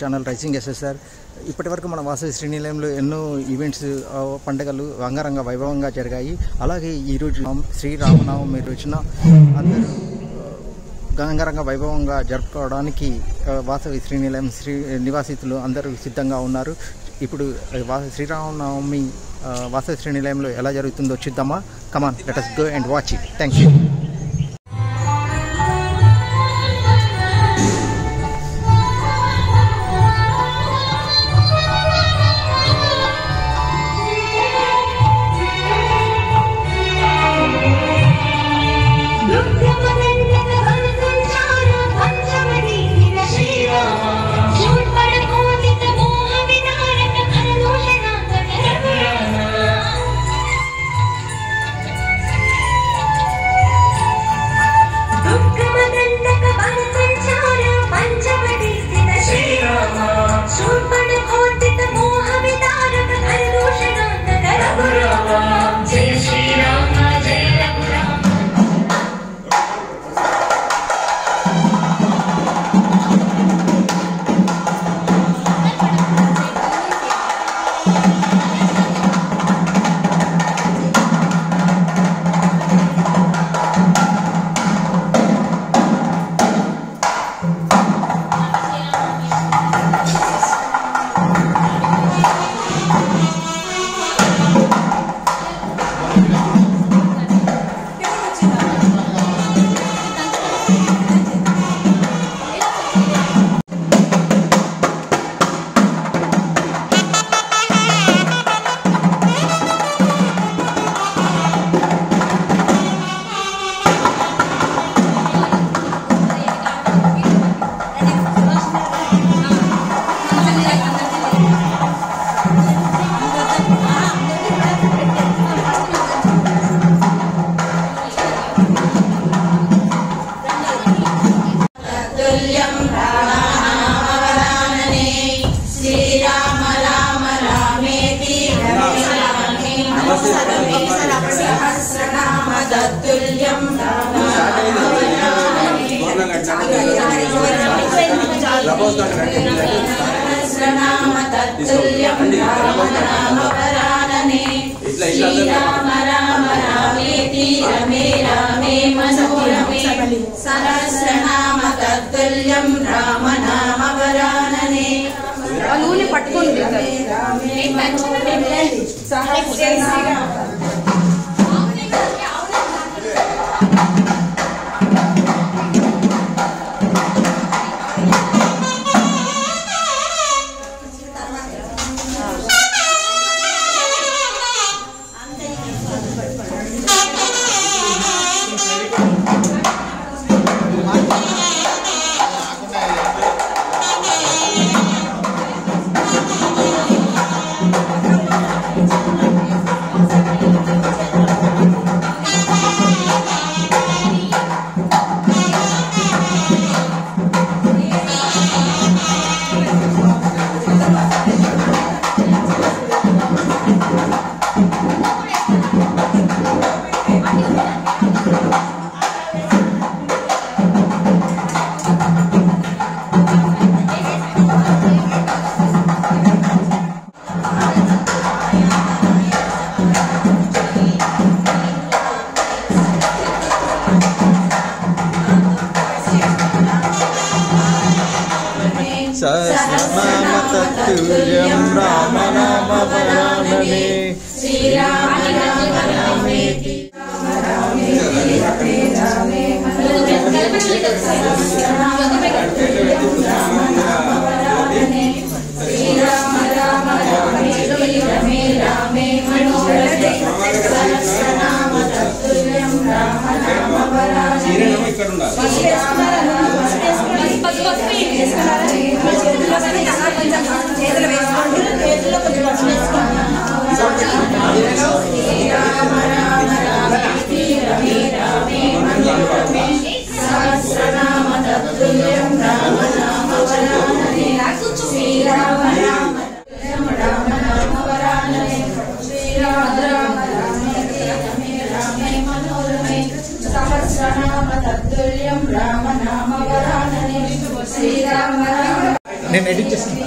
Channel rising SSR. ఇప్పటివరకు మన వాసవి శ్రీనిలయంలో ఎన్నో ఈవెంట్స్ పండుగలు అంగరంగ వైభవంగా జరిగాయి. అలాగే ఈరోజు శ్రీరామనవమి రోజున అందరూ అంగరంగ వైభవంగా జరుపుకోవడానికి వాసవి శ్రీనిలయం నివాసితులు అందరూ సిద్ధంగా ఉన్నారు. ఇప్పుడు శ్రీరామనవమి వాసవి శ్రీనిలయంలో ఎలా జరుగుతుందో చూద్దామా? Come on, let us go and watch it. Thank you. సహస్రనామతత్తుల్యం రామనామవరాననే శ్రీరామనామేతి सहस्रनाम तत्तुल्यं रामनामवरानने श्रीराम నేను ఎడిట్ చేస్తాను.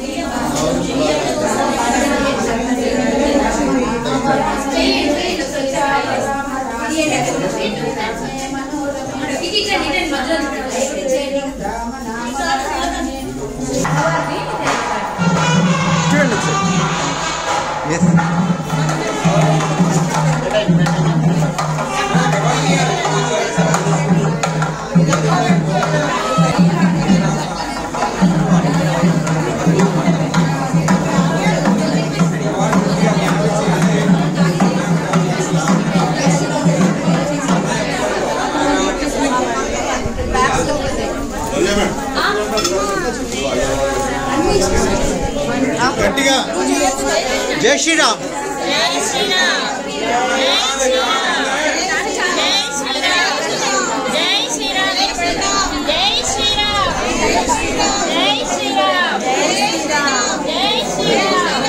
చూడండి గట్టిగా జై శ్రీరామ్. జై శ్రీరామ్. జై శ్రీరామ్. జై శ్రీరామ్. జై శ్రీరామ్. జై శ్రీరామ్. జై శ్రీరామ్. జై శ్రీరామ్. జై శ్రీరామ్. జై శ్రీరామ్.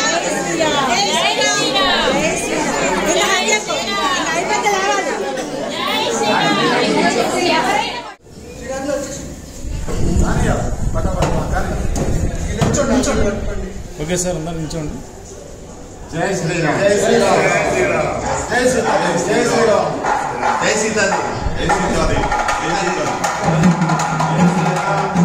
ఓకే సార్, అందరు నిల్చోండి. జై శ్రీరామ్. జై శ్రీరామ్. జై శ్రీరామ్. జై శ్రీరామ్. జై శ్రీరామ్. జై సీతాదేవి. జై సీతాదేవి. జై సీతాదేవి.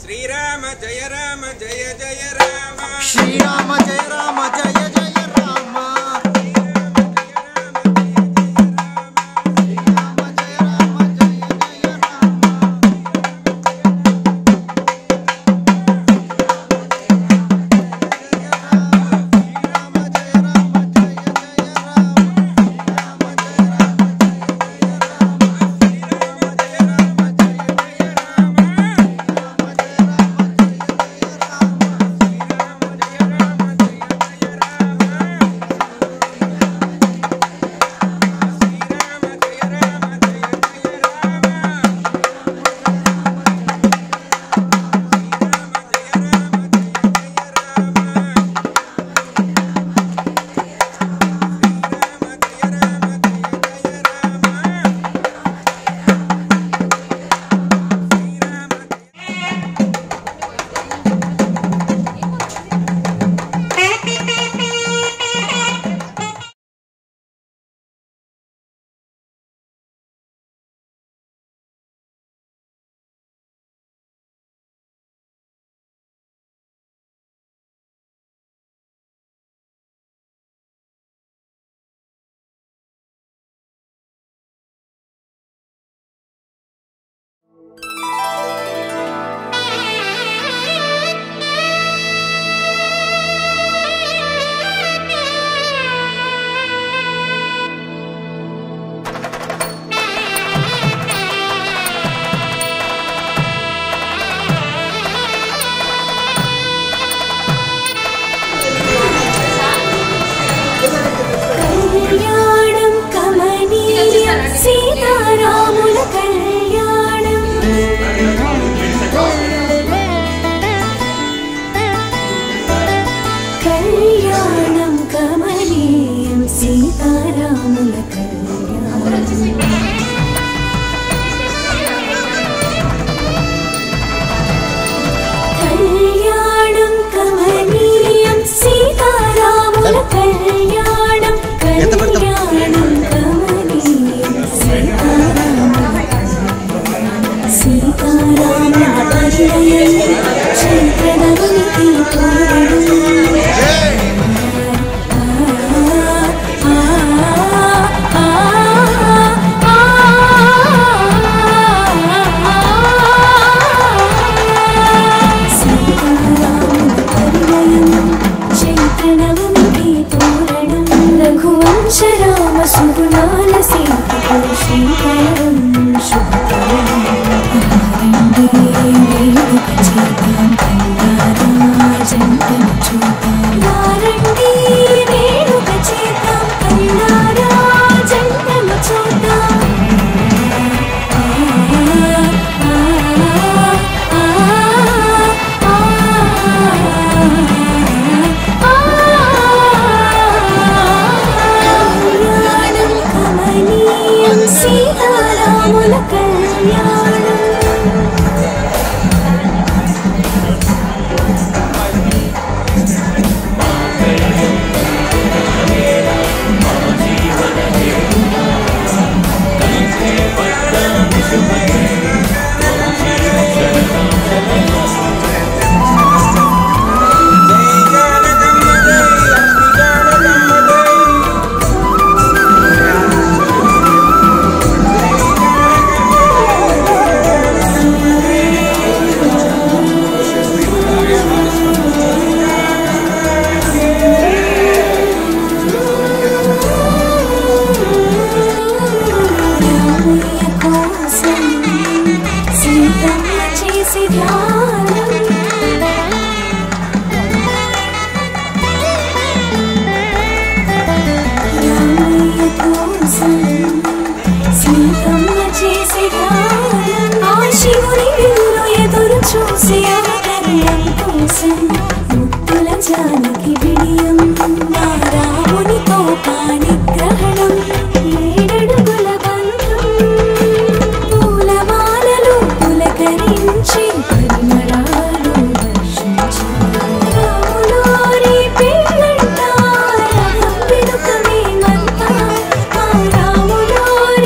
శ్రీరామ జయ రామ జయ జయ రామ శ్రీరామ జయ రామ జయ జయ రామ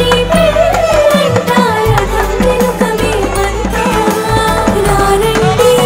రండి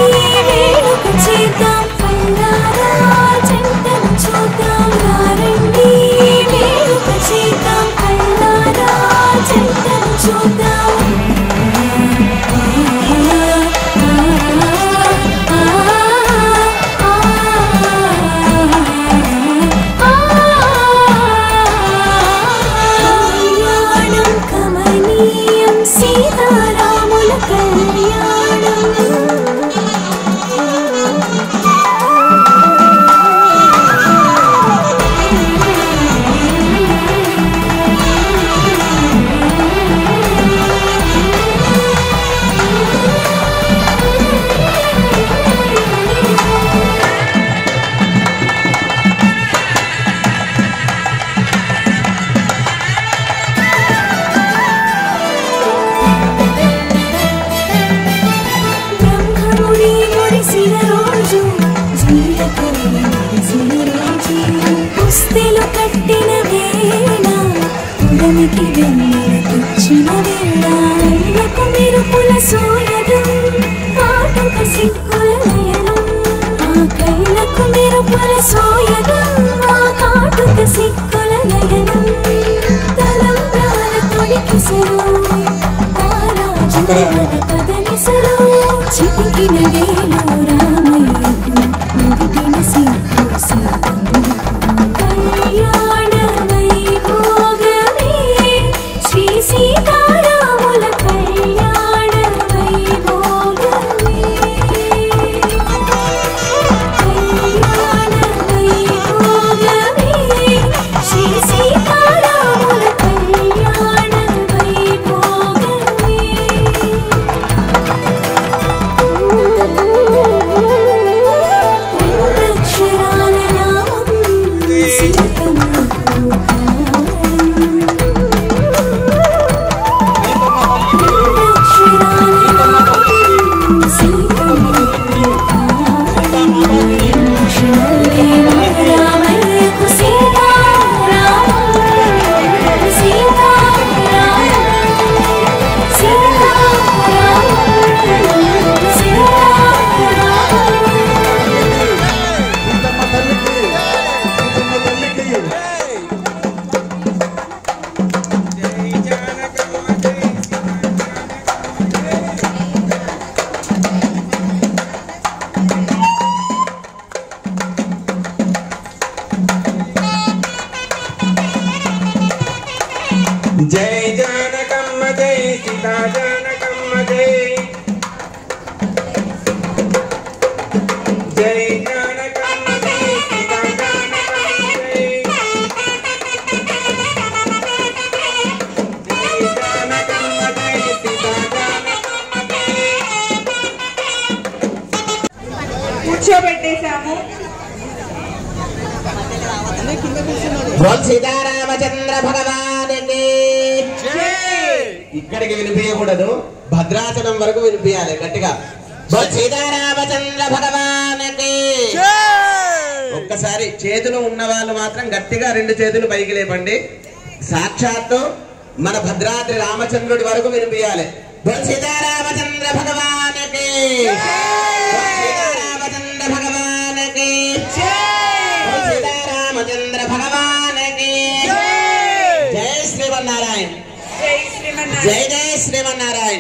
వెన్నెలకొచ్చిన వేళ కళ్ళకు మెరుపుల సోయగం కాటుక సిక్కుల నయనం ఆ కళ్ళకు మెరుపుల సోయగం ఆ కాటుక సిక్కుల నయనం తలంబ్రాల తొలికిసరు తారాజుల కదలిసరు చిటికిన వేలు రామయ్యకు ముగిటిన సిగ్గు సీతం కళ్యాణ వైభోగమే శ్రీ సీతారాముల కళ్యాణ వైభోగమే కళ్యాణ వైభోగమే శ్రీ సీతారాముల కళ్యాణ వైభోగమే అక్షరాల నామం సీతమ్మ జై జానకమ్మ జై సీతా జానకమ్మ జై జై జానకమ్మ జై సీతా జానకమ్మ జై జై జానకమ్మ జై సీతా జానకమ్మ జై కూర్చోబెట్టేశాము. సీతారామచంద్ర భగవానికి ఇక్కడికి వినిపించకూడదు, భద్రాచలం వరకు వినిపించాలి గట్టిగా. సీతారామచంద్ర భగవానికి ఒక్కసారి చేతులు ఉన్న వాళ్ళు మాత్రం గట్టిగా 2 చేతులు పైకి లేపండి. సాక్షాత్తు మన భద్రాద్రి రామచంద్రుడి వరకు వినిపించాలి. సీతారామచంద్ర భగవానికి సీతారామచంద్ర భగవానికి సీతారామచంద్ర భగవానికి జై శ్రీమన్నారాయణ జై జై శ్రీమన్నారాయణ.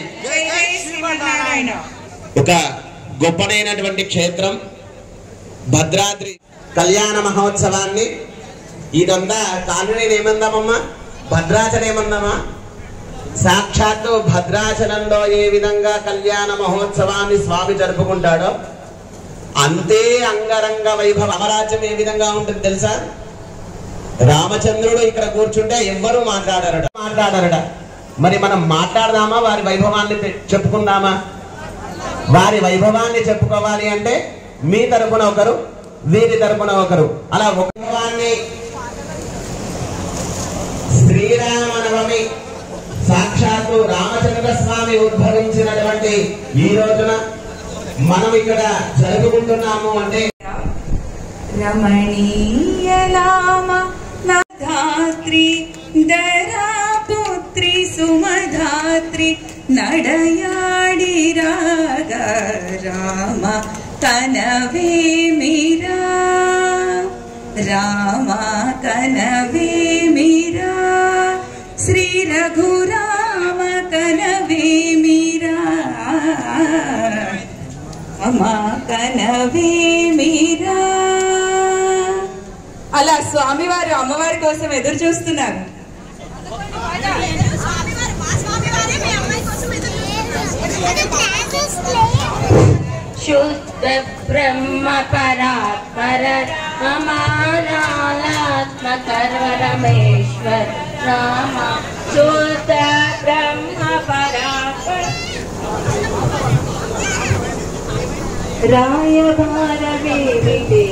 ఒక గొప్పనైనటువంటి క్షేత్రం భద్రాద్రి కళ్యాణ మహోత్సవాన్ని ఇదంతా కాలనీ ఏమందామమ్మా, భద్రాచలం ఏమందామా? సాక్షాత్తు భద్రాచలంలో ఏ విధంగా కళ్యాణ మహోత్సవాన్ని స్వామి జరుపుకుంటాడో అంతే అంగరంగ వైభవ అమరాజ్యం ఏ విధంగా ఉంటుంది తెలుసా? రామచంద్రుడు ఇక్కడ కూర్చుంటే ఎవ్వరూ మాట్లాడారట. మరి మనం మాట్లాడదామా? వారి వైభవాన్ని చెప్పుకుందామా? వారి వైభవాన్ని చెప్పుకోవాలి అంటే మీ తరపున ఒకరు, వీరి తరపున ఒకరు, అలా వైభవాన్ని శ్రీరామనవమి సాక్షాత్తు రామచంద్ర స్వామి ఉద్భవించినటువంటి ఈ రోజున మనం ఇక్కడ జరుపుకుంటున్నాము అంటే రమణీయ నామ నాధాత్రి ధరాపుత్రి సుమధాత్రి నడయాడి రాగ రామ కనవే మీరా రామ కనవే మీరా శ్రీ రఘురామ కనవే మీరా అమ్మా కనవే మీరా. అలా స్వామివారు అమ్మవారి కోసం ఎదురు చూస్తున్నారు. శుద్ధ బ్రహ్మ పరాత్పర అమానాత్మక పరమేశ్వర రామ శుద్ధ బ్రహ్మ పరాత్పర రాయభారవేమిటే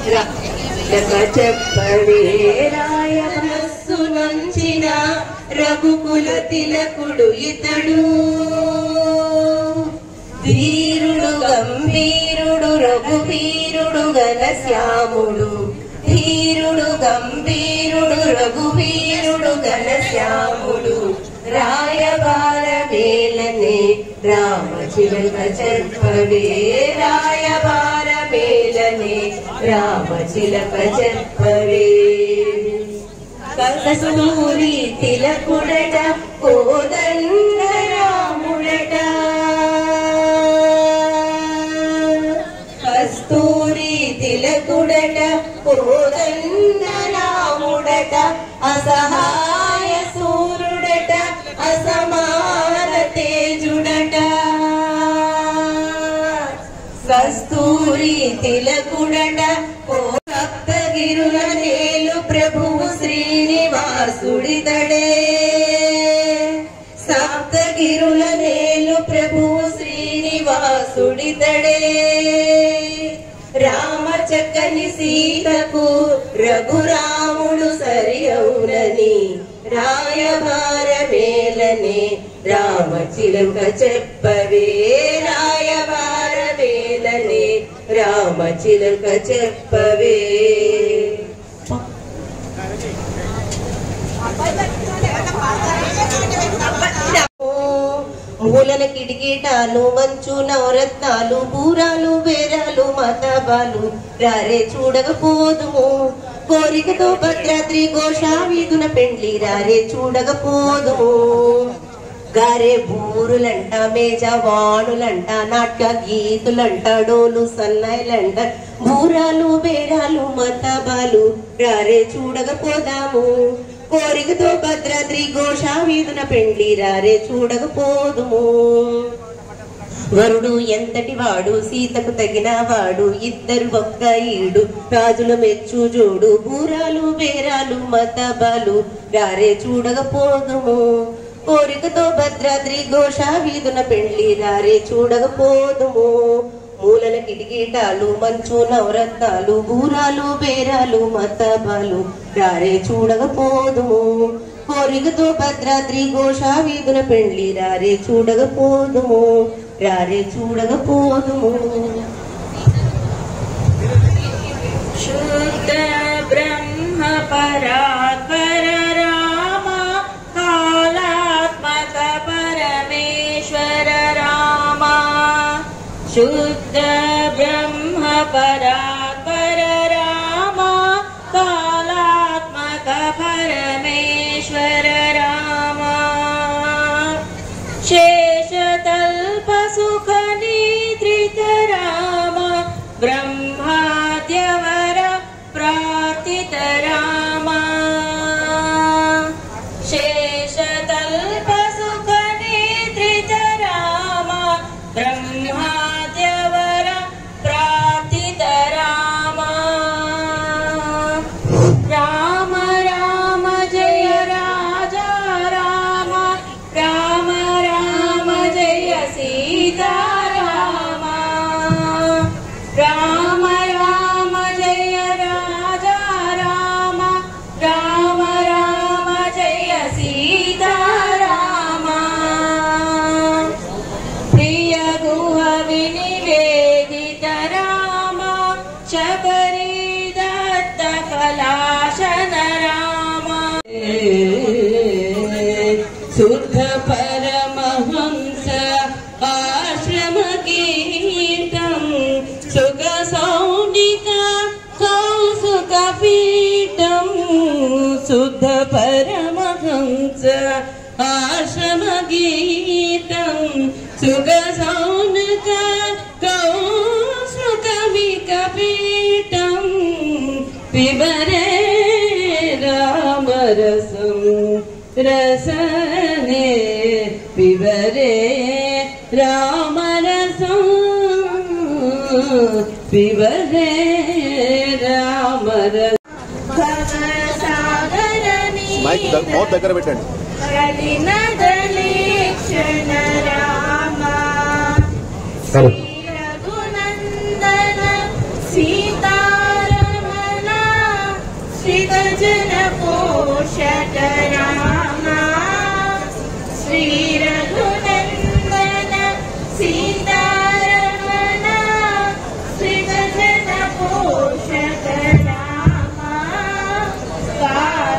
చెప్పవే రాయ మనస్సు నంచిన రఘుకుల తిలకుడు ఇతడు ధీరుడు గంభీరుడు రఘువీరుడు ఘనశ్యాముడు ధీరుడు గంభీరుడు వీరుడు రఘువీరుడు ఘనశ్యాముడు రాయబార మేలనే రామచిలక చెప్పవే రాయబార మేలనే రామచిలక చెప్పవే కస్తూరి తిలకుడట కోదండ రాముడట కస్తూరి తిలకుడట కోదండ రాముడట అసహాయ సూర్యుడట అసమాన తేజుడట కస్తూరి తిలకుడట సప్తగిరుల నేలు ప్రభువు శ్రీనివాసుడితడే సప్తగిరుల నేలు ప్రభువు శ్రీనివాసుడితడే రామచక్కని సీతకు రఘురాముడు సరి అవునని రాయబార మేలనే రామచిలుక చెప్పవే రాయబార మేలనే రామచిలుక చెప్పవే మూలన కిటికీటాలు మంచు నవరత్నాలు బూరాలు బేరాలు మతబాలు రారే చూడకపోదుము కోరికతో భద్రాద్రి ఘోషావీధున పెండ్లి రారే చూడకపోదుము గారే బూరులంట మేజవాణులంట నాట్య గీతులంట డోలు సన్నాయిలంట బూరాలు బేరాలు మతబాలు రారే చూడకపోదాము కోరికతో భద్రాద్రి ఘోషావీధున పెండ్లి రారే చూడకపోదుము వరుడు ఎంతటి వాడు సీతకు తగిన వాడు ఇద్దరు ఒక్క ఈడు రాజుల మెచ్చు జోడు బూరాలు బేరాలు మతబాలు రారే చూడకపోదుము కోరికతో భద్రాద్రి ఘోషావీధున పెండ్లి రారే చూడకపోదుము మూలన కిటికీటాలు మంచు నవరత్నాలు బూరాలు బేరాలు మతబాలు రారే చూడకపోదుము కోరికతో భద్రాద్రి ఘోషావీధున పెండ్లి రారే చూడకపోదుము రారే చూడకపోదుము శుద్ధ బ్రహ్మ పరాత్పర రామ కాలాత్మక పరమేశ్వర రామ శుద్ధ బ్రహ్మ పరాత్పర రామ కాలాత్మక పరమేశ్వర రామ శేషతల్ప సుఖ నిద్రిత రామ బ్రహ్మాద్యవర ప్రార్థిత రామ శేషతల్ప సుఖ నిద్రిత రామ బ్రహ్మాద్యవర ప్రార్థిత రామ రామ రామ జయ రాజా రామ రామ రామ జయ సీతారామ రామ రామ జయ రాజా రామ రామ రామ జయ సీతారామ ప్రియ గుహ వినివేదిత రామ శబరి దత్త కలాశన రామ శుద్ధ పరమహంస ఆశ్రమ గీతం సుఖ సౌనిక కౌసుక పీఠం శుద్ధ పరమహంస ఆశ్రమ గీతం సుఖ సౌనిక కౌసుకమిక పీఠం పిబరే రామరసం రసనే పిబరే రామరసం పిబరే రామరసం మైక్ మౌత్ దగ్గర పెట్టండి కలినదలీక్షణ రామ శ్రీ రఘునందన సీతారమణ శ్రీగజన పోషక రామ శ్రీ రఘునందన సీతారమణ శ్రీగజన పోషక రామ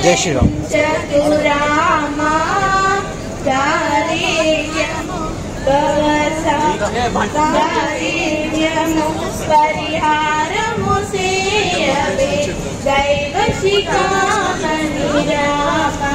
జై శ్రీరామ్. చతురామా దారిద్ర్యము దారిద్ర్యము పరిహారము సేయవే దైవ శిఖామణి రామా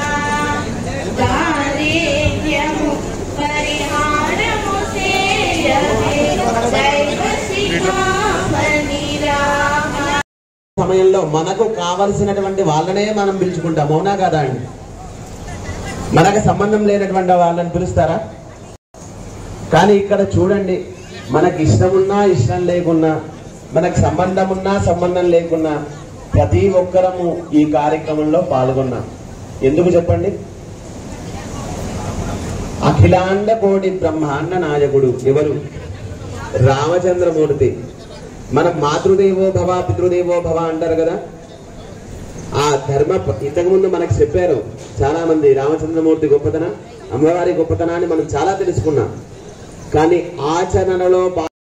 దారిద్ర్యము పరిహారము సేయవే దైవ శిఖామణి రామా. సమయంలో మనకు కావలసినటువంటి వాళ్ళనే మనం పిలుచుకుంటాం, అవునా కదా అండి? మనకు సంబంధం లేనటువంటి వాళ్ళని పిలుస్తారా? కానీ ఇక్కడ చూడండి, మనకి ఇష్టమున్నా ఇష్టం లేకున్నా, మనకు సంబంధం ఉన్నా సంబంధం లేకున్నా ప్రతి ఒక్కరము ఈ కార్యక్రమంలో పాల్గొన్నాం. ఎందుకు చెప్పండి? అఖిలాండ కోటి బ్రహ్మాండ నాయకుడు ఎవరు? రామచంద్రమూర్తి. మనం మాతృదేవో భవ పితృదేవో భవ అంటారు కదా. ఆ ధర్మ ఇంతకుముందు మనకు చెప్పారు చాలా మంది రామచంద్రమూర్తి గొప్పతనం, అమ్మవారి గొప్పతనాన్ని మనం చాలా తెలుసుకున్నాం. కానీ ఆచరణలో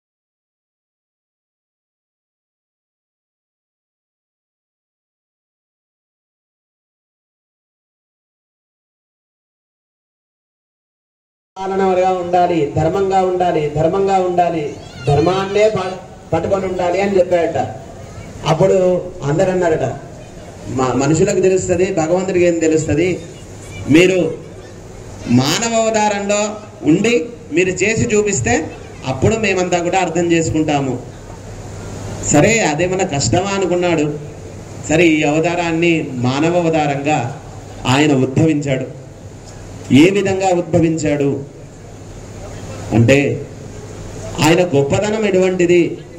పాలనగా ఉండాలి, ధర్మంగా ఉండాలి, ధర్మంగా ఉండాలి, ధర్మాన్నే పట్టుకొని ఉండాలి అని చెప్పాడట. అప్పుడు అందరు అన్నారట, మనుషులకు తెలుస్తుంది, భగవంతుడికి ఏం తెలుస్తుంది, మీరు మానవ అవతారంలో ఉండి మీరు చేసి చూపిస్తే అప్పుడు మేమంతా కూడా అర్థం చేసుకుంటాము. సరే అదేమన్నా కష్టమా అనుకున్నాడు. సరే ఈ అవతారాన్ని మానవ అవతారంగా ఆయన ఉద్భవించాడు. ఏ విధంగా ఉద్భవించాడు అంటే ఆయన గొప్పతనం ఎటువంటిది?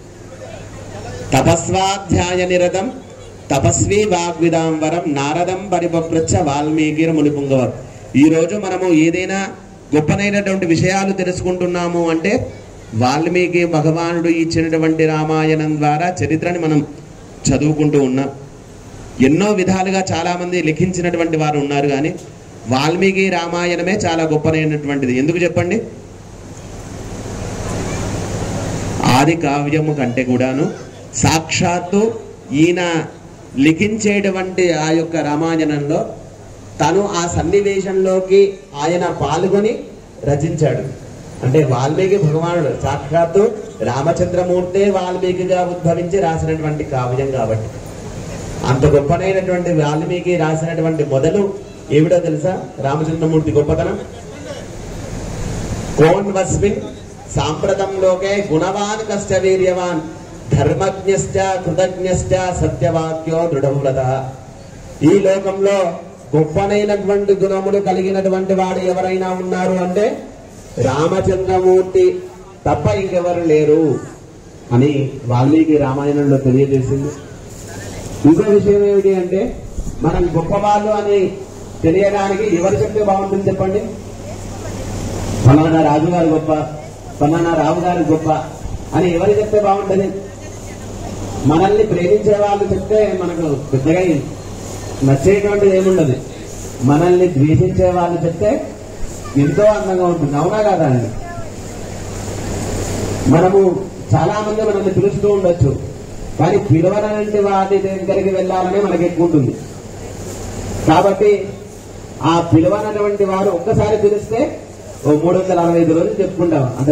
తపస్వాధ్యాయ నిరతం తపస్వి వాగ్విదాంబరం నారదం పరిపృచ్ఛ వాల్మీకి మునిపుంగవర్. ఈరోజు మనము ఏదైనా గొప్పనైనటువంటి విషయాలు తెలుసుకుంటున్నాము అంటే వాల్మీకి భగవానుడు ఇచ్చినటువంటి రామాయణం ద్వారా చరిత్రని మనం చదువుకుంటూ ఉన్నాం. ఎన్నో విధాలుగా చాలా మంది లిఖించినటువంటి వారు ఉన్నారు, కానీ వాల్మీకి రామాయణమే చాలా గొప్పనైనటువంటిది. ఎందుకు చెప్పండి? ఆది కావ్యము కంటే కూడాను సాక్షాత్తు ఈయన లిఖించేటువంటి ఆ యొక్క రామాయణంలో తను ఆ సన్నివేశంలోకి ఆయన పాల్గొని రచించాడు. అంటే వాల్మీకి భగవానుడు సాక్షాత్తు రామచంద్రమూర్తే వాల్మీకిగా ఉద్భవించి రాసినటువంటి కావ్యం కాబట్టి అంత గొప్పనైనటువంటి వాల్మీకి రాసినటువంటి మొదలు ఏమిటో తెలుసా? రామచంద్రమూర్తి గొప్పతనం. కోన్ వస్మిన్ సాంప్రతం లోకే గుణవాన్ కష్ట వీర్యవాన్ ధర్మజ్ఞశ్చ కృతజ్ఞశ్చ సత్యవాక్యో దృఢవ్రత. ఈ లోకంలో గొప్పనైనటువంటి గుణములు కలిగినటువంటి వాడు ఎవరైనా ఉన్నారు అంటే రామచంద్రమూర్తి తప్ప ఇంకెవరు లేరు అని వాల్మీకి రామాయణంలో తెలియజేసింది. ఇంకో విషయం ఏమిటి అంటే మనం గొప్పవాళ్ళు అని తెలియడానికి ఎవరు చెప్తే బాగుంటుంది చెప్పండి? ఫలానా రాజు గారు గొప్ప, ఫలానా రావు గారు గొప్ప అని ఎవరు చెప్తే బాగుంటుంది? మనల్ని ప్రేమించే వాళ్ళు చెప్తే మనకు పెద్దగా నచ్చేటువంటిది ఏముండదు. మనల్ని ద్వేషించే వాళ్ళు చెప్తే ఎంతో అందంగా ఉంటుంది, అవునా కాదా అండి? మనము చాలా మంది మనల్ని పిలుస్తూ ఉండొచ్చు, కానీ పిలవనంటి వాటి దగ్గరికి వెళ్ళాలనే మనకి ఎక్కువ ఉంటుంది. కాబట్టి ఆ పిలవనటువంటి వారు ఒక్కసారి పిలిస్తే 365 రోజులు చెప్పుకుంటాం. అంటే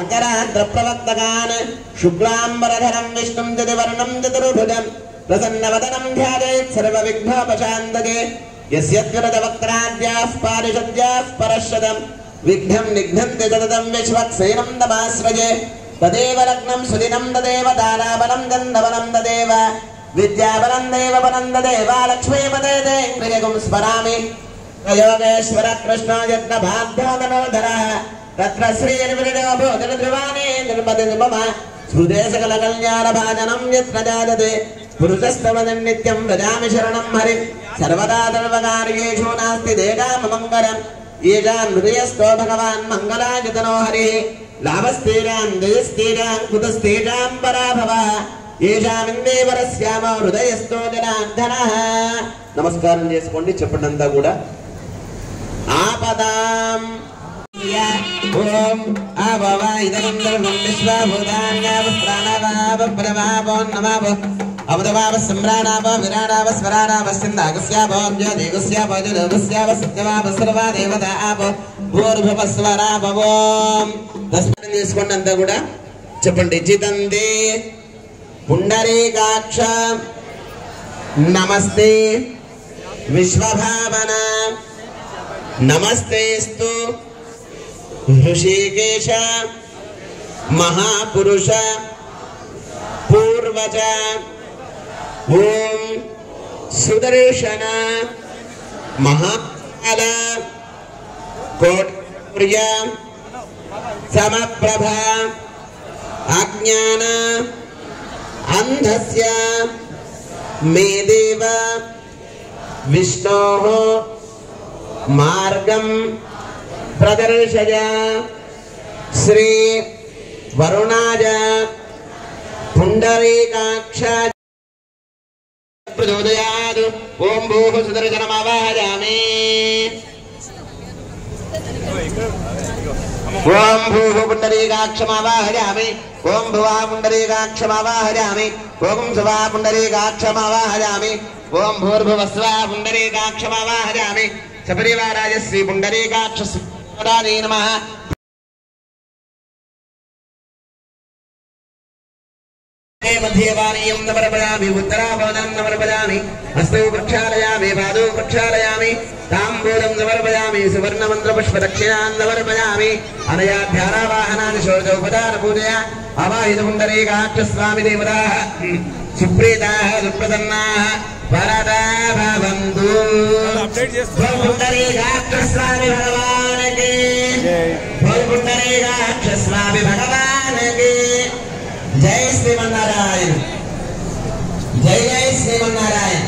శుక్లాంబరధరం విష్ణుం చతుర్వర్ణం చతుర్భుజం ప్రసన్నవదనం ధ్యాయేత్ సర్వవిఘ్నోపశాంతయే యస్యద్విరద వక్రాద్యాః పారిషద్యాః పరశ్వతం విఘ్నం నిఘ్నంతి తదతం విశ్వక్సేనం నమాశ్రయే తదేవ లగ్నం సుదినం తదేవ దారాబలం గంధబలం తదేవ విద్యాబలం దేవబలం తదేవ లక్ష్మీపదే ఇంద్రియగుం స్మరామి యోగేశ్వర కృష్ణ యజ్ఞ భాగ్యోదనోధరః తత్ర శ్రీర్విరణో భోజన ధ్రువాణి నిర్మతి మమ స్మృతే సకల కళ్యాణ భాజనం యత్ర జాయతే పురుషస్తవదం నిత్యం వ్రజామి శరణం హరి సర్వదా సర్వకార్యేషు నాస్తి దేగామమంగళం ఏషాం హృదయస్థో భగవాన్ మంగళాయతనో హరి లాభస్థీరాం జయస్థీరాం కుతస్థీరాం పరాభవః ఏషామిందేవరస్యామ హృదయస్థో జనార్దనః. నమస్కారం చేసుకోండి, చెప్పండి కూడా. ఆపదాం ఓం ఆభవ ఇదం సర్వం విశ్వభూతాన్యావ ప్రాణవావ ప్రవావో నమః अवधवाव सम्राणाव विराणाव स्वराणाव सिन्दागस्याव ज्योतिगस्याव जुलगस्याव सत्यवाव सर्वा देवताव भूर्भुवस्वराव ओम దస్మరం చేసుకోండి అంతా కూడా చెప్పండి జితందే పుండరీకాక్ష నమస్తే విశ్వభావన నమస్తేస్తు ఋషికేశ महापुरुष पूर्वज ओम सुदर्शन महाकाल कोटप्रिय समप्रभा अज्ञान अंधस्य मे देव विष्णोः मार्गं प्रदर्शय श्री वरुणाज पुंडरीकाक्ष प्रचोदयात् ओम भूः सुदर्शनमावाहयामि ओम भूः पुंडरीकाक्षमावाहयामि ओम भुवः पुंडरीकाक्षमावाहयामि ओम सुवः पुंडरीकाक्षमावाहयामि ओम भूर्भुवस्वः पुंडरीकाक्षमावाहयामि सपरिवाराय श्री पुंडरीकाक्ष सुदाने नमः मध्यवाणीयं नमर्पयामि उत्तराभवनं नमर्पयामि हस्तौ प्रक्षालयामि पादौ प्रक्षालयामि ताम्बूलं नमर्पयामि सुवर्णमन्त्रपुष्पदक्षिणां नमर्पयामि अनया ध्यानावाहनानि षोडशोपचार पूजया अवाहितपुण्डरीकाक्षस्वामि देवताः सुप्रीताः सुप्रसन्नाः वरदा भवन्तु पुण्डरीकाक्षस्वामि भगवान् की पुण्डरीकाक्षस्वामि भगवान् की जय श्रीमन्नारायण जय जय श्रीमन्नारायण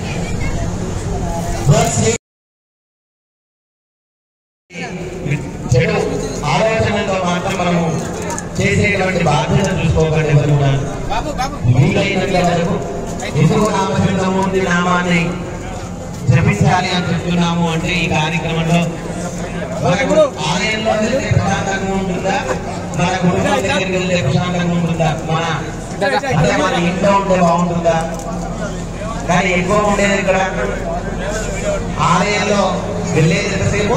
చెడు ఆలోచనతో మాత్రం మనము చేసేటువంటి బాధ్యత చూసుకోకండి వీలైనంత వరకు ఎదురు నామచంద్రమూర్తి నామాన్ని జపించాలి అని చెప్తున్నాము. అంటే ఈ కార్యక్రమంలో మనకు ఆలయంలో వెళ్తే ప్రశాంతంగా ఉంటుందా, మన కుటుంబం దగ్గరికి వెళ్తే ప్రశాంతంగా ఉంటుందా, మన ఇంట్లో ఉంటే బాగుంటుందా? కానీ ఎక్కువ ఉండేది ఇక్కడ ఆలయంలో వెళ్ళేది ఎంతసేపు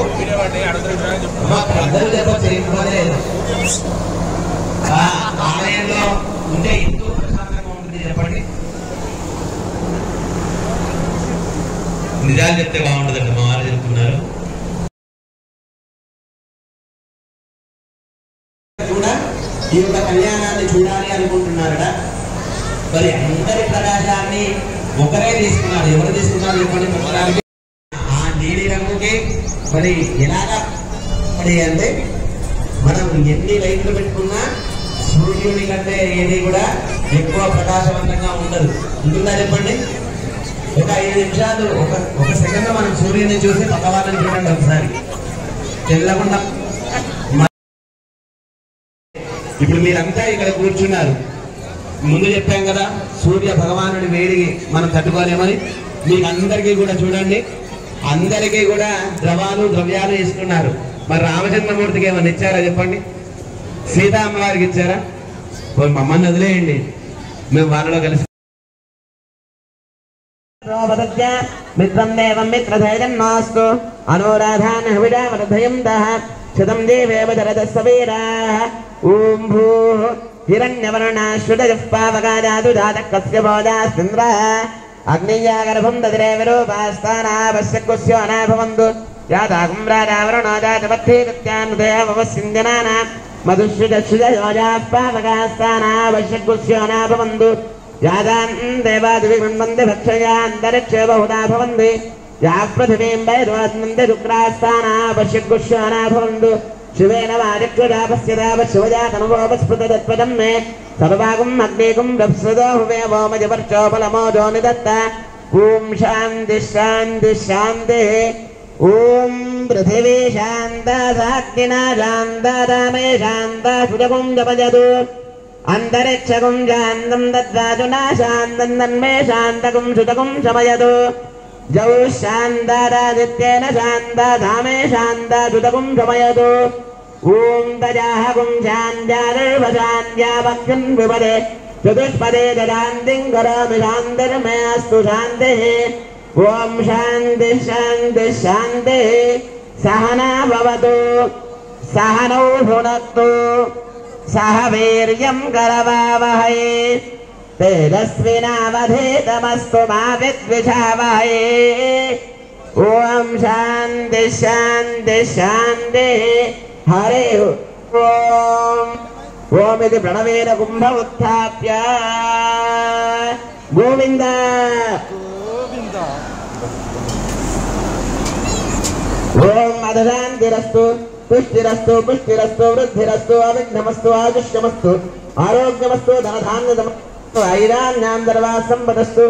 అందరూ చెప్పచ్చు, లేదు ఆలయంలో ఉంటే ఎందుకు ప్రశాంతంగా ఉంటుంది చెప్పండి. నిజాలు చెప్తే బాగుంటుందండి. మా వారు చెప్తున్నారు కూడా ఈ యొక్క కళ్యాణాన్ని చూడాలి అనుకుంటున్నారట. మరి అందరి ప్రకాశాన్ని ఒకరే తీసుకున్నారు. ఎవరు తీసుకున్నారు చెప్పండి. ఆ నీలి రంగుకి మరి ఎలాగా మరి అంటే మనం ఎన్ని లైట్లు పెట్టుకున్నా సూర్యుని కంటే ఏది కూడా ఎక్కువ ప్రకాశవంతంగా ఉండదు. ఉంటుందా చెప్పండి. ఒక 5 నిమిషాలు ఒక సెకండ్ మనం సూర్యుని చూసి పక్కవాళ్ళని చూడండి ఒకసారి తెల్లకుండా. ఇప్పుడు మీరంతా ఇక్కడ కూర్చున్నారు. ముందు చెప్పాం కదా సూర్య భగవానుడి వేడికి మనం తట్టుకోలేమని. మీకు అందరికీ కూడా చూడండి, అందరికీ కూడా ద్రవ్యాలు ఇస్తున్నారు. మరి రామచంద్రమూర్తికి ఏమన్నా ఇచ్చారా చెప్పండి? సీతా అమ్మవారికి ఇచ్చారా? మమ్మల్ని వదిలేయండి, మేము వాళ్ళలో కలిసి. మిత్రం దేవం మిత్రధైర్యం నాస్తు అనురాధాన్ హవిడావరధయం దహ శతం దేవేవ జరదస్సవీరాః ఓం భూః హిరణ్యవర్ణాశ్వతయః పావకాదాతు జాతః కస్య బోధాస్మింద్రః అగ్నియా గర్భం దదిరే విరూపాస్తానావశ్యకుస్యోనా భవంతు యాతాకం రాజావరుణో జాతపత్తే ప్రత్యానుదయావవస్సింజనానాం మధుశ్రుతశ్రుతయోజాః పావకాస్తానావశ్యకుస్యోనా భవంతు యాదాం దేవాదివిమన్వంతి భక్షయాन्तరిక్షే బహుదా భవంతి యా పృథివీం వైర్వస్నంతి శుక్రాస్తానావశ్యకుస్యోనా భవంతు శివేన వారిక్షురాపశ్యదావశివజాతనువోపస్ఫుతదత్పదం మే సర్వాగం అగ్నేకం రప్సదో హువే వోమజవర్చోపలమోజో నిదత్త ఓం శాంతి శాంతి శాంతి ఓం పృథివీ శాంత సాగ్నినా శాంత రామే శాంత సుజగుం జపజదు అంతరిక్షగుం శాంతం దద్వాజునా శాంతం తన్మే శాంతగుం సుజగుం శమయదు జౌ శాంతారాదిత్యేన శాంత ధామే శాంత సుజగుం శమయదు ఓం తజాహగుం శాంత్యాదర్వశాంత్యావక్యం విపదే चतुष्पदे ददान्तिं करोमि शान्तिर्मयास्तु शान्तिः। ॐ शान्ति शान्ति शान्तिः। सहना भवतु सहनौ भुनक्तु सह वीर्यं करवावहै तेजस्विनावधीतमस्तु मा विद्विषावहै। ॐ शान्ति शान्ति शान्तिः। हरे ओम्। ओम इति प्रणवेन कुंभ उत्थाप्य गोविंद गोविंद। ओम अधशान्तिरस्तु पुष्टिरस्तु पुष्टिरस्तु वृद्धिरस्तु अविघ्नमस्तु आयुष्यमस्तु आरोग्यमस्तु धनधान्यमस्तु ऐराण्यां दर्वा संपदस्तु।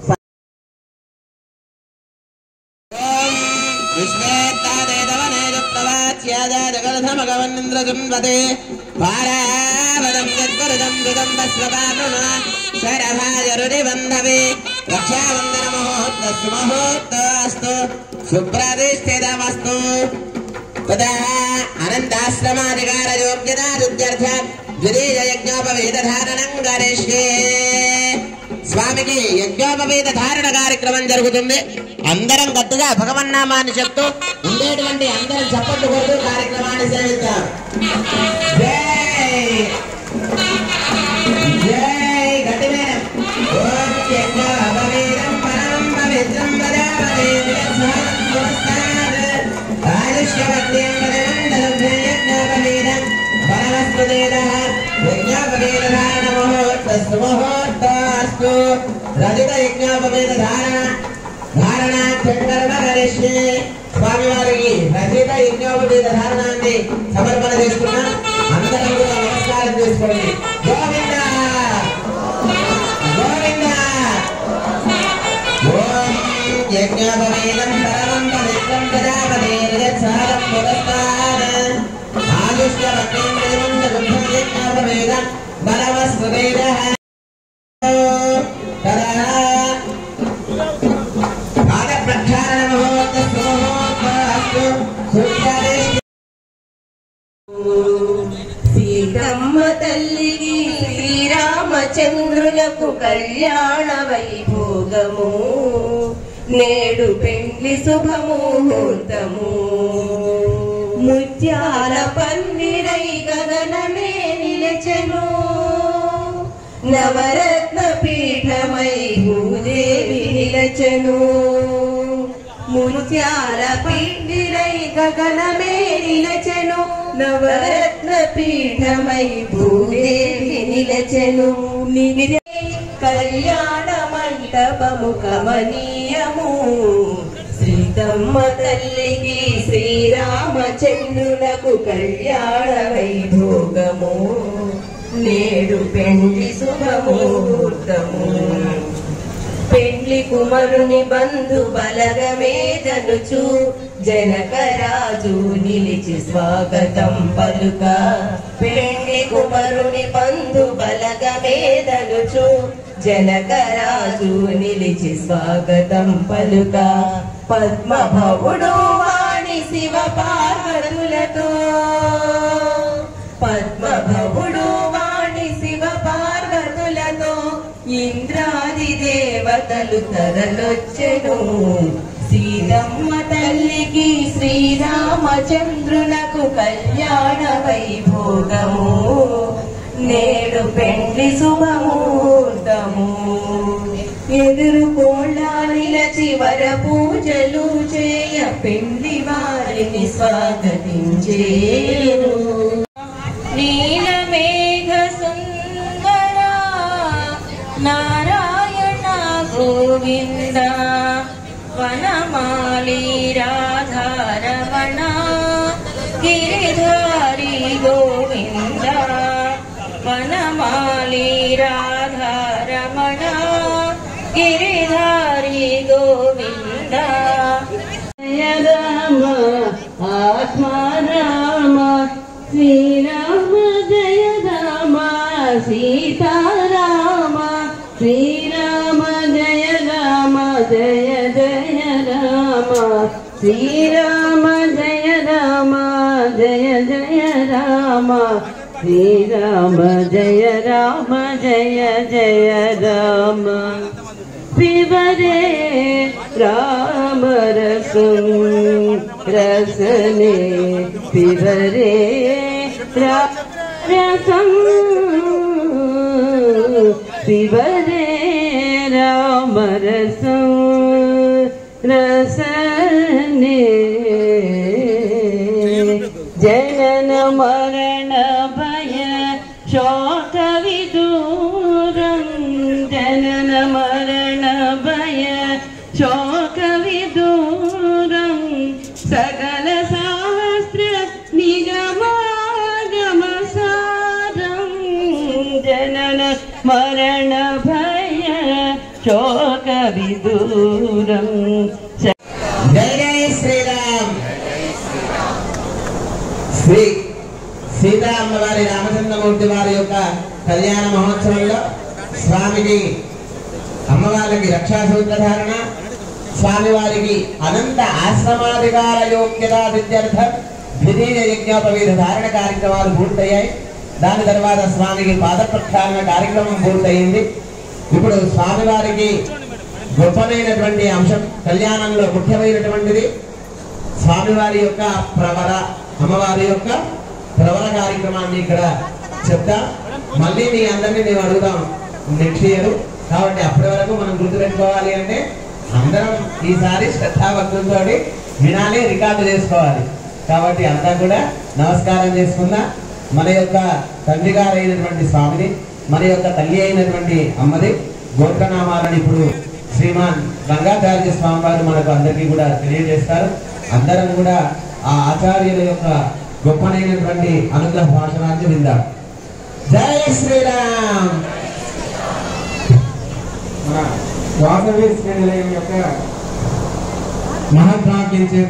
जगन्धमगवन्निन्द्रजुम्बते पारावदं यद्वरदं दुदं वस्वपानुना शरभायरुरिबन्धवे रक्षाबन्धनमुहूर्तस्तु मुहूर्तस्तु सुप्रतिष्ठितमस्तु। तदा अनन्ताश्रमाधिकारयोग्यता सिद्ध्यर्थ द्वितीययज्ञोपवीतधारणं करिष्ये। స్వామికి యజ్ఞోపవీత ధారణ కార్యక్రమం జరుగుతుంది. అందరం గట్టిగా భగవన్నామాన్ని చెప్తూ ఉండేటువంటి అందరం చప్పట్లు కొడుతూ కార్యక్రమాన్ని సేవిద్దాం. జై జై గట్టి మేడం. ఓం యజ్ఞోపవీతం పరమం పవిత్రం వదామహే ఆయుష్యవత్యం వదనందనం యజ్ఞోపవీతం పరమస్పదేదః యజ్ఞోపవీత ధారణ ముహూర్తస్తు ముహూర్తస్తు రజిత యజ్ఞోపవీత ధారణ చంద్రమ కరిష్యే. స్వామి వారికి రజిత యజ్ఞోపవీత ధారణాన్ని సమర్పణ చేసుకున్నాం. అందరం కూడా నమస్కారం చేసుకోండి. గోవింద గోవింద. ఓం యజ్ఞోపవీతం పరమం పవిత్రం ప్రజాపతే యత్సారం పురస్కార ఆయుష్యవత్యం దేవందగుంభం యజ్ఞోపవీతం బలవస్వవేదః. సీతమ్మ తల్లికి శ్రీరామచంద్రులకు కళ్యాణ వైభోగము నేడు పెండ్లి శుభముహూర్తము. ముత్యాల పందిరై గగనమే నిలచెను నవరత్న పీఠమై భూదేవి నిలచెను. ముత్యాల పందిరై గగనమే నిలచెను నవరత్న పీఠమై భూదేవి నిలచెను. కళ్యాణ మంటపము కమనీయము సీతమ్మ తల్లికి శ్రీరామచంద్రులకు కళ్యాణ వైభోగము నేడు పెండ్లి శుభముహూర్తము. పెండ్లి కుమరుని బంధు బలగమేదనుచు జనకరాజు నిలిచి స్వాగతం పలుక. పెండ్లి కుమరుని బంధు బలగమేదనుచు జనకరాజు నిలిచి స్వాగతం పలుక. పద్మభవుడు వాణి శివ పార్వతులతో పద్మభవుడు వాణి శివ పార్వతులతో ఇంద్రాది దేవతలు తరలొచ్చెను. సీతమ్మ తల్లికి శ్రీరామచంద్రులకు కళ్యాణ వైభోగము నేడు పెండ్లి శుభముహూర్తము. ఎదురు కోళ్ళ నిలచి వర పూజలు చేయ పెండ్లి వారిని స్వాగతించేను. నీలమేఘ సుందర నారాయణ గోవింద వనమాలి రాధారమణ గిరిధారి గోవింద వనమాలి రాధారమణ గిరిధారి గోవింద. జయ రామ ఆత్మారామ శ్రీరామ జయ రామ సీతారామ శ్రీరామ జయ రామ జయ జయ రామ శ్రీరామ జయ రామ జయ జయ రామ శ్రీరామ జయ రామ జయ జయ రామ పిబరే రామ రసం రసనే పిబరే రసం పిబరే రామ రసం రసనే జనన మరణ భయ శోక విదూరం జనన మరణ భయ శోక విదూరం సకల శాస్త్ర నిగమాగమ సారం జనన మరణ భయ శోక విదూరం. జై జై శ్రీరామ్. శ్రీ సీతా అమ్మవారి రామచంద్రమూర్తి వారి యొక్క కళ్యాణ మహోత్సవంలో స్వామికి అమ్మవారికి రక్షాసూత్రధారణ, స్వామివారికి అనంత ఆశ్రమాధికార యోగ్యత విద్యార్థం ద్వితీయ యజ్ఞోపవీత ధారణ కార్యక్రమాలు పూర్తయ్యాయి. దాని తర్వాత స్వామికి పాద ప్రక్షాళన కార్యక్రమం పూర్తయింది. ఇప్పుడు స్వామివారికి గొప్పమైనటువంటి అంశం కళ్యాణంలో ముఖ్యమైనటువంటిది స్వామివారి యొక్క ప్రవర, అమ్మవారి యొక్క ప్రవర కార్యక్రమాన్ని ఇక్కడ చెప్తా. మళ్ళీ మీ అందరినీ మేము అడుగుతాం నెక్స్ట్ ఇయర్. కాబట్టి అప్పటి వరకు మనం గుర్తుపెట్టుకోవాలి అంటే అందరం ఈసారి శ్రద్ధాభక్తులతో వినాలి, రికార్డు చేసుకోవాలి. కాబట్టి అంతా కూడా నమస్కారం చేసుకుందా. మన యొక్క తండ్రి గారు అయినటువంటి స్వామిని, మన యొక్క తల్లి అయినటువంటి అమ్మది గోత్రనామాలను ఇప్పుడు శ్రీమాన్ రంగాచార్య స్వామి వారు మనకు అందరికీ కూడా తెలియజేస్తారు. అందరం కూడా ఆ ఆచార్యుల యొక్క గొప్పనైనటువంటి అనుగ్రహ భాషణాన్ని విందాం. జై శ్రీరామ్. మన వాసవి శ్రీ నిలయం యొక్క మహద్భాగ్యం చేత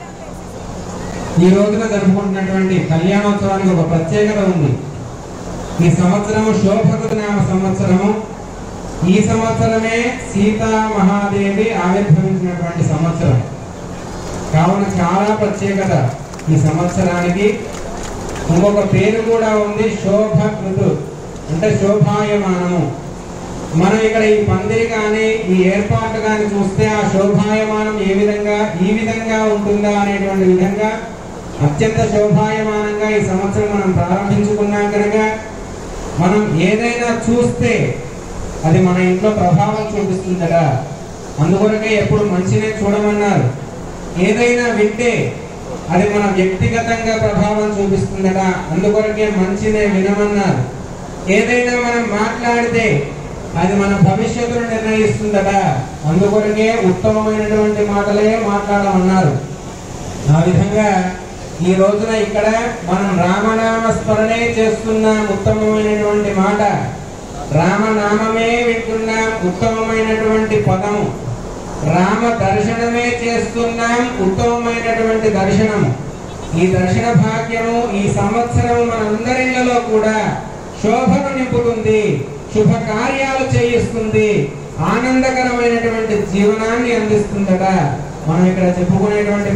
ఈ రోజున జరుపుకుంటున్నటువంటి కళ్యాణోత్సవానికి ఒక ప్రత్యేకత ఉంది. ఈ సంవత్సరము శోభకృత నామ సంవత్సరము. ఈ సంవత్సరమే సీతా మహాదేవి ఆవిర్భవించినటువంటి సంవత్సరం కావున చాలా ప్రత్యేకత ఈ సంవత్సరానికి. ఇంకొక పేరు కూడా ఉంది, శోభకృతు అంటే శోభాయమానము. మనం ఇక్కడ ఈ పందిరి కానీ ఈ ఏర్పాటు కానీ చూస్తే ఆ శోభాయమానం ఏ విధంగా ఈ విధంగా ఉంటుందా అనేటువంటి విధంగా అత్యంత శోభాయమానంగా ఈ సంవత్సరం మనం ప్రారంభించుకున్నాం కనుక మనం ఏదైనా చూస్తే అది మన ఇంట్లో ప్రభావం చూపిస్తుందట. అందుకొరకే ఎప్పుడు మంచినే చూడమన్నారు. ఏదైనా వింటే అది మన వ్యక్తిగతంగా ప్రభావం చూపిస్తుందట. అందుకొరకే మంచినే వినమన్నారు. ఏదైనా మనం మాట్లాడితే అది మన భవిష్యత్తును నిర్ణయిస్తుందట. అందుకొరకే ఉత్తమమైనటువంటి మాటలే మాట్లాడమన్నారు. ఆ విధంగా ఈ రోజున ఇక్కడ మనం రామనామ స్మరణే చేస్తున్నాం, ఉత్తమమైనటువంటి మాట. రామనామమే వింటున్నాం, ఉత్తమమైనటువంటి పదము. రామ దర్శనమే చేస్తున్నాం, ఉత్తమమైనటువంటి దర్శనము. ఈ దర్శన భాగ్యము ఈ సంవత్సరం మనందరిలో కూడా శోభను నింపుతుంది, శుభ కార్యాలు చేయిస్తుంది, ఆనందకరమైనటువంటి జీవనాన్ని అందిస్తుందట. మనం ఇక్కడ చెప్పుకునేటువంటి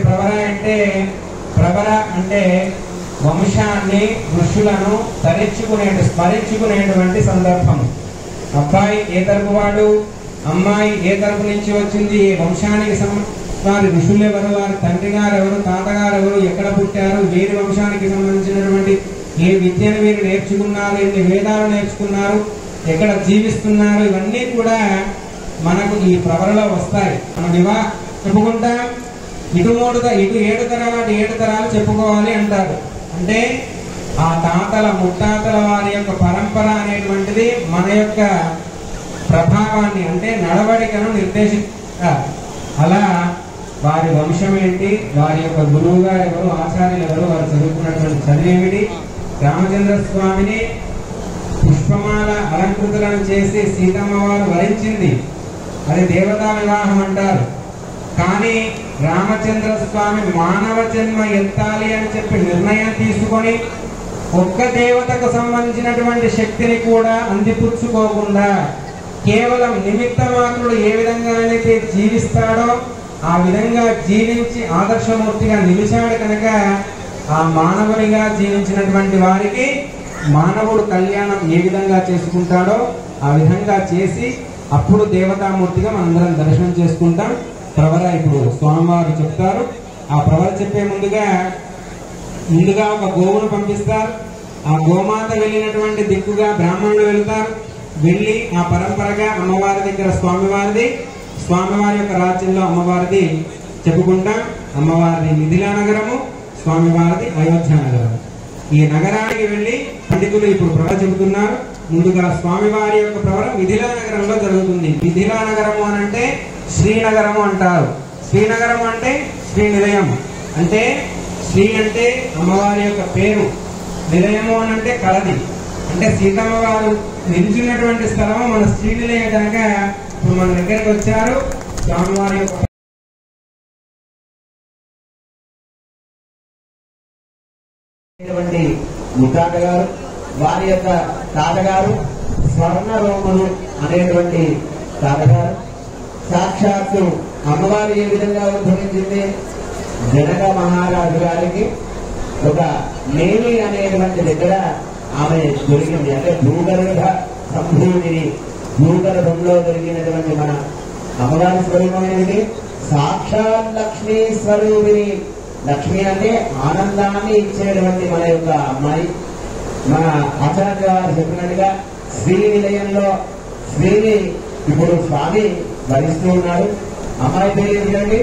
ప్రవర అంటే వంశాన్ని, ఋషులను స్మరించుకునేటువంటి సందర్భం. అబ్బాయి ఏ తరపు వాడు, అమ్మాయి ఏ తరపు నుంచి వచ్చింది, ఏ వంశానికి వారి ఋషులు ఎవరు, వారి తండ్రి గారు ఎవరు, తాతగారు ఎవరు, ఎక్కడ పుట్టారు, వీరి వంశానికి సంబంధించినటువంటి ఏ విద్యను వీరు నేర్చుకున్నారు, ఎన్ని వేదాలు నేర్చుకున్నారు, ఎక్కడ జీవిస్తున్నారు, ఇవన్నీ కూడా మనకు ఈ ప్రవరలో వస్తాయి. మనం చెప్పుకుంటాం. ఇటు 7 తరాలు, అటు 7 తరాలు చెప్పుకోవాలి అంటారు. అంటే ఆ తాతల ముత్తాతల వారి యొక్క పరంపర అనేటువంటిది మన యొక్క ప్రభావాన్ని అంటే నడవడికను నిర్దేశిస్తారు. అలా వారి వంశం ఏంటి, వారి యొక్క గురువు గారు ఎవరు, ఆచార్యులు ఎవరు, వారు చదువుకున్నటువంటి చదివేమిటి. రామచంద్ర స్వామిని పుష్పమాల అలంకృతులను చేసి సీతమ్మ వారు వరించింది. అది దేవతా వివాహం అంటారు. కానీ రామచంద్ర స్వామి మానవ జన్మ ఎత్తాలి అని చెప్పి నిర్ణయం తీసుకొని ఒక్క దేవతకు సంబంధించినటువంటి శక్తిని కూడా అందిపుచ్చుకోకుండా కేవలం నిమిత్త మాత్రుడు ఏ విధంగా అయితే జీవిస్తాడో ఆ విధంగా జీవించి ఆదర్శమూర్తిగా నిలిచాడు కనుక ఆ మానవునిగా జీవించినటువంటి వారికి మానవుడు కళ్యాణం ఏ విధంగా చేసుకుంటాడో ఆ విధంగా చేసి అప్పుడు దేవతామూర్తిగా మనందరం దర్శనం చేసుకుంటాం. ప్రవర ఇప్పుడు స్వామివారు చెప్తారు. ఆ ప్రవర చెప్పే ముందుగా ఒక గోవును పంపిస్తారు. ఆ గోమాత వెళ్ళినటువంటి దిక్కుగా బ్రాహ్మణులు వెళ్తారు. వెళ్ళి ఆ పరంపరగా అమ్మవారి దగ్గర స్వామివారిది, స్వామివారి యొక్క రాజ్యంలో అమ్మవారిది చెప్పుకుంటాం. అమ్మవారిది మిథిలా నగరము, స్వామివారిది అయోధ్య నగరం. ఈ నగరానికి వెళ్లి పండితులు ఇప్పుడు ప్రవర చెబుతున్నారు. ముందుగా స్వామివారి యొక్క ప్రవర మిథిలా నగరంలో జరుగుతుంది. మిథిలా నగరము అనంటే శ్రీనగరము అంటారు. శ్రీనగరం అంటే శ్రీనిలయం. అంటే శ్రీ అంటే అమ్మవారి యొక్క పేరు, నిలయము అనంటే కలది. అంటే సీతమ్మ వారు నిలిచినటువంటి స్థలము మన శ్రీనిలయం కనుక ఇప్పుడు మన దగ్గరికి వచ్చారు. స్వామివారి యొక్క ముత్తాత గారు, వారి యొక్క తాతగారు స్వర్ణ రోములు అనేటువంటి తాతగారు. సాక్షాత్తు అమ్మవారు ఏ విధంగా ఉద్భవించింది, జనక మహారాజు గారికి ఒక నేమి అనేటువంటి దగ్గర ఆమె దొరికింది. అంటే భూగర్భ సంభూమిని, భూగర్భంలో దొరికినటువంటి మన అమ్మవారి స్వరూపమైనది సాక్షాత్ లక్ష్మీ స్వరూపిణి. లక్ష్మి అంటే ఆనందాన్ని ఇచ్చేటువంటి మన యొక్క అమ్మాయి. మన ఆచార్య గారు చెప్పినట్టుగా శ్రీ నిలయంలో శ్రీని ఇప్పుడు స్వామి వరిస్తూ ఉన్నారు. అమ్మాయి పేరు ఏంటండి?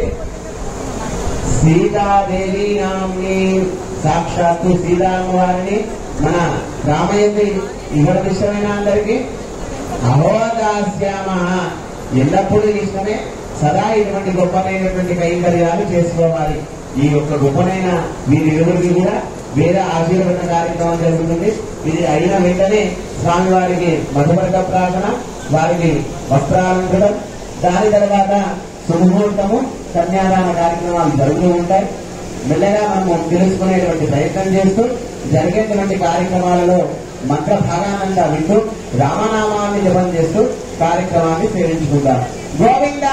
సీతాదేవి నామ్ని. సాక్షాత్తు సీతామ్మవారిని మన రామయ్యకి ఇవ్వడం ఇష్టమైన అందరికీ అహోదాస్యామ, ఎల్లప్పుడూ ఇష్టమే. సదా ఇటువంటి గొప్పనైనటువంటి కైంకర్యాలు చేసుకోవాలి. ఈ యొక్క గొప్పనైన వీరి ఇరువురికి కూడా వేరే ఆశీర్వదన కార్యక్రమం జరుగుతుంది. ఇది అయిన వెంటనే స్వామివారికి మధువర్గ ప్రార్థన, వారికి వస్త్రాలంకడం, దాని తర్వాత శుభముహూర్తము, కన్యాదాన కార్యక్రమాలు జరుగుతూ ఉంటాయి. మెల్లగా మనము తెలుసుకునేటువంటి ప్రయత్నం చేస్తూ జరిగేటువంటి కార్యక్రమాలలో మంత్ర భాగానంగా వింటూ రామనామాన్ని జపం చేస్తూ కార్యక్రమాన్ని సేవించుకుంటాం. గోవింద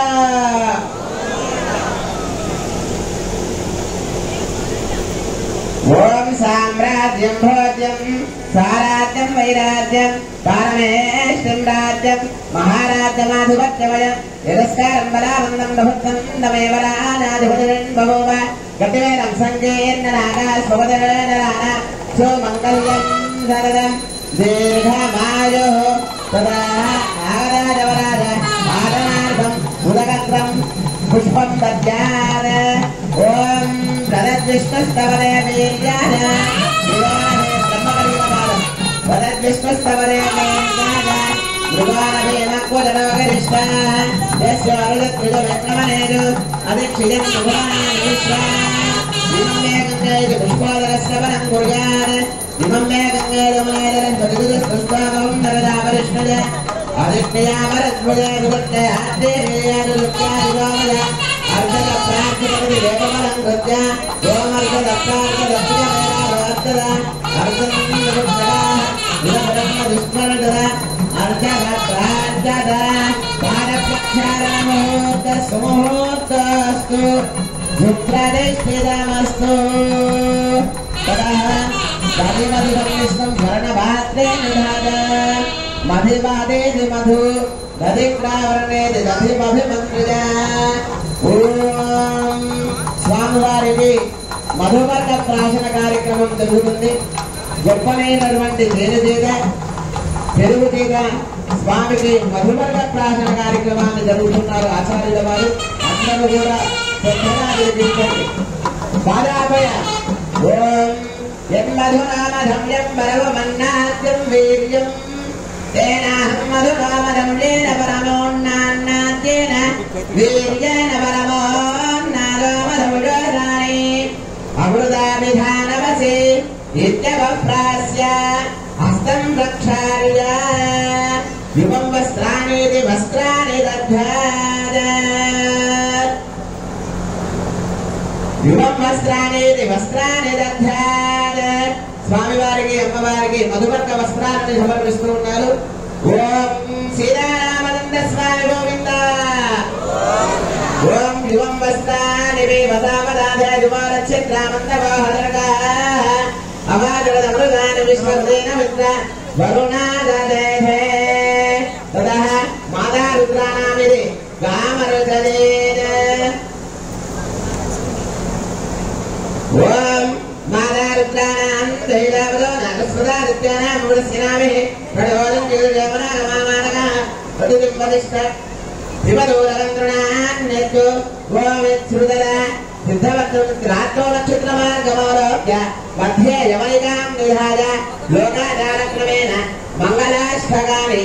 ఓం సామ్రాజ్యం భోజ్యం స్వరాజ్యం వైరాజ్యం పారమేష్టం రాజ్యం మహారాజ్యమాధిపత్యమయం యస్కారం బలానందం భక్తం నమేవరానాధిపతిరన్ బభూవ గతివేదం సంకీర్ణనాగాస్వదనరాన సోమంగళ్యం శరదం దీర్ఘమాయో తదా నాగరాజవరాజ ఆదనార్థం ఉదగత్రం పుష్పం దద్యాన. ఓం ప్రదద్విష్ణుస్తవరే వీర్యాన బ్రహ్మకరీమపాదం ప్రదద్విష్ణుస్తవరే వీర్యాన మృగానభీమక్వదనోగరిష్ట యస్యారుజత్రిజవిక్రమనేజు అధిక్షిజం సుభానాని విశ్వా ఇమం మే గంగేజు పుష్పోదరశ్రవణం కుర్యాన్ ఇమం మే గంగేజు మునేజరం ప్రతిగుజస్పృష్టామం నరదావరిష్ణుజ అధిష్ఠయామరద్భుజ విగుణ్య ఆద్యేయానులుక్యాదివామజ అర్ధక ప్రార్థిపతి దేవమలం కృత్య ఓమర్ధదప్పార్ధదప్పిజమేరావర్తద అర్ధం నిరుద్ధదా నిరపరమ దుష్మరణద అర్ధక ప్రార్థద పాదప్రక్షాళనముహూర్త సుముహూర్తస్తు పుత్రధిష్ఠితమస్తు. తదః దధిమధురం విష్ణుం స్వర్ణభాద్రే నిధాద మధివాదేది మధు దధిప్రావరణేది దధిమభిమంత్రిజ. ఓం స్వామివారికి మధువర్గ ప్రాశన కార్యక్రమం జరుగుతుంది. గొప్పనైనటువంటి తేనె పెరుగు తీగ స్వామికి మధువర్గ ప్రాశన కార్యక్రమాన్ని జరుగుతున్నారు ఆచార్యుల వారు. అందరూ కూడా శ్రద్ధగా వినిపించండి. పాదాభయ ఓం యన్మధునామధమ్యం పరమన్నాద్యం వీర్యం తేనాహం మధునామధమ్యేన పరమోన్నాన్నాద్యేన వీర్యేన పరమోన్నాదోమధుజోదాని అమృతాభిధానవసి ఇత్యవప్రాస్య హస్తం ప్రక్షాళ్య యువం వస్త్రాణీతి వస్త్రాణి దధ్యాద. యువం వస్త్రాణీతి వస్త్రాన్ని దధ్యాద. స్వామివారికి అమ్మవారికి మధువర్గ వస్త్రాలను సమర్పిస్తూ ఉన్నారు. ఓం శ్రీరామచంద్ర స్వామి గోవింద. ఓం యువం వస్త్రాన్ని వసామదాధ్యాయువారక్షేత్రామంతవాహనగా అవాజలమృగాని विश्वसेन मित्र वरुणाददेहे ततः माता रुद्राणामिति गामरुचदेन ओम माता रुद्राणां दैववरो नागस्वदा रुद्राणां मूलस्यनामिः प्रणवोदं जीवदेवना गमामानकः प्रतिबिम्बदिष्ट शिवदूरगन्धृणान्यतो गोविच्छ्रुदरा सिद्धवत्तरात्रो नक्षत्रमार्गमोरोग्य मध्ये यवनिकां निधाय लोकाचारक्रमेण मंगलाष्टकानि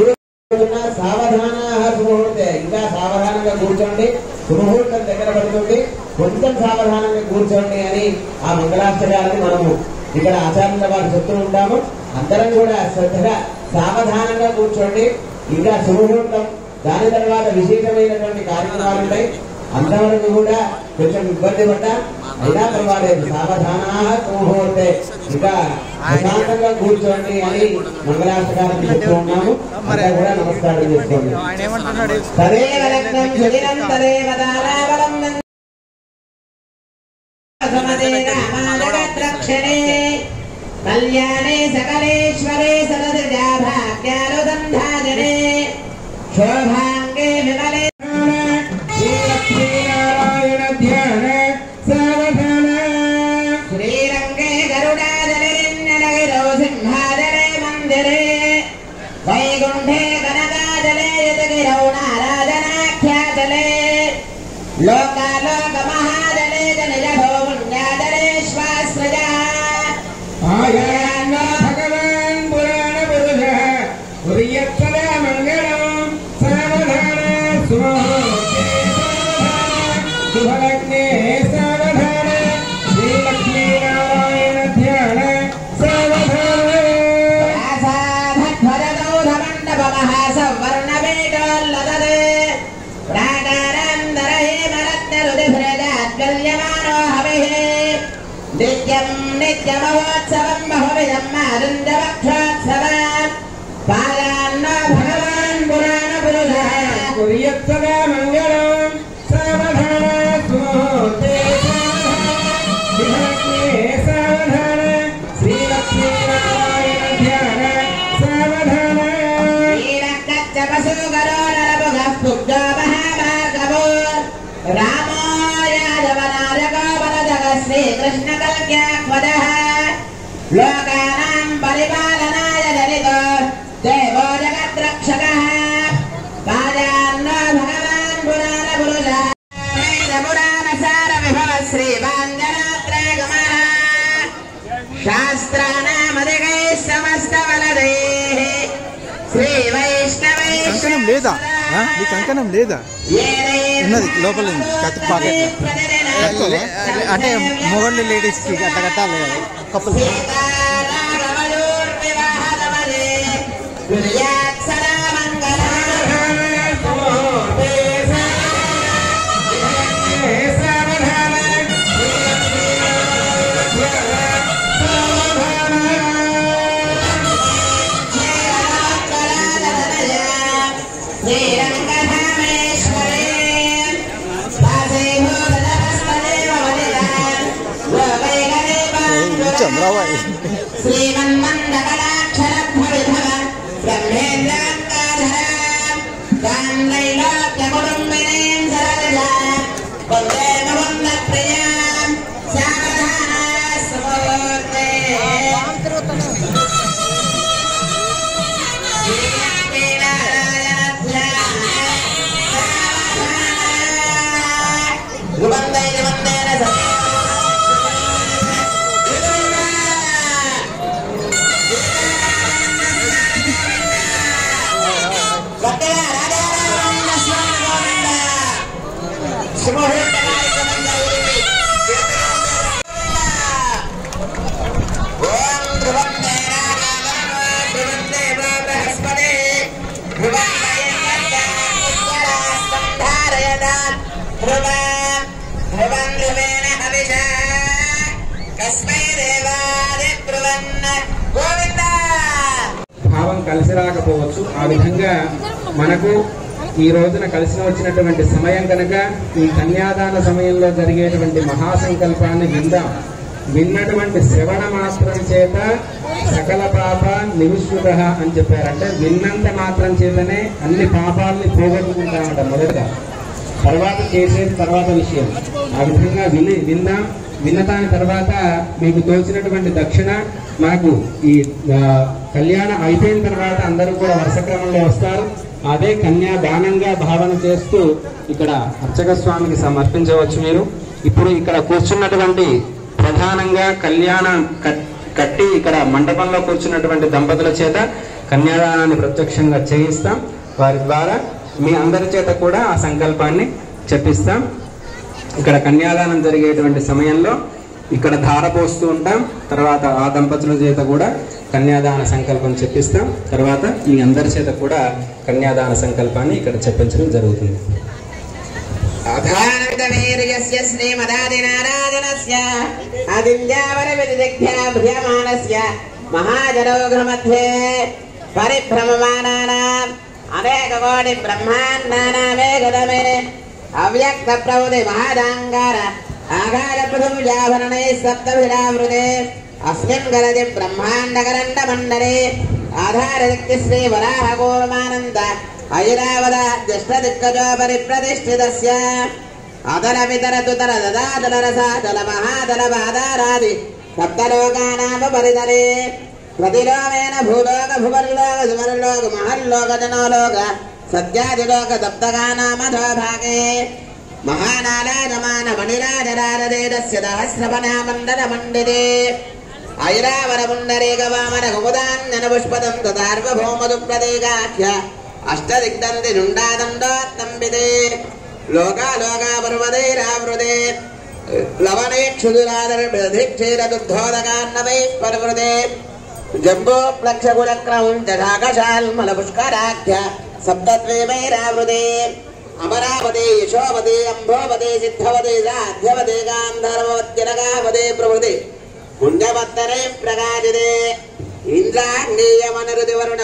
సావధాన సుముహూర్తే ఇంకా సావధానంగా కూర్చోండి సుముహూర్తం దగ్గర పడుతుంది కొంచెం సావధానంగా కూర్చోండి అని ఆ మంగళాష్టకాలని మనము ఇక్కడ ఆచార్యుల వారు చెప్తూ ఉంటాము. అందరం కూడా శ్రద్ధగా సావధానంగా కూర్చోండి. ఇంకా సుముహూర్తం దాని తర్వాత విశేషమైనటువంటి కార్యక్రమాలు ఉంటాయి. అంతవరకు కూడా కొంచెం ఇబ్బంది పడ్డా అయినా పర్వాలేదు. సావధానా సుముహూర్తే ఇంకా ప్రశాంతంగా కూర్చోండి అని మంగళాష్టకానికి చెప్తూ ఉన్నాము. అంతా కూడా నమస్కారం చేసుకోండి. తదేవ లగ్నం సుదినం తదేవ తారావలంబం సమదేన మానవత్రక్షణే కళ్యాణే సకలేశ్వరే సదజా భాగ్యానుదంధాజనే శోభాంగే విమలే శ్రీలక్ష్మీనారాయణ ధ్యాన సావధాన శ్రీరంగే గరుడాజలిన్నగిరో సింహాజలే మందిరే వైగుంఠే కనకాజలే యతగిరౌ నారాజనాఖ్యాజలే లోకాలోక మహాజలే జనజభో పుణ్యాజలే శ్వాస్రజా ఆయాన్న భగవాన్ పురాణ పురుష పురియత్సదా మంగళం సావధాన సుమోహే శుభలగ్నే సావధాన శ్రీలక్ష్మీనారాయణ ధ్యాన సావధాన సవర్ణవేటోల్లదే ప్రాకారాంతరహే మరత్నరుదిభ్రజాత్కల్యమానో హవిః నిత్యం నిత్యమహోత్సవం బహువిధం మారుంజవక్షోత్సవం పాయాన్నో భగవాన్ పురాణ పురుషः కుర్యత్సదా మంగళం సావధాన సుముహూర్తే సావధాన శ్రీలక్ష్మీనారాయణ ధ్యాన సావధాన శ్రీరక్కచ్చపశుగరో నరపుగః పుగ్ధో మహాభాగవో రామో యాదవనారగోపరజగ శ్రీకృష్ణకల్క్యాక్వదః లోకానాం పరిపాలనాయ జనితో దేవో జగద్రక్షకः పాయాన్నో భగవాన్ పురాణ పురుషः పురాణసార విభవ శ్రీవాంజనాత్రేగమః శాస్త్రానామధికైః సమస్తవలదైః శ్రీ వైష్ణవైః కంకణం లేదా ఈ కంకణం లేదా ఉన్నది లోపల ఉంది పాకెట్ అంటే మొగళ్ళు లేడీస్కి అట్లా కట్టాలి కదా కప్పులు చంద్రబాబు శ్రీమన్మందకటాక్షరభవిధవ బ్రహ్మేంద్రాంకాధర గాంధైలోక్యకుటుంబినీం సరళ వందే ముకుంద ప్రియాం సావధాన సుముహూర్తే భావం కలిసి రాకపోవచ్చు. ఆ విధంగా మనకు ఈ రోజున కలిసి వచ్చినటువంటి సమయం కనుక ఈ కన్యాదాన సమయంలో జరిగేటువంటి మహాసంకల్పాన్ని విందాం. విన్నటువంటి శ్రవణ మాత్రం చేత సకల పాప నివిశ్రుత అని చెప్పారు. అంటే విన్నంత మాత్రం చేతనే అన్ని పాపాలని పోగొట్టుకుంటామంట మొదటగా, తర్వాత చేసేది తర్వాత విషయం. ఆ విధంగా విందాం. విన్నదాని తర్వాత మీకు తోచినటువంటి దక్షిణ మాకు ఈ కళ్యాణం అయిపోయిన తర్వాత అందరూ కూడా వరుస క్రమంలో వస్తారు. అదే కన్యాదానంగా భావన చేస్తూ ఇక్కడ అర్చక స్వామికి సమర్పించవచ్చు. మీరు ఇప్పుడు ఇక్కడ కూర్చున్నటువంటి ప్రధానంగా కళ్యాణం కట్టి ఇక్కడ మండపంలో కూర్చున్నటువంటి దంపతుల చేత కన్యాదానాన్ని ప్రత్యక్షంగా చేయిస్తాం. వారి ద్వారా మీ అందరి చేత కూడా ఆ సంకల్పాన్ని చెప్పిస్తాం. ఇక్కడ కన్యాదానం జరిగేటువంటి సమయంలో ఇక్కడ ధార పోస్తూ ఉంటాం. తర్వాత ఆ దంపతుల చేత కూడా కన్యాదాన సంకల్పం చెప్పిస్తాం. తర్వాత మీ అందరి చేత కూడా కన్యాదాన సంకల్పాన్ని ఇక్కడ చెప్పించడం జరుగుతుంది. అధానవిదమేర్యస్య శ్రీమదాదినారాజనస్య అదింద్యావరవిదిగ్ధ్యాభ్యమానస్య మహాజనోగ్రమధ్యే పరిభ్రమమానానాం అనేకకోటి బ్రహ్మాండానామేకదమే అవ్యక్త ప్రౌది మహాదాంగార ఆకార పృథుజాభరణై సప్తభిరావృతే అస్మిన్ గలది బ్రహ్మాండకరండ మండలే ఆధారదిక్తి శ్రీ వరాహ గోరమానంద ఐరావద జ్యేష్ఠదిక్కజో పరిప్రతిష్ఠితస్య అదల వితరతుతర దదాదల రసాదల మహాదల బాదారాది సప్తలోకానాపరితరే ప్రతిలోకేన భూలోక భువర్లోక సువర్లోక మహల్లోక జనోలోక సత్యాదిలోక సప్తగానామధోభాగే మహానారాజమాన మణిరాజరాజదేదస్య సహస్రపనామండల మండితే ఐరావరముండరేక వామన కుముదాన్నన పుష్పదం తదార్వభౌమదు ప్రదేగాఖ్య అష్టదిగ్దంతి నుండాదండోత్తంబితే లోకాలోకాపర్వతైరావృతే లవణేక్షుదురాదర్భిక్షీరదుద్ధోదకాన్నవైః జంబో ప్లక్షకులక్రమం జటాకశాల్మల పుష్కరాఖ్య సప్తద్వీపైరావృతే అమరావతి యశోవతి అంభోవతి సిద్ధవతి సాధ్యవతి గాంధర్వవత్యనగావతి ప్రభుతి పుణ్యవత్తరే ప్రకాశితే ఇంద్రాగ్నేయమనరుతి వరుణ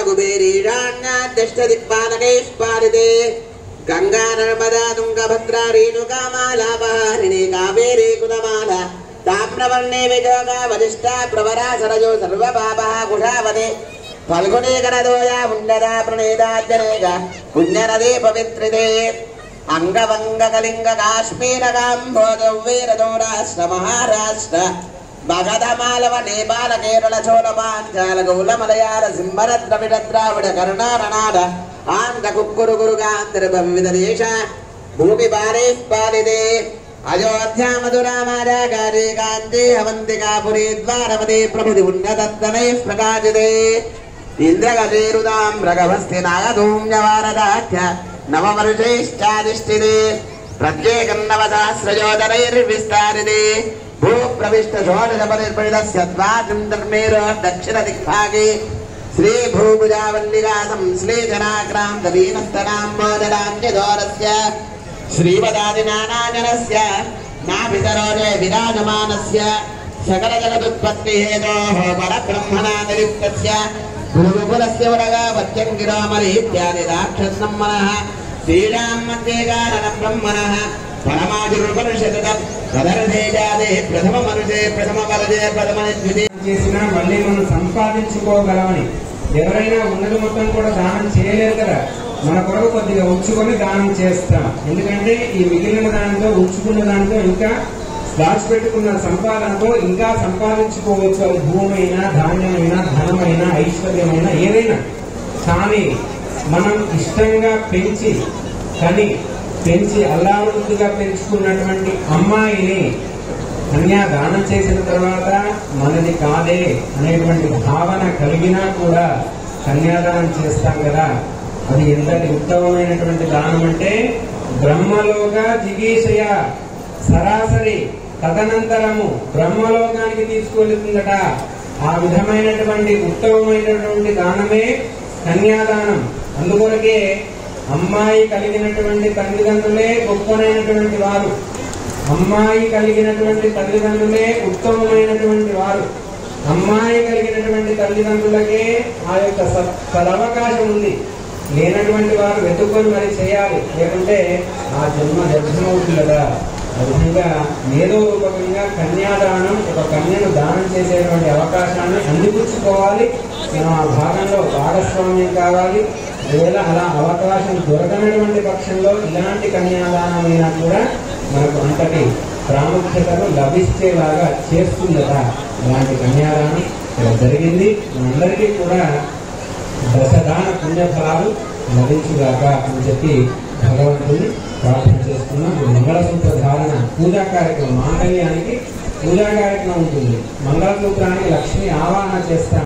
కుబేరీషాణ్యాద్యష్టదిక్పాలకైష్పాదితే గంగా నర్మదా తుంగభద్రా రేణుకామాలాపహారిణి కావేరీ కులమాల తామ్రవర్ణే విజోగా వరిష్ఠా ప్రవరా సరజో సర్వపాపః కుషావతి ఫల్గుణీ గణదోయా పుణ్యదా ప్రణేదాజనేక పుణ్యనదే పవిత్రితే అంగవంగ కళింగ కాశ్మీర కాంబోజవీరదో రాష్ట్ర మహారాష్ట్ర భగదమాలవ నేపాల కేరళ చోళ పాంచాల గౌల మలయాళ సింహర ద్రవిడ ద్రావిడ కరుణారణాడ ఆంధ్ర కుక్కురు గురుగాంధ్ర వివిధ దేశ భూమి పాలిదే అయోధ్యా మధురా మారాగారి కాంతి అవంతికాపురి ద్వారవతి ప్రభుతి ఉన్నతత్తనై ప్రకాశితే ఇంద్రగజేరుదాం రఘవస్థి నాగధూమ్యవారదాఖ్య నవమరుషైశ్చాదిష్ఠితే ప్రత్యేకం నవసహస్రయోధరైర్విస్తారితే భూ ప్రవిష్ట షోడశపరిపరిదస్య ద్వాత్రింధర్మేరో దక్షిణ దిగ్భాగే శ్రీ భూభుజావల్లికాసం శ్లేజనాక్రాంత దీనస్తనాంబోదరాంజదోరస్య శ్రీవదాదినానాజనస్య నాభితరోజే విరాజమానస్య సకల జగదుత్పత్తి హేతోః పరబ్రహ్మణాదిలిప్తస్య భూగులస్య వరగా వత్యం గిరామరి ఇత్యాది రాక్షసం మనః శ్రీరాం మధ్యే కారణం బ్రహ్మణః ప్రథమ మనుషే ప్రథమ వరదే ప్రథమ చేసినా మళ్ళీ మనం సంపాదించుకోగలమని. ఎవరైనా ఉన్నది మొత్తం కూడా దానం చేయలేరు కదా, మన కొరకు కొద్దిగా ఉంచుకొని దానం చేస్తాం. ఎందుకంటే ఈ మిగిలిన దానితో ఉంచుకున్న దానితో ఇంకా దాచిపెట్టుకున్న సంపాదనతో ఇంకా సంపాదించుకోవచ్చు. అది భూమైనా ధాన్యమైనా ధనమైనా ఐశ్వర్యమైనా ఏదైనా. కానీ మనం ఇష్టంగా పెంచి అల్లారుగా పెంచుకున్నటువంటి అమ్మాయిని కన్యాదానం చేసిన తర్వాత మనది కాదే అనేటువంటి భావన కలిగినా కూడా కన్యాదానం చేస్తాం కదా. అది ఎంతటి ఉత్తమమైనటువంటి దానం అంటే బ్రహ్మలోక జిగీషయ సరాసరి తదనంతరము బ్రహ్మలోకానికి తీసుకెళ్తుందట. ఆ విధమైనటువంటి ఉత్తమమైనటువంటి దానమే కన్యాదానం. అందుకొరకే అమ్మాయి కలిగినటువంటి తల్లిదండ్రులే గొప్పనైనటువంటి వారు, అమ్మాయి కలిగినటువంటి తల్లిదండ్రులే ఉత్తమమైనటువంటి వారు. అమ్మాయి కలిగినటువంటి తల్లిదండ్రులకే ఆ యొక్క సదవకాశం ఉంది. లేనటువంటి వారు వెతుక్కొని మరి చేయాలి, లేకుంటే ఆ జన్మ వ్యర్థమవుతుంది కదా. విధంగా ఏదో రూపకంగా కన్యాదానం, ఒక కన్యను దానం చేసేటువంటి అవకాశాన్ని అందిపుచ్చుకోవాలి. మనం ఆ భాగంలో భాగస్వామ్యం కావాలి. ఒకవేళ అలా అవకాశం దొరకనటువంటి పక్షంలో ఇలాంటి కన్యాదానమైనా కూడా మనకు అంతటి ప్రాముఖ్యతను లభించేలాగా చేస్తుందట. ఇలాంటి కన్యాదానం ఇక్కడ జరిగింది. మనందరికీ కూడా దశదాన పుణ్యఫలాలు లభించుగాక అని చెప్పి భగవంతుని ప్రార్థన చేస్తున్నాం. మంగళసూత్ర ధారణ పూజా కార్యక్రమం, మాంగళ్యానికి పూజా కార్యక్రమం ఉంటుంది. మంగళసూత్రానికి లక్ష్మి ఆవాహన చేస్తాం.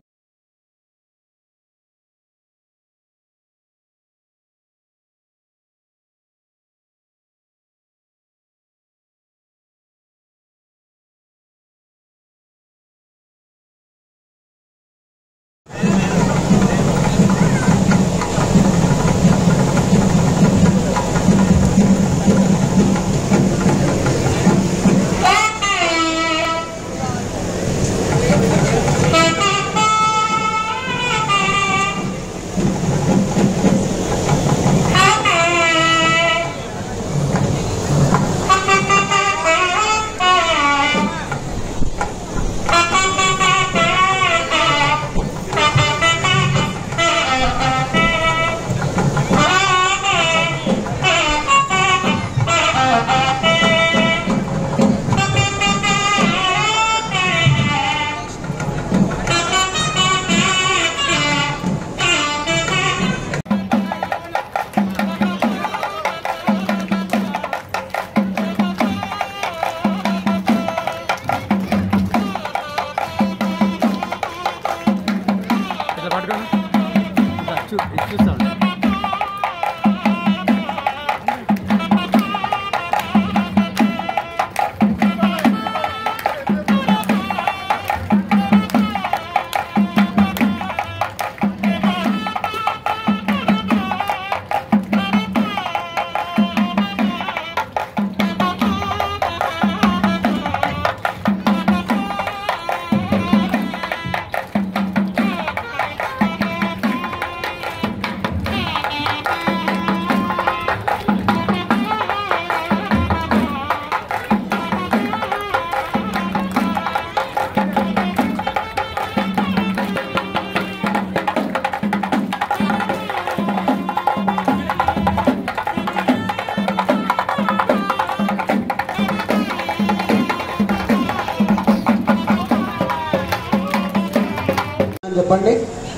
చెప్పండి.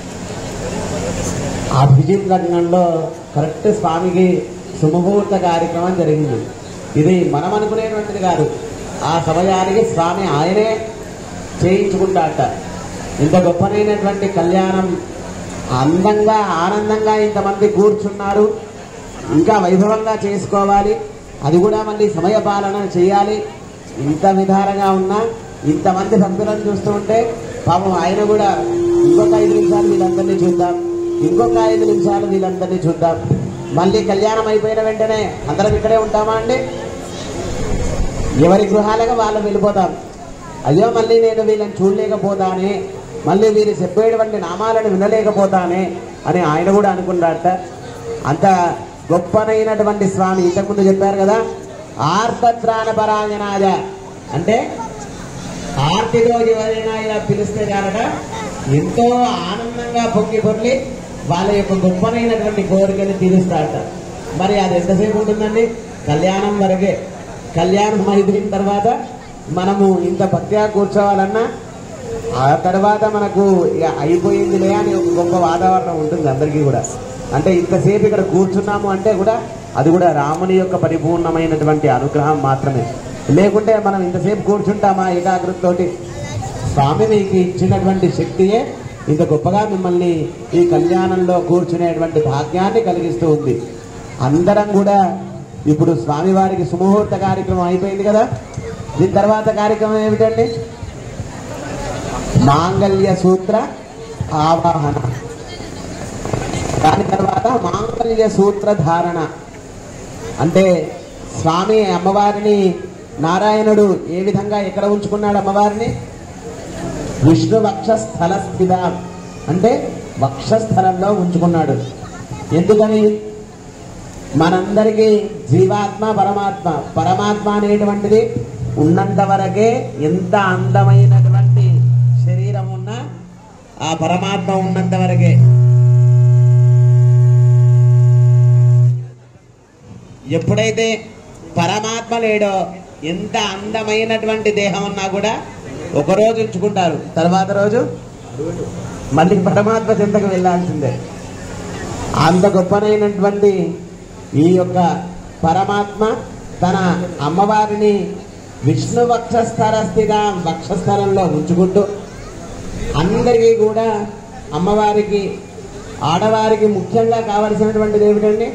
అభిజిత్ లగ్నంలో కరెక్ట్ స్వామికి సుముహూర్త కార్యక్రమం జరిగింది. ఇది మనం అనుకునేటువంటిది కాదు. ఆ సమయానికి స్వామి ఆయనే చేయించుకుంటాట. ఇంత గొప్పనైనటువంటి కళ్యాణం అందంగా ఆనందంగా ఇంతమంది కూర్చున్నారు. ఇంకా వైభవంగా చేసుకోవాలి. అది కూడా మళ్ళీ సమయపాలన చేయాలి. ఇంత విధాలుగా ఉన్నా ఇంతమంది భక్తులను చూస్తూ ఉంటే పాపం ఆయన కూడా ఇంకొక 5 నిమిషాలు వీళ్ళందరినీ చూద్దాం, ఇంకొక 5 నిమిషాలు వీళ్ళందరినీ చూద్దాం. మళ్ళీ కళ్యాణం అయిపోయిన వెంటనే అందరం ఇక్కడే ఉంటామా అండి? ఎవరి గృహాలుగా వాళ్ళు వెళ్ళిపోతాం. అయ్యో మళ్ళీ నేను వీళ్ళని చూడలేకపోతానే, మళ్ళీ వీరు చెప్పేటువంటి నామాలను వినలేకపోతానే అని ఆయన కూడా అనుకున్నాడట. అంత గొప్పనైనటువంటి స్వామి. ఇంతకుముందు చెప్పారు కదా, ఆర్తత్రాణ పరాయణాయ అంటే ఆర్తితో ఎవరైనా ఇలా పిలిస్తే చాలట ఎంతో ఆనందంగా పొంగి పొర్లి వాళ్ళ యొక్క గొప్పనైనటువంటి కోరికని తీరుస్తాడట. మరి అది ఎంతసేపు ఉంటుందండి? కళ్యాణం వరకే. కళ్యాణం అయిపోయిన తర్వాత మనము ఇంత భక్తిగా కూర్చోవాలన్నా ఆ తర్వాత మనకు ఇక అయిపోయిందిలే అని ఒక గొప్ప వాతావరణం ఉంటుంది అందరికీ కూడా. అంటే ఇంతసేపు ఇక్కడ కూర్చున్నాము అంటే కూడా అది కూడా రాముని యొక్క పరిపూర్ణమైనటువంటి అనుగ్రహం మాత్రమే. లేకుంటే మనం ఇంతసేపు కూర్చుంటామా ఏకాగ్రతతోటి? స్వామి మీకు ఇచ్చినటువంటి శక్తియే ఇంత గొప్పగా మిమ్మల్ని ఈ కళ్యాణంలో కూర్చునేటువంటి భాగ్యాన్ని కలిగిస్తూ ఉంది. అందరం కూడా ఇప్పుడు స్వామివారికి సుముహూర్త కార్యక్రమం అయిపోయింది కదా. దీని తర్వాత కార్యక్రమం ఏమిటండి? మాంగళ్య సూత్ర ఆవాహన. దాని తర్వాత మాంగళ్య సూత్ర ధారణ. అంటే స్వామి అమ్మవారిని నారాయణుడు ఏ విధంగా ఎక్కడ ఉంచుకున్నాడు అమ్మవారిని? విష్ణు వక్షస్థల స్థిత అంటే వక్షస్థలంలో ఉంచుకున్నాడు. ఎందుకని? మనందరికీ జీవాత్మ పరమాత్మ, పరమాత్మ అనేటువంటిది ఉన్నంత వరకే ఎంత అందమైనటువంటి శరీరం ఉన్నా ఆ పరమాత్మ ఉన్నంత వరకే. ఎప్పుడైతే పరమాత్మ లేడో ఎంత అందమైనటువంటి దేహం ఉన్నా కూడా ఒకరోజు ఉంచుకుంటారు, తర్వాత రోజు మళ్ళీ పరమాత్మ చెంతకు వెళ్ళాల్సిందే. అంత గొప్పనైనటువంటి ఈ యొక్క పరమాత్మ తన అమ్మవారిని విష్ణు వక్షస్థలంలో ఉంచుకుంటూ అందరికీ కూడా అమ్మవారికి ఆడవారికి ముఖ్యంగా కావలసినటువంటిది ఏమిటండి?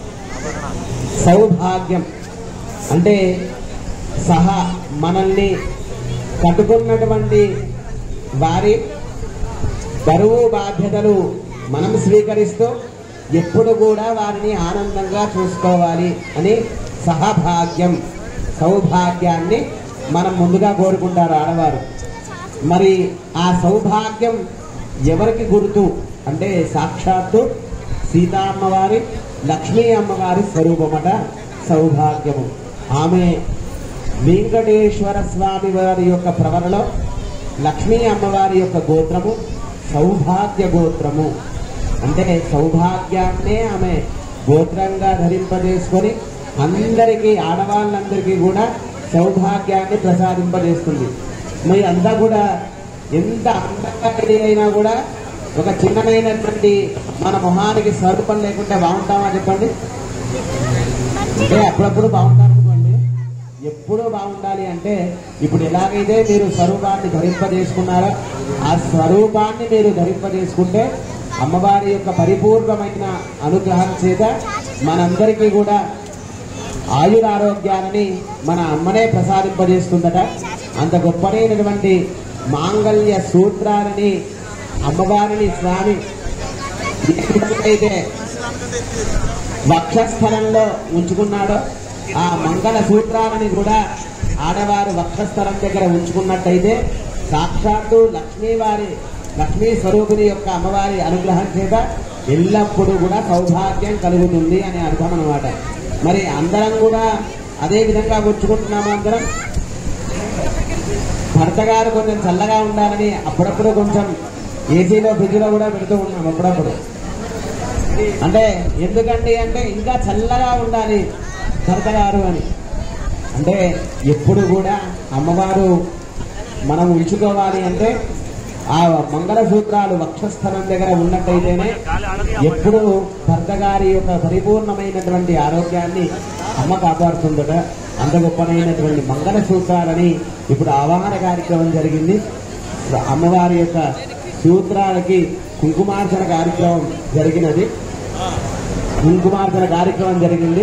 సౌభాగ్యం. అంటే సహా మనల్ని కట్టుకున్నటువంటి వారి బరువు బాధ్యతలు మనం స్వీకరిస్తూ ఎప్పుడు కూడా వారిని ఆనందంగా చూసుకోవాలి అని సహభాగ్యం, సౌభాగ్యాన్ని మనం ముందుగా కోరుకుంటారు ఆడవారు. మరి ఆ సౌభాగ్యం ఎవరికి గుర్తు అంటే సాక్షాత్తు సీతా అమ్మవారి, లక్ష్మీ అమ్మవారి స్వరూపమట సౌభాగ్యము. ఆమె వెంకటేశ్వర స్వామి వారి యొక్క ప్రవరలో లక్ష్మీ అమ్మవారి యొక్క గోత్రము సౌభాగ్య గోత్రము. అంటే సౌభాగ్యాన్నే ఆమె గోత్రంగా ధరింపజేసుకొని అందరికీ ఆడవాళ్ళందరికీ కూడా సౌభాగ్యాన్ని ప్రసాదింపజేస్తుంది. మరి అంతా కూడా ఎంత అందంగా అయినా కూడా ఒక చిన్నమైనటువంటి మన మొహానికి స్వరూపం లేకుంటే బాగుంటామా చెప్పండి? అంటే అప్పుడప్పుడు బాగుంటారు అనుకోండి, ఎప్పుడూ బాగుండాలి అంటే ఇప్పుడు ఎలాగైతే మీరు స్వరూపాన్ని ధరింపజేసుకున్నారో ఆ స్వరూపాన్ని మీరు ధరింపజేసుకుంటే అమ్మవారి యొక్క పరిపూర్ణమైన అనుగ్రహం చేత మనందరికీ కూడా ఆయురారోగ్యాలని మన అమ్మనే ప్రసాదింపజేస్తుందట. అంత గొప్పనైనటువంటి మాంగళ్య సూత్రాలని అమ్మవారిని స్వామి అయితే వక్షస్థలంలో ఉంచుకున్నాడో ఆ మంగళ సూత్రాలని కూడా ఆడవారు వక్షస్థలం దగ్గర ఉంచుకున్నట్టయితే సాక్షాత్తు లక్ష్మీ స్వరూపిణి యొక్క అమ్మవారి అనుగ్రహం చేత ఎల్లప్పుడూ కూడా సౌభాగ్యం కలుగుతుంది అనే అర్థం అన్నమాట. మరి అందరం కూడా అదే విధంగా ఉంచుకుంటున్నాము. అందరం భర్త గారు కొంచెం చల్లగా ఉండాలని అప్పుడప్పుడు కొంచెం ఏసీలో ఫ్రిడ్జ్లో కూడా పెడుతూ ఉన్నాం అప్పుడప్పుడు. అంటే ఎందుకండి అంటే ఇంకా చల్లగా ఉండాలి భర్త గారు అని. అంటే ఎప్పుడు కూడా అమ్మవారు మనం ఉంచుకోవాలి అంటే ఆ మంగళసూత్రాలు వక్షస్థలం దగ్గర ఉన్నట్టయితేనే ఎప్పుడు భర్త గారి యొక్క పరిపూర్ణమైనటువంటి ఆరోగ్యాన్ని అమ్మ కాపాడుతుందట. అంత గొప్పనైనటువంటి మంగళసూత్రాలని ఇప్పుడు ఆవాహన కార్యక్రమం జరిగింది. అమ్మవారి యొక్క సూత్రాలకి కుంకుమార్చన కార్యక్రమం జరిగినది. కుంకుమార్చన కార్యక్రమం జరిగింది.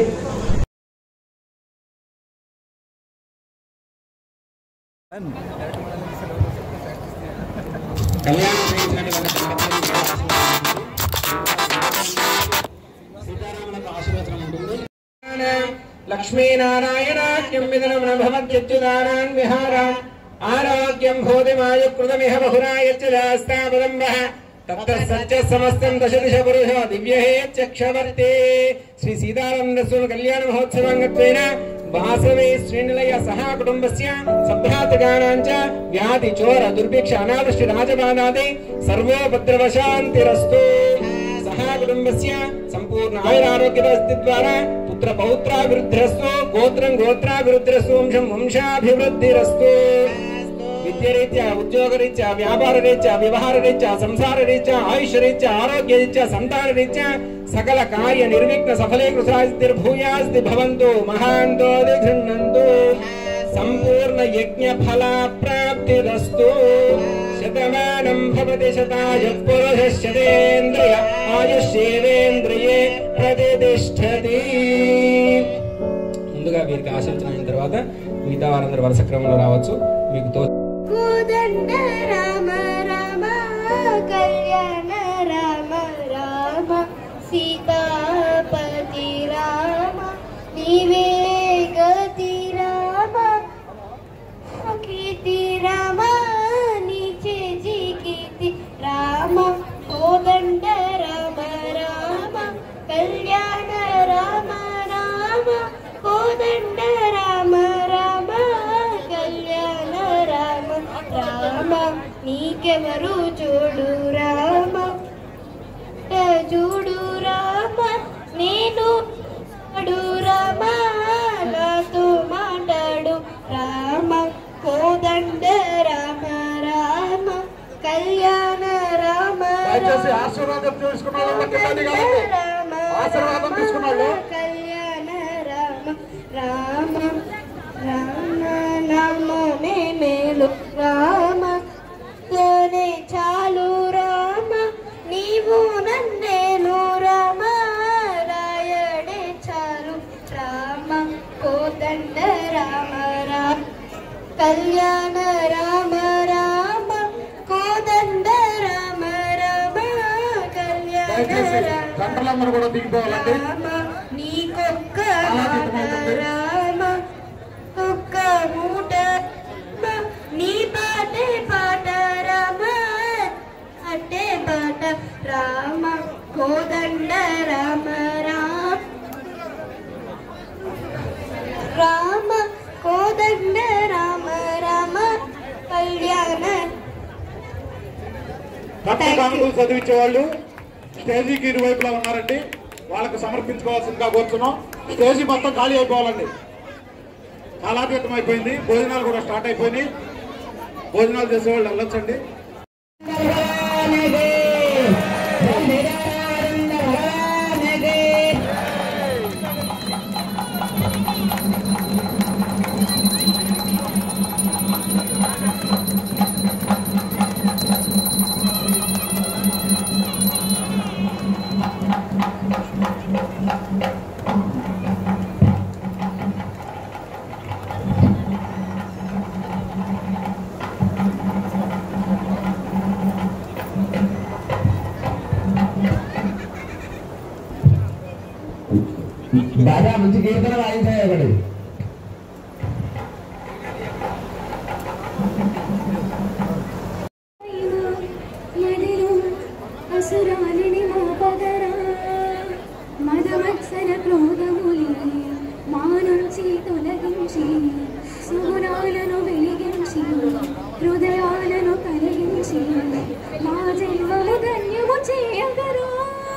సీతారాములకు ఆశీర్వచనం ఉంటుంది. లక్ష్మీనారాయణాఖ్యం విదనం భవత్యుదానాన్ విహారాన్ ఆరోగ్యం భూతిమాయుకృతమిహ బహురాయచ్చదాస్తాపదంబః తత్ర సత్య సమస్తం దశదిశ పురుష దివ్యహే చక్షవర్తే. శ్రీ సీతారామ కళ్యాణ మహోత్సవాంగత్వేన వాసవే శ్రీనిలయ సహా కుటుంబస్య సభ్యాతగానాంచ వ్యాధి చోర దుర్భిక్ష అనావృష్టి రాజబాధాది సర్వోపద్రవశాంతిరస్తు. సహా కుటుంబస్య సంపూర్ణ ఆయురారోగ్యదస్తి ద్వారా పుత్ర పౌత్రాభివృద్ధిరస్తు, గోత్రం గోత్రాభివృద్ధిరస్తు, వంశం వంశాభివృద్ధిరస్తు. విద్యరీత్యా, ఉద్యోగరీత్యా, వ్యాపారరీత్యా, వ్యవహారరీత్యా, సంసారరీత్యా, ఆయుష్రీత్యా, ఆరోగ్యరీత్యా, సంతానరీత్యా సకల కార్య నిర్విఘ్న సఫలీకృతాస్తిర్భూయాస్తి భవంతు మహాంతో దిగృహ్ణంతు. సంపూర్ణ యజ్ఞ ఫల ప్రాప్తిరస్తు. శతమానం భవతి శతాయ పురుష శతేంద్రియ ఆయుష్యేవేంద్రియే ప్రతిష్టతి. ముందుగా వీరికి ఆశీర్వచనం అయిన తర్వాత మిగతా వారందరూ వరుస క్రమంలో రావచ్చు. మీకు కోదండ రామ రామ కళ్యాణ రామ రామ సీతాపతి రామ నీవే గతి రామ కీర్తి రామ నీచే జీ కీర్తి రామ కోదండ రామ రామ కళ్యాణ రామ ఎవరు చూడు రామ చూడు రామ నేను రామ నాతో మాట్లాడు రామ కోదండ రామ రామ కళ్యాణ రామ ఆశీర్వాదం తీసుకున్నాడు కళ్యాణ రామ రామ రామ నామమే మేలు రామ తోనే చాలు రామ నీవు నన్నేలు రామ రాయడే చాలు రామ కోదండ రామ రామ కళ్యాణ రామ రామ కోదండ రామ రామ కళ్యాణ రామ నీకొక్క రామ ఒక్క మూట నీ పాటే పాట రామ అట్టే పాట రామ కోదండ రామ రామ రామ కోదండ రామ రామ కళ్యాణ. కానుకలు చదివించే వాళ్ళు స్టేజీకి ఇరువైపులా ఉన్నారండి. వాళ్ళకు సమర్పించుకోవాల్సిందిగా కోరుతున్నాం. స్టేజీ మొత్తం ఖాళీ అయిపోవాలండి. కాలాతీతం అయిపోయింది. భోజనాలు కూడా స్టార్ట్ అయిపోయినాయి. భోజనాలు చేసేవాళ్ళు వెళ్ళొచ్చండి. బాగా మంచి కీర్తన వాయించాయి. అసురాలిని మోపగరా మదమత్సర క్రోధములి మా నుంచి తొలగించి సుగుణాలను వెలిగించి హృదయాలను కలిగించి మా జన్మము ధన్యము చేయగరా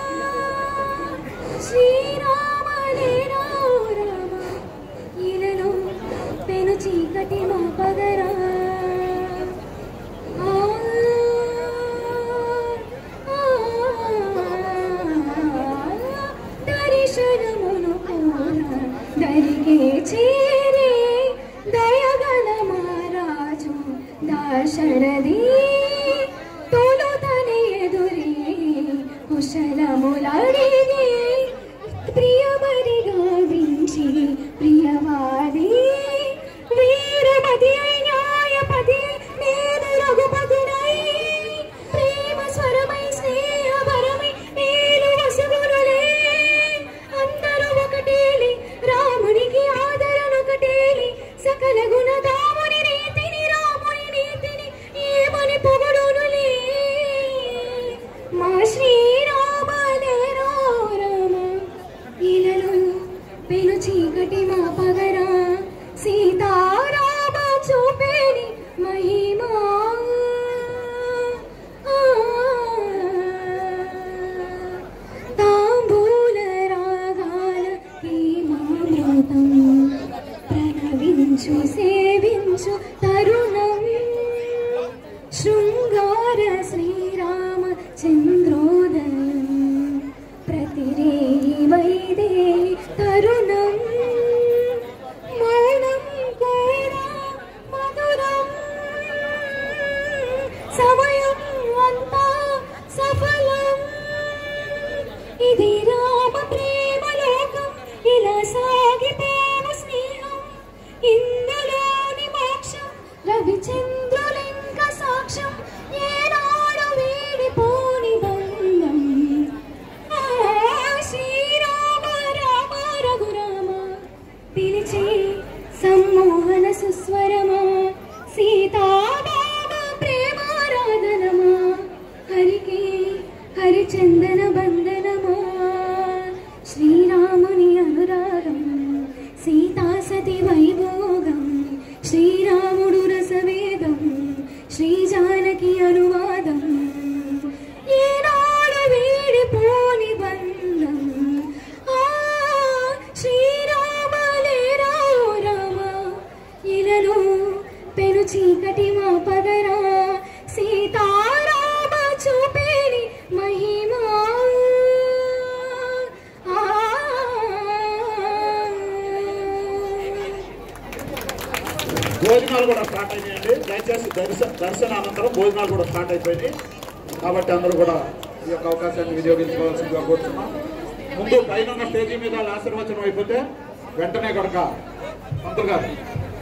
శ్రీరామ రామ ఇలలో పెను చీకటి మోపగరా దర్శనమును దరికే చేరే దయగల మహారాజు దాశరథి తొలుతని ఎదురే కుశలములడిగి ప్రియమరి గావించి ప్రియవాది వీరపతి న్యాయపతి నేను రఘుపతినై ప్రేమ స్వరమై స్నేహపరమై నేను వసుగునులే అందరూ ఒకటేలి రామునికి ఆదరణొకటేలి సకల గుణదాముని నీతిని రాముని నీతిని ఏమని పొగడునులే మా శ్రీరామ రామ ఇలలో పెను చీకటి మా పగరా సీతారామ చూపేని మహిమా తాంబూల రాగాల హేమామృతం ప్రణవించు సేవించు తరుణం శృంగార శ్రీరామ చంద్రోదయం ప్రతిరేయి వైదేహి తరుణం మౌనం కూడా మధురం సమయం అంతా సఫలం ఇది రామ ప్రేమ లోకం ఇలా సాగిపోవ స్నేహం ఇందులోని మోక్షం రవిచంద్రులింక సాక్ష్యం ఏనాడు వీడిపోని బంధం శ్రీరామ రామ రఘురామ పిలిచే సమ్మోహన సుస్వరమా సీతారామ ప్రేమారాధనమా హరికి హరిచందన బంధనమా శ్రీరాముని అనురాగం సీతా సతి వైభోగం శ్రీరాముడు రసవేదం శ్రీ జానకి అనువాదం భోజనాలు కూడా స్టార్ట్ అయినాయండి. దయచేసి దర్శనానంతరం భోజనాలు కూడా స్టార్ట్ అయిపోయినాయి. కాబట్టి అందరూ కూడా ఈ యొక్క అవకాశాన్ని వినియోగించుకోవాల్సిందిగా కోరుతున్నాం. ముందు పైన స్టేజీ మీద ఆశీర్వచనం అయిపోతే వెంటనే కనుక పంతులు గారు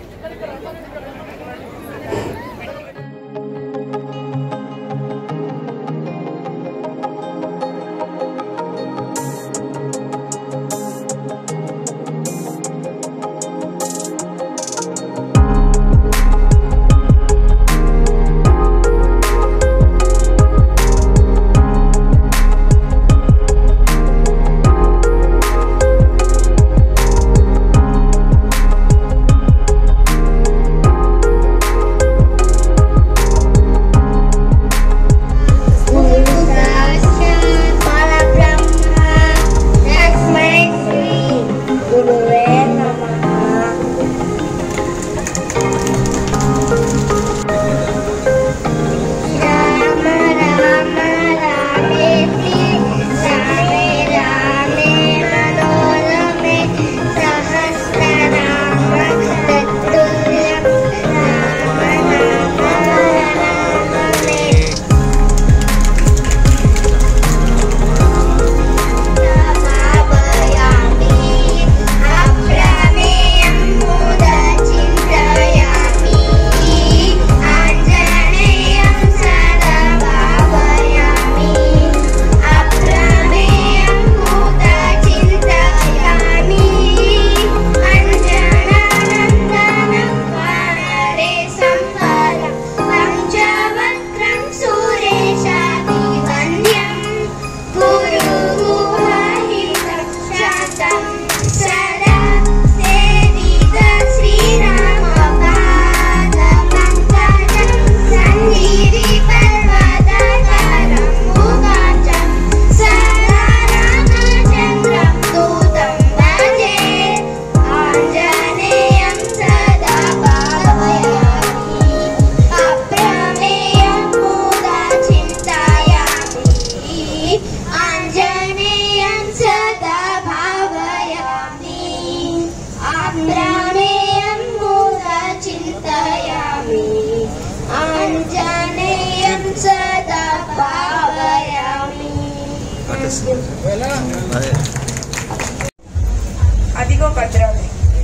అదిగో భద్రాద్రి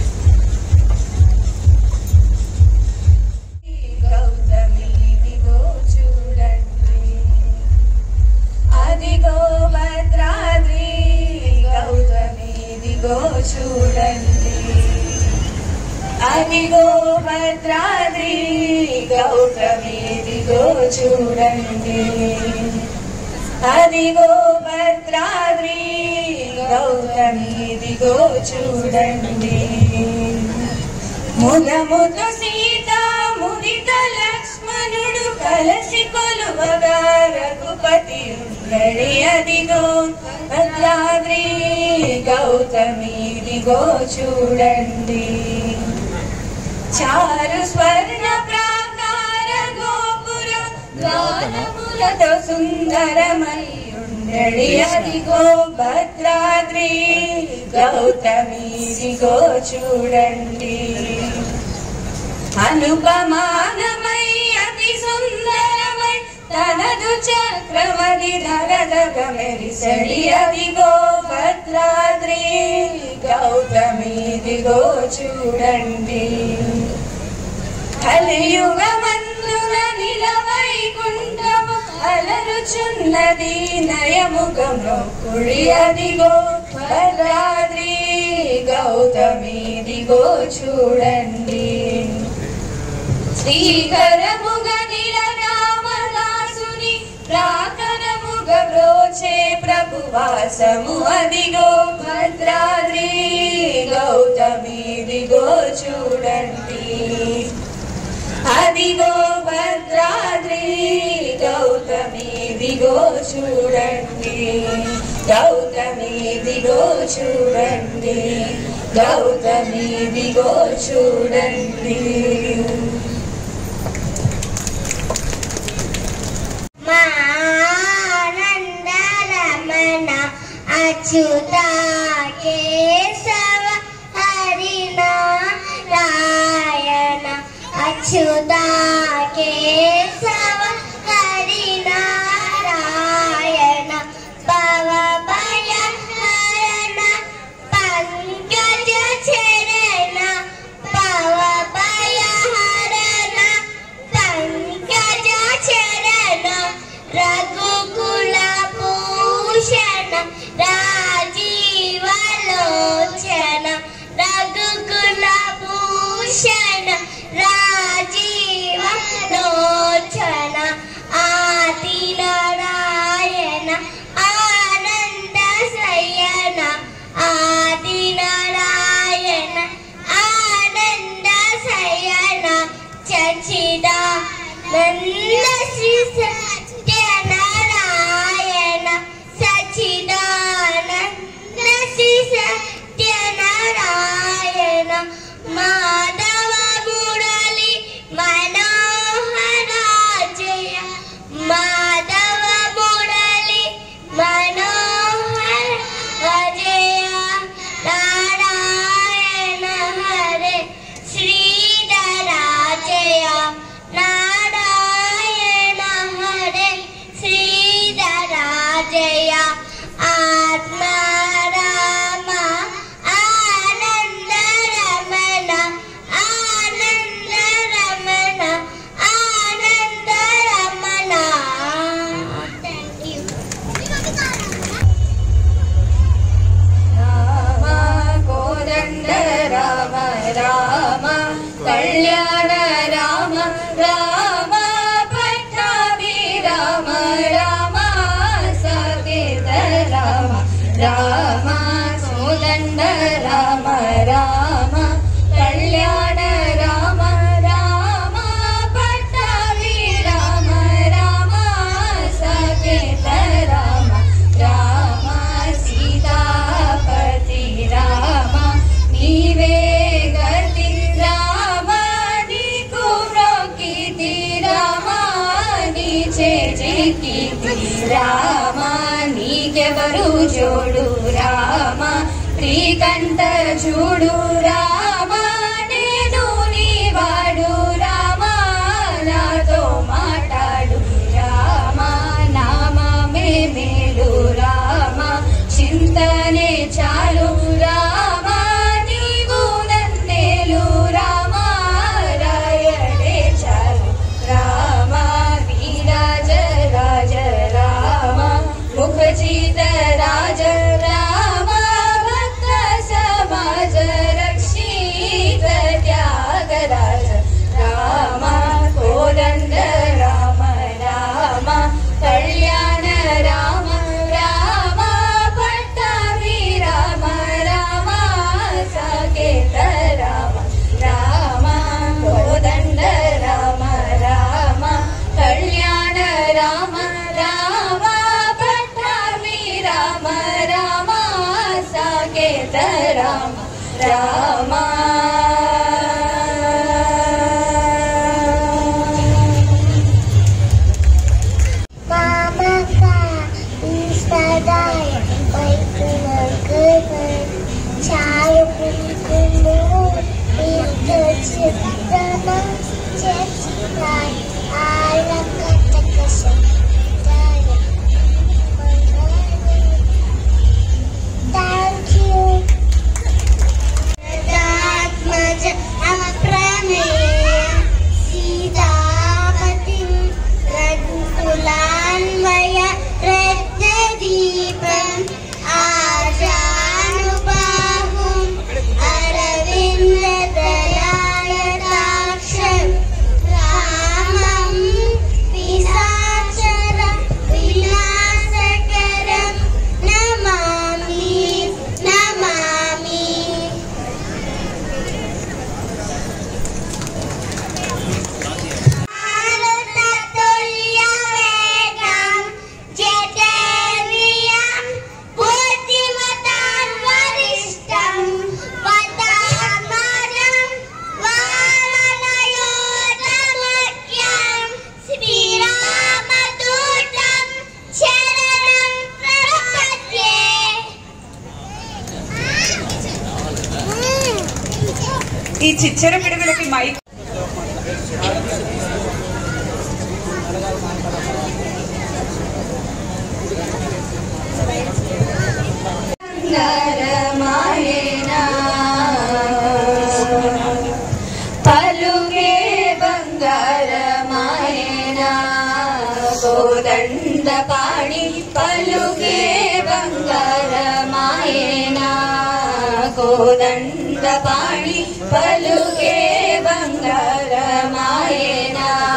గౌతమి దిగో చూడండి, అదిగో భద్రాద్రి గౌతమి దిగో చూడండి, అదిగో భద్రాద్రి గౌతమి దిగో చూడండి, అదిగో భద్రాద్రి గౌతమి దిగో చూడండి. ముదముతో సీత ముదిత లక్ష్మణుడు కలసి కొలువగా రఘుపతి ఉండడి, అదిగో భద్రాద్రి గౌతమి దిగో చూడండి. చారు స్వర్ణ ప్రాకార గోపురం గానములతో సుందరమై ఉండడి, అదిగో భద్రాద్రి గౌతమి దిగో చూడండి. అనుపమానమై అతి సుందరమై తనదు చక్రమది ధరదగ మెరిసడి, అదిగో భద్రాద్రి గౌతమి దిగో చూడండి. కలియుగమందున నిలవైకుంఠము అలరుచున్నది నయముగము కుడి, అదిగో భద్రాద్రి గౌతమి దిగో చూడండి. శ్రీకరముగ నిల రామదాసుని ప్రాకరముగ బ్రోచే ప్రభువాసము, అదిగో భద్రాద్రి గౌతమి దిగో చూడండి. అదిగో భద్రాద్రి గౌతమి దిగో చూడండి, గౌతమి దిగో చూడండి, గౌతమి దిగో చూడండి. మానందరమణ అచ్యుత కేశవ హరినారాయణ కీర్తి రామ నీకెవరు జోడు రామ శ్రీకంఠ చూడు రామ నేను నీవాడు రామ నాతో మాట్లాడు రామ నామమే మేలు రామ చింతనే చాలు రామ నీవు నన్నేలు రామ రాయడే చాలు రామ వీరాజ రాజ రామ ముఖజిత రాజ రామ భక్త సమాజ రక్షిత త్యాగరాజ రామ కోదండ రామ రామ కళ్యాణ రామ రామ పట్టాభి రామ రామ సాకేత రామ రామ కోదండ రామ రామ కళ్యాణ రామ రామ పట్టాభి రామ రామ సాకేత రామ రామ ఈ చిచ్చర పిడుగులకి మైక్ పలుగే బంగారమాయన కోదండ పాణి పలుగే బంగారమాయన కోదండ పాణి పలుగే బంగారమాయన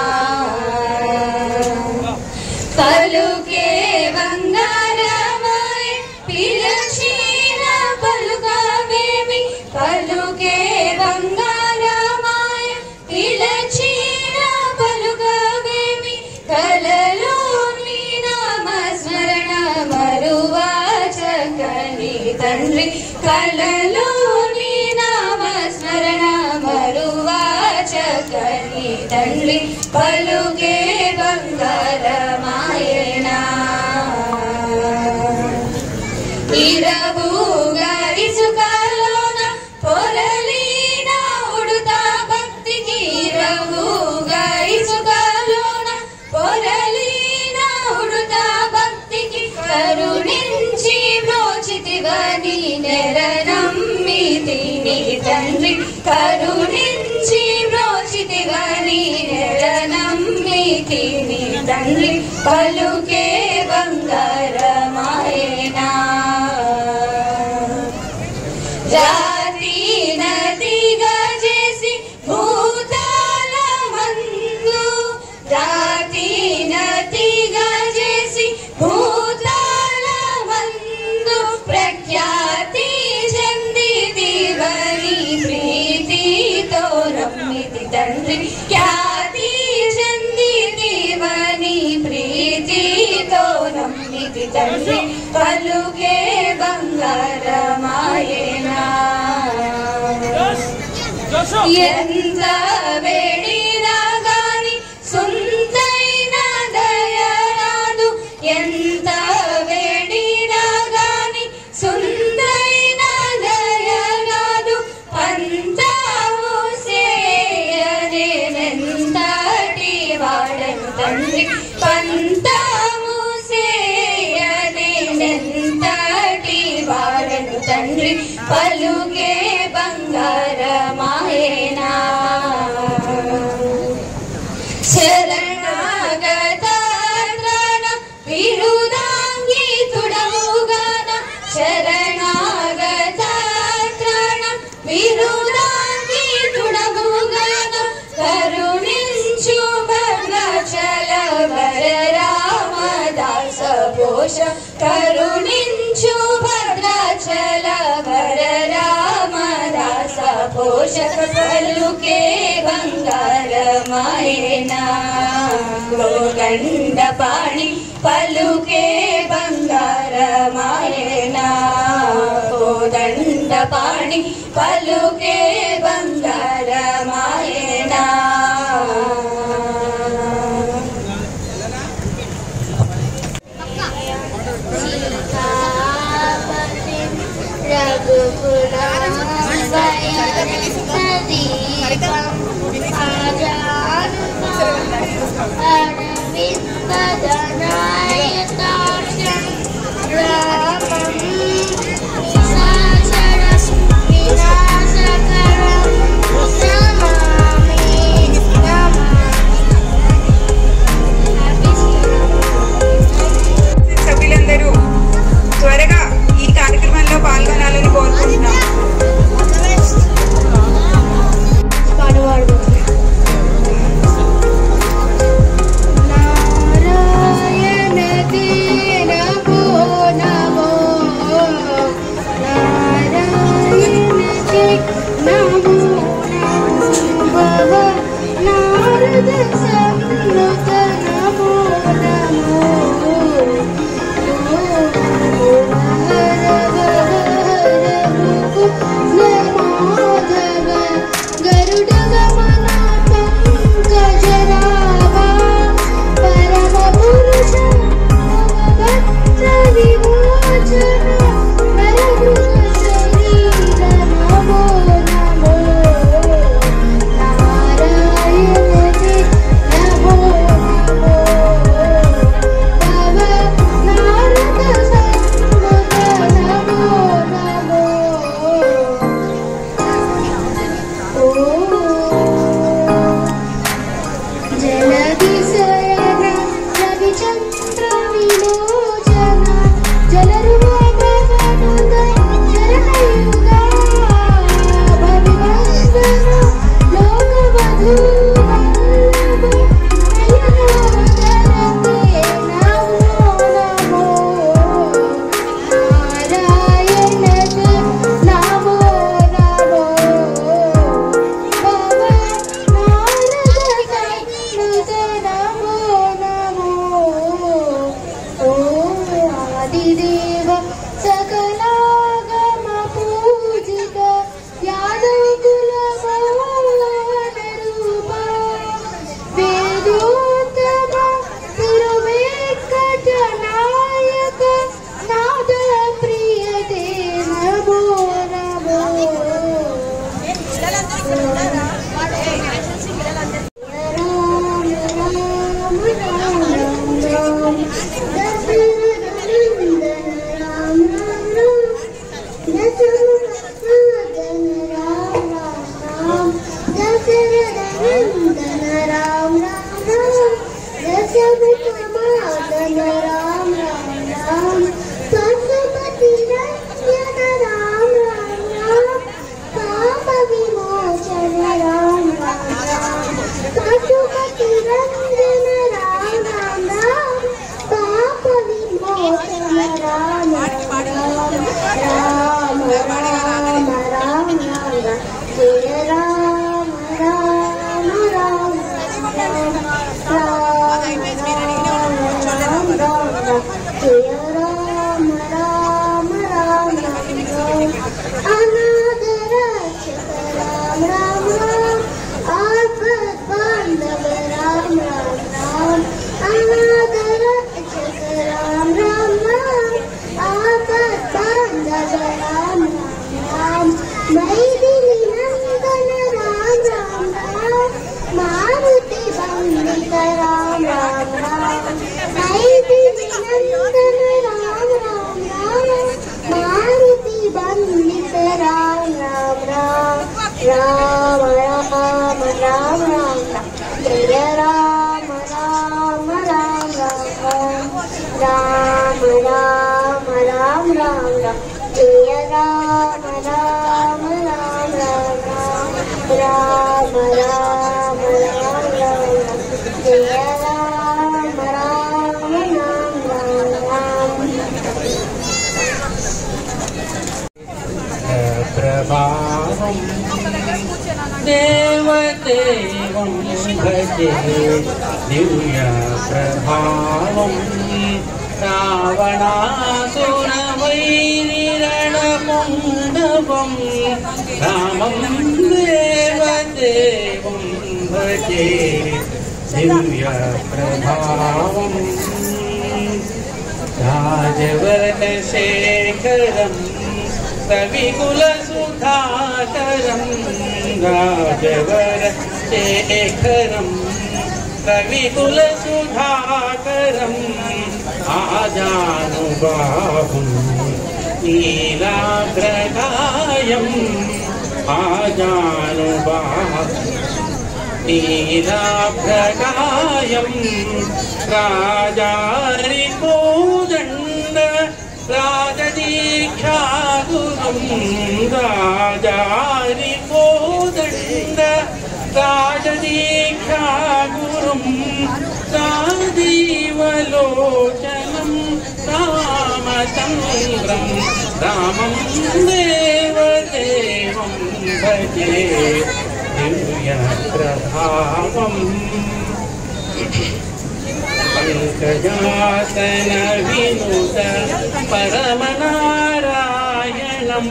పలుగే బంగారమాయ పిలచిన పలుకవేమి పలుగే బంగారమాయ పిలచిన పలుకవేమి కలలో నీ నామస్మరణ మరువా చక్కని తండ్రి కలలో నీ నామస్మరణ మరువా చక్కని తండ్రి పలుగే బంగారమాయన ఇరవుగా ఇసుకలోన పొరలిన ఉడుతా భక్తికి ఇరవుగా ఇసుకలోన పొరలిన ఉడుతా భక్తికి కరుణించి బ్రోచితివని నెరనమ్మితిని తండ్రి కరుణించి బ్రోచితివని నెరనమ్మితిని తండ్రి పలుకే బంగారమాయన జాతి నదిగా చేసి భూతాల మందు జాతి నదిగా చేసి భూతాల మందు ప్రఖ్యాతి చెందితివని ప్రీతితో రమ్మితి తండ్రి ఖ్యాతి చెందితివని ప్రీతితో రమ్మితి తండ్రి పలుకే బంగారమాయన ఎంత వేడినా గాని సొంతైన దయరా పలుకే బంగారమాయేనా శరణాగత విరుదాంగితుడవుగాన శరణాగత విరుదాంగితుడవుగాన కరుణించు భద్రాచల వర రామదాస పోష కరుణించు భద్రాచల వర రామదాస పోష పలుకే బంగారమాయేనా కోదండపాణి పలుకే బంగారమాయేనా కోదండపాణి పలుకే బంగారమాయేనా సభ్యులందరూ త్వరగా ఈ కార్యక్రమంలో పాల్గొనాలని కోరుకుంటున్నాం. राम राम राम राम राम राम राम राम राम जय राम राम राम राम राम राम राम राम जय राम राम राम राम प्रभावं देवदेवं भजे दिव्य प्रभावं रावणासुरवैरिरणपुण्डवं रामं देवदेवं भजे दिव्य प्रभावं राजवर्णशेखरं रविकुलसुधाकरं राजवर्णशेखरं रविकुलसुधाकरम् आजानुबाहुं नीलाग्रकायम् आजानुबाहुं नीलाग्रकायम् राजारिकोदण्ड राजदीक्षागुरुं राजारिकोदण्ड राजदीक्षागुरुं राजीवलोचनं रामचन्द्रं रामं देवदेवं भजे दिव्यप्रभावम् पंकजासन विनुत परमनारायणं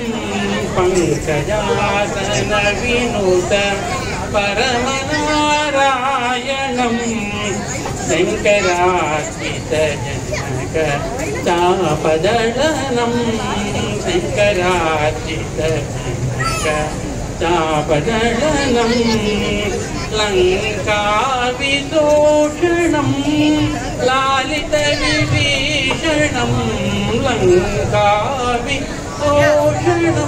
पंकजासन विनुत परमनारायणं शङ्करार्चितजनक चापदलनं शङ्करार्चितजनक चापदलनं लङ्काविदूषणं लालितविभीषणं लङ्काविदूषणं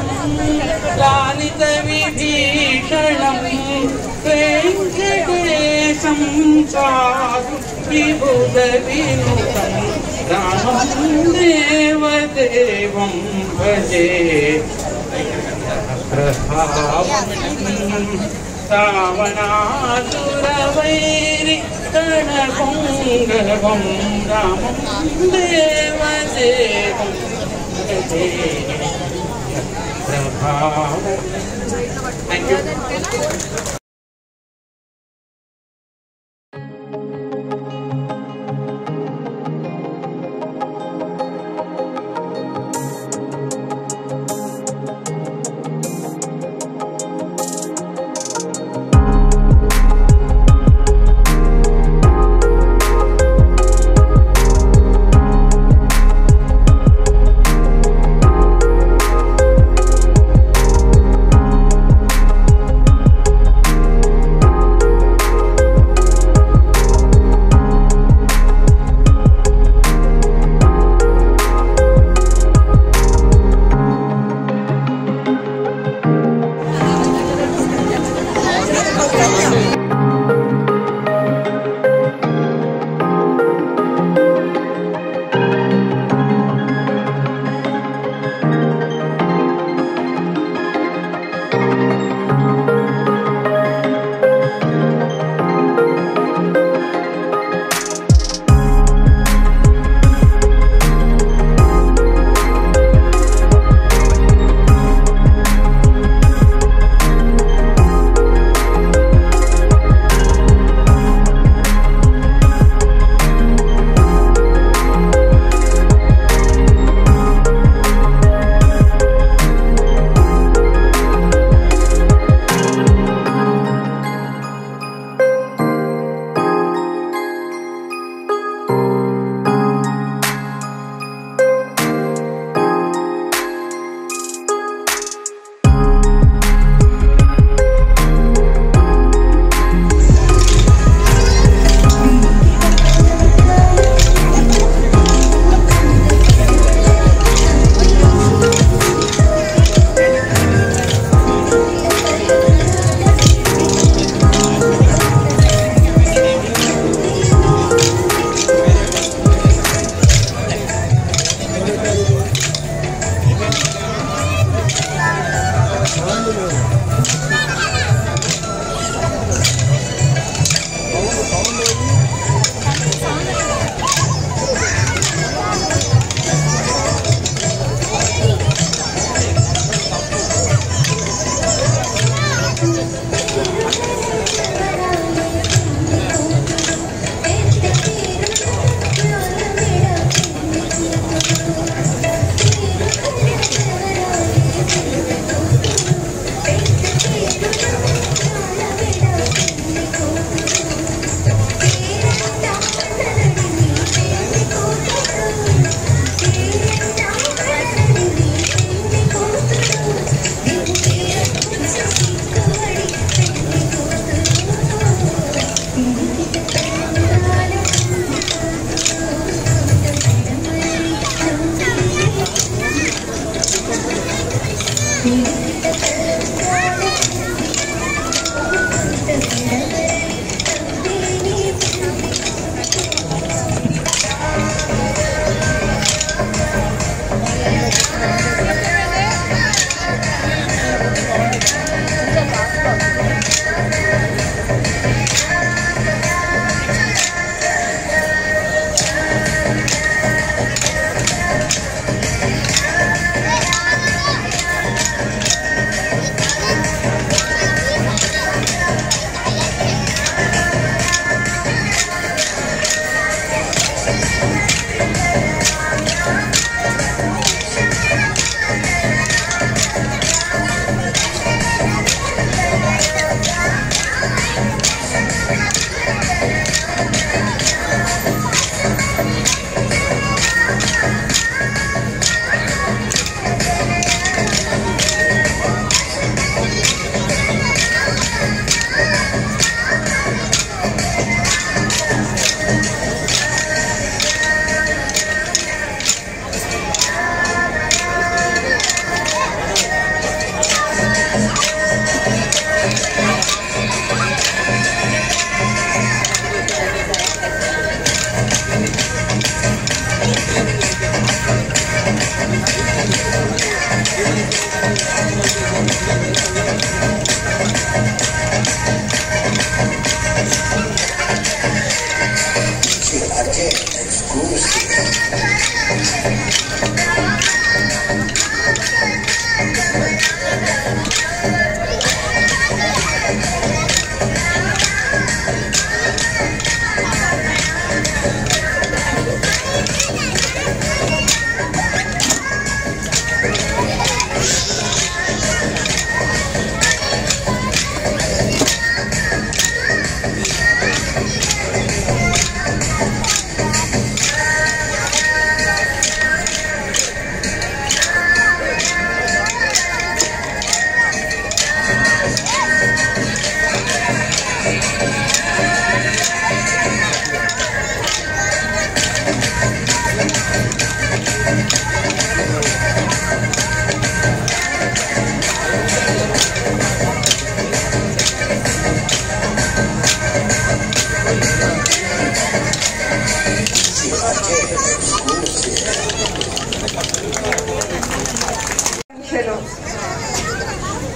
लालितविभीषणं वेङ्कटेशं साधु विबुधविनुतं रामं देवदेवं भजे प्रभावं रावणासुरवैरि गणपुङ्गवं रामं देवदेवं भजे प्रभावं। Thank you.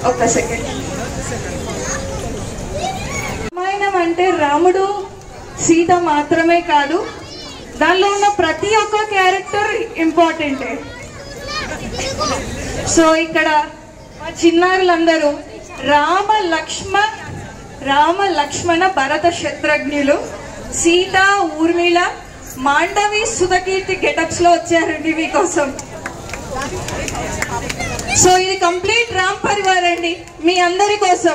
ఒక్క సెకండ్. రామాయణం అంటే రాముడు సీత మాత్రమే కాదు, దానిలో ఉన్న ప్రతి ఒక్క క్యారెక్టర్ ఇంపార్టెంటే. సో ఇక్కడ మా చిన్నారులందరూ రామ లక్ష్మణ భరత శత్రుఘ్నులు, సీత ఊర్మిళ మాండవి సుధకీర్తి గెటప్స్ లో వచ్చారండి మీకోసం. సో ఇది కంప్లీట్ రామ్ పరివార్ అండి మీ అందరి కోసం.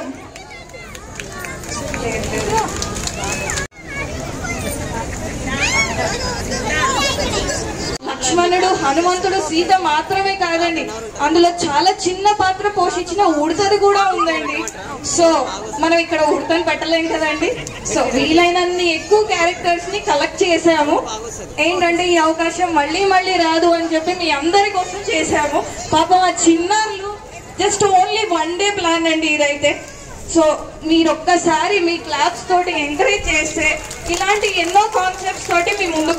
లక్ష్మణుడు, హనుమంతుడు, సీత మాత్రమే కాదండి, అందులో చాలా చిన్న పాత్ర పోషించిన ఉడతది కూడా ఉందండి. సో మనం ఇక్కడ ఉడతని పెట్టలేం కదండి. సో వీలైనన్ని ఎక్కువ క్యారెక్టర్స్ ని కలెక్ట్ చేసాము. ఏంటంటే ఈ అవకాశం మళ్ళీ మళ్ళీ రాదు అని చెప్పి మీ అందరి కోసం చేసాము. పాపం ఆ చిన్నారులు జస్ట్ ఓన్లీ 1 డే ప్లాన్ అండి ఇదైతే. సో మీరు ఒక్కసారి మీ క్లాప్స్ తోటి ఎంకరేజ్ చేస్తే ఇలాంటి ఎన్నో కాన్సెప్ట్స్ తోటి మీ ముందుకు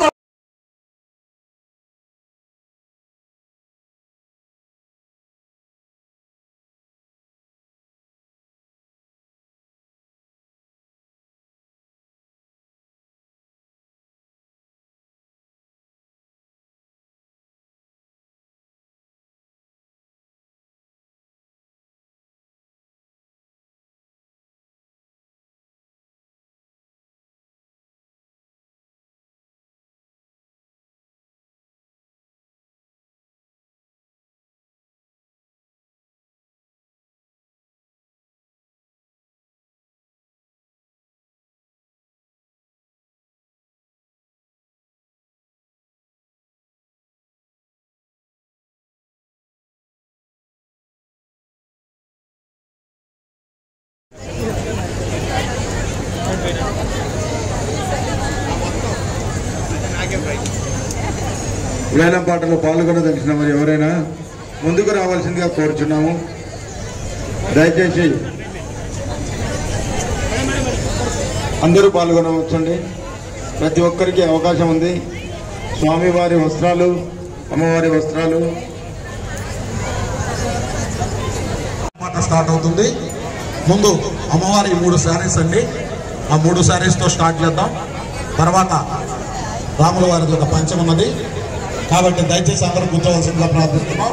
వేలం పాటలో పాల్గొనదలిచిన మరి ఎవరైనా ముందుకు రావాల్సిందిగా కోరుచున్నాము. దయచేసి అందరూ పాల్గొనవచ్చండి. ప్రతి ఒక్కరికి అవకాశం ఉంది. స్వామివారి వస్త్రాలు, అమ్మవారి వస్త్రాలు పాట స్టార్ట్ అవుతుంది. ముందు అమ్మవారి 3 శారీస్ అండి. ఆ 3 శారీస్తో స్టార్ట్ చేద్దాం. తర్వాత రాముల వారిది ఒక పంచం ఉన్నది కాబట్టి దయచేసి అందరూ కూర్చోవలసిందిగా ప్రార్థిస్తున్నాం.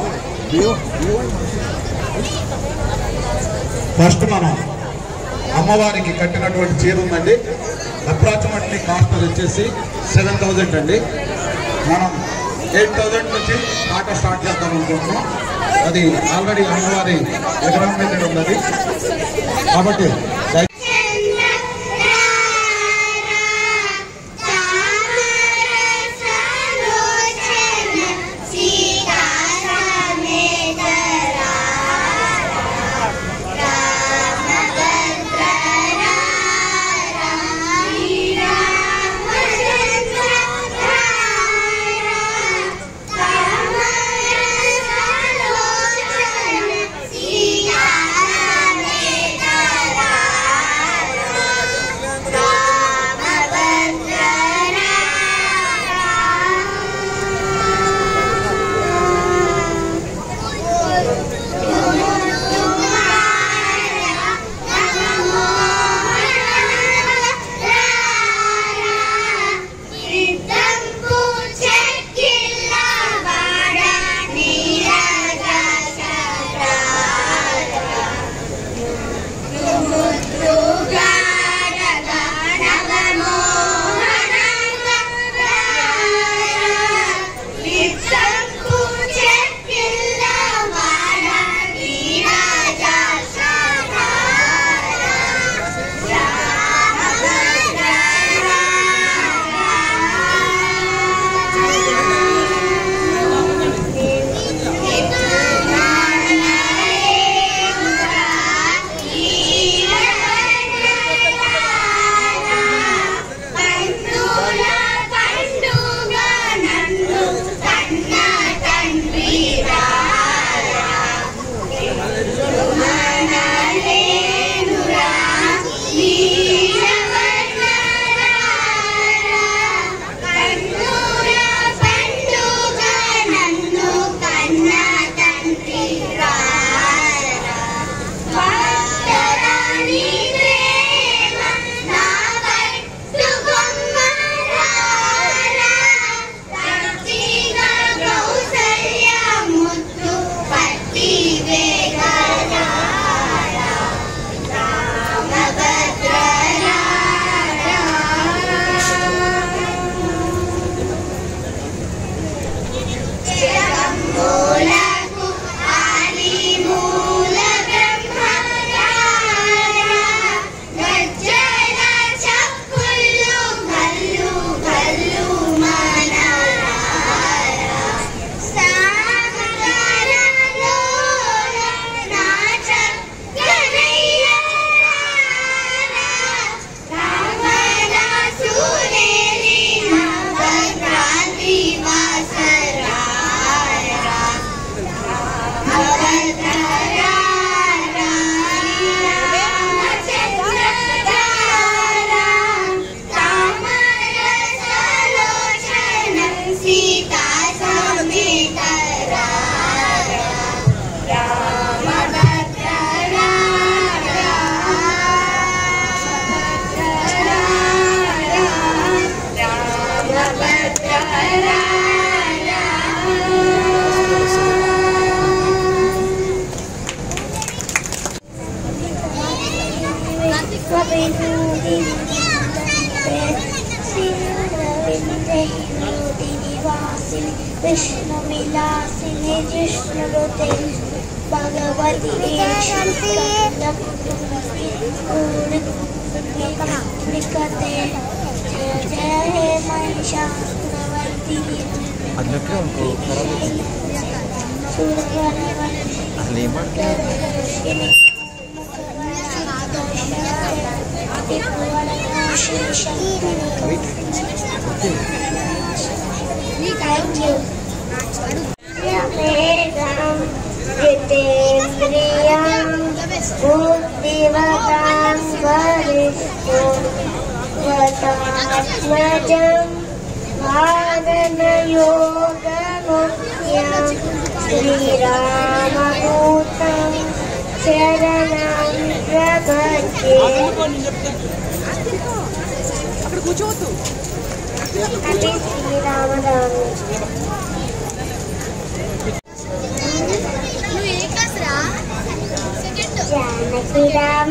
ఫస్ట్ మనం అమ్మవారికి కట్టినటువంటి చీర ఉందండి. అప్రాక్సిమేట్లీ కాస్ట్ వచ్చేసి 7,000 అండి. మనం 8,000 నుంచి స్టార్ట్ చేద్దాం అనుకుంటున్నాం. అది ఆల్రెడీ అమ్మవారి విగ్రహం మీద ఉన్నది కాబట్టి विष्णु विलासिनी जिष्णुते भगवती निकते जय हे महिषासुरवर्धिनी Thank you. जितेन्द्रियं बुद्धिमतां वरिष्ठोत्तमं वादनयोगमुख्यं श्रीरामदूतं शरणं प्रपद्ये Happy శ్రీరామనవమి जानकी राम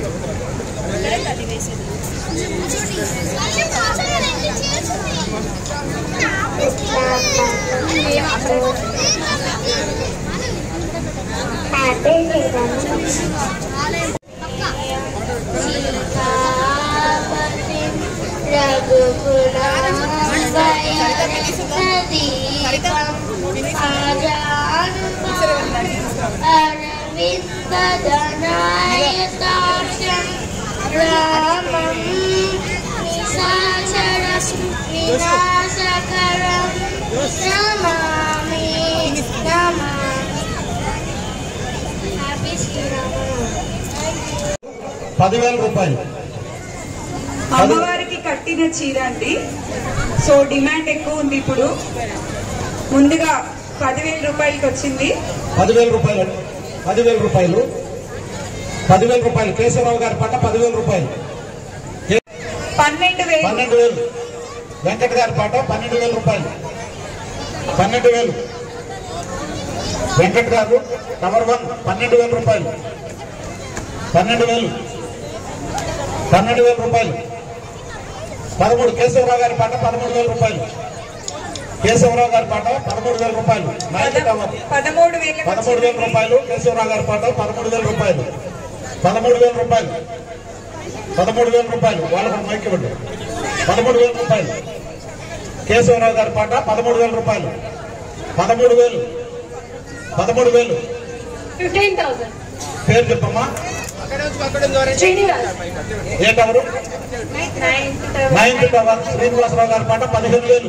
विद्वदनायताक्षं रामं विनाशकरं नमामि హ్యాపీ శ్రీరామనవమి 10,000 రూపాయలు అమ్మవారికి కట్టిన చీర అండి. సో డిమాండ్ ఎక్కువ ఉంది. ఇప్పుడు ముందుగా 10,000 రూపాయలకి వచ్చింది. 10,000 రూపాయలు 10,000 రూపాయలు 10,000 రూపాయలు కేశవరావు గారి పట్ట 10,000 రూపాయలు 12,000 వెంకట గారి పాట 12,000 రూపాయలు 12,000 వెంకట గారు టవర్ 1 12,000 రూపాయలు 12,000 రూపాయలు 13 కేశవరావు గారి పాట 13,000 రూపాయలు కేశవరావు గారి పాట 13,000 రూపాయలు 13,000 రూపాయలు కేశవరావు గారి పాట 13,000 రూపాయలు 13,000 రూపాయలు 13,000 రూపాయలు వాళ్ళకు మైక్ ఇవ్వండి 13,000 రూపాయలు కేశవరావు గారి పాట 13,000 రూపాయలు 13,000 15,000 పేరు చెప్పమ్మా ఏ టవరు 9th టవర్ శ్రీనివాసరావు గారి పాట 15,000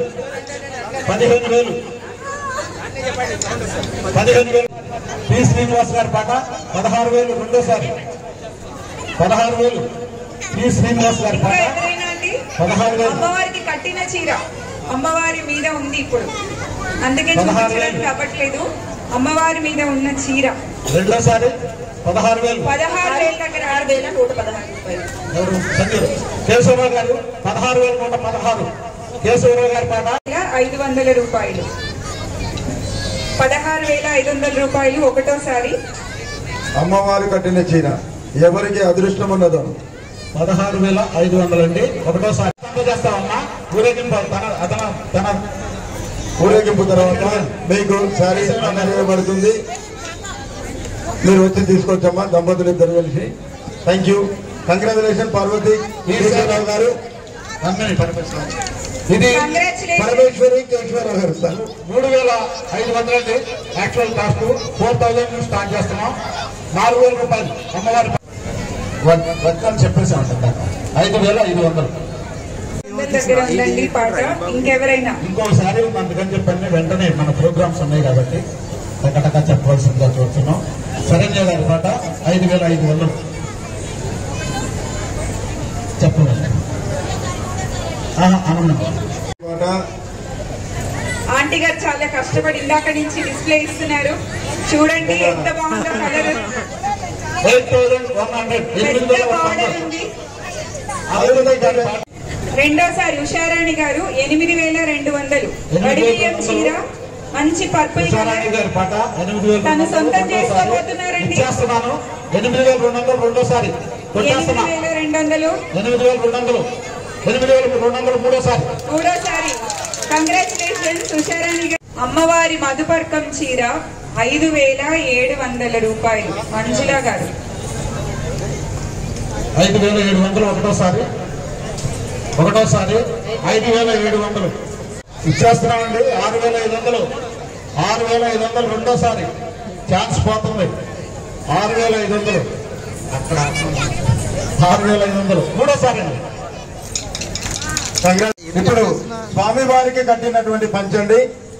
పి శ్రీనివాస్ గారి పాట 16,000 రెండోసారి 16,000 పి శ్రీనివాస్ గారి పాట 16,000 అమ్మవారికి కట్టిన చీర అమ్మవారి మీద ఉంది. ఇప్పుడు అందుకే చూపించడానికి రావట్లేదు. అమ్మవారి మీద ఉన్న చీర రెండోసారి 16,000 దగ్గర 6,116 కేశవరావు గారు 16,116 కేశవరావు గారి పాట 500 రూపాయలు 16,500 రూపాయలు ఒకటోసారి. అమ్మవారు కట్టిన చీర ఎవరికి అదృష్టం ఉన్నదో 16,500 అండి ఒకటోసారి చేస్తామన్నా. ఊరేగింపు తన ఊరేగింపు తర్వాత మీకు శారీ అందజేయబడుతుంది. మీరు వచ్చి తీసుకొచ్చమ్మా దంపతులు ఇద్దరు కలిసి. Thank you. Congratulation Parvati Keshava Rao గారు. ఇది పరమేశ్వరి కేశవరావు గారు సార్. 3,500 అండి యాక్చువల్ కాస్ట్. 4,000 స్టార్ట్ చేస్తున్నాం. 4,000 రూపాయలు అమ్మవారి వర్గాలు చెప్పేసామంట. 5,500 దగ్గర ఉందండి పాట. ఇంకెవరైనా ఇంకోసారి అందుకని చెప్పండి. వెంటనే మన ప్రోగ్రామ్స్ ఉన్నాయి కాబట్టి టకటక చెప్పవలసిందిగా చూస్తున్నాం. శరణ్య గారి పాట 5,500 చెప్పండి. ఆనందం ఆంటీ గారు చాలా కష్టపడి ఇందాక నుంచి డిస్ప్లే ఇస్తున్నారు. చూడండి ఎంత బాగుందో కలర్. 8,100 రెండోసారి ఉషారాణి గారు 8,200 వడివిలియం చీర మంచి పర్పుల్ కలర్ తను సొంతం చేసుకోబోతున్నారండి. 8,200 రెండోసారి 8,200 8,200 మూడోసారి. కంగ్రాచులేషన్స్ ఉషారాణి గారు. అమ్మవారి మధుపర్కం చీర 5,700 రూపాయలు. మంజుల గారు 5,700 ఒకటోసారి 5,700 ఇచ్చేస్తున్నామండి. 6,500 రెండోసారి ఛాన్స్ పోతుంది. 6,500 అక్కడ 6,500 మూడోసారి అండి. ఇప్పుడు స్వామి వారికి కట్టినటువంటి పంచండి.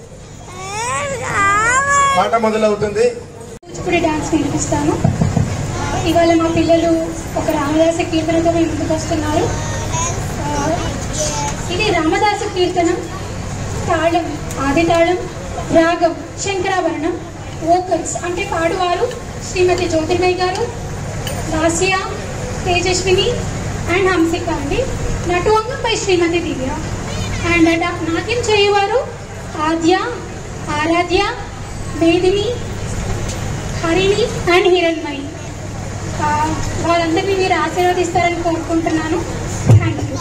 పాట మొదలవుతుంది. కూచిపూడి డాన్స్ నేర్పిస్తాను. ఇవాళ మా పిల్లలు ఒక రామదాస కీర్తనతో మీ ముందుకు వస్తున్నారు. ఇది రామదాస కీర్తన. తాళం ఆది తాళం, రాగం శంకరాభరణం, వోకల్స్ అంటే పాడువారు శ్రీమతి జ్యోతిర్మయి గారు, లాస్య, తేజస్విని అండ్ హంసిక అండి. నటువంగంపై శ్రీమతి దివ్య అండ్ నాట్యం చేయవారు ఆద్య, ఆరాధ్య, మేదిని, హరిణి అండ్ హిరణ్మయి. వాళ్ళందరినీ మీరు ఆశీర్వదిస్తారని కోరుకుంటున్నాను. Thank you.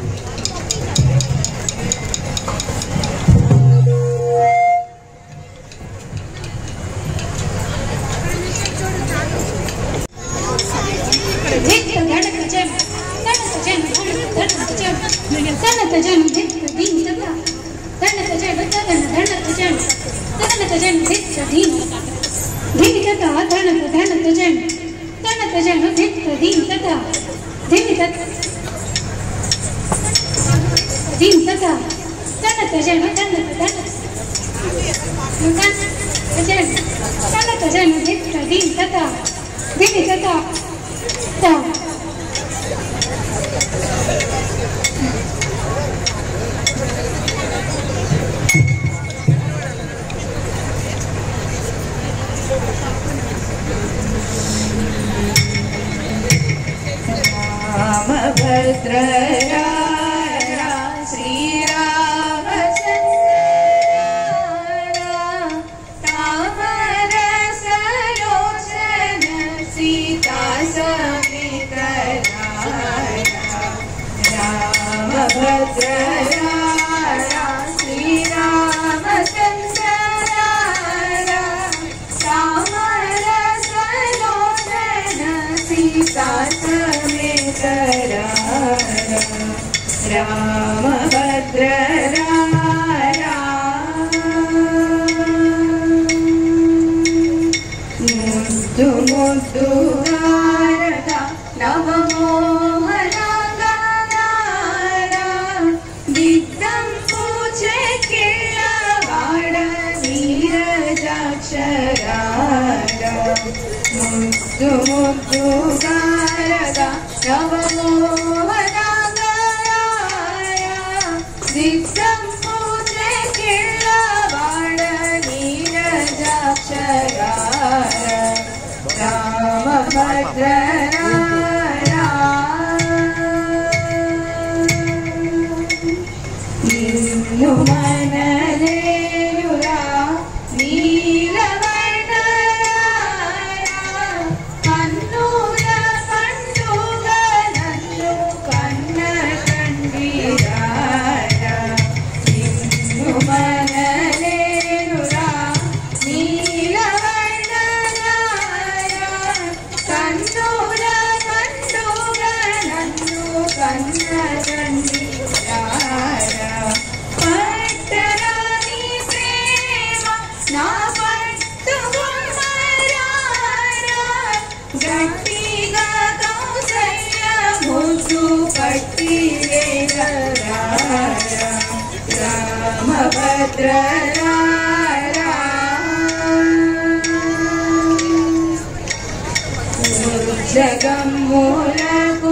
జగమ్మూలకు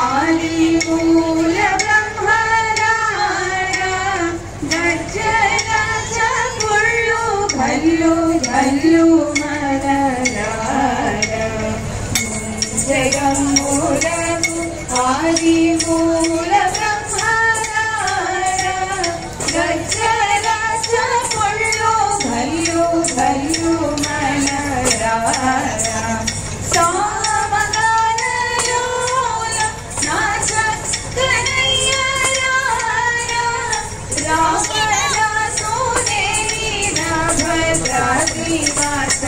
ఆది మూల బ్రహ్మరాయ గజ్జల చపుళ్ళు భల్లు భల్లు మనరాయ జగమ్మూలకు ఆది మూల బ్రహ్మరాయ గజ్జల చపుళ్ళు భల్లు భల్లు మనరాయ శ్రీనివాస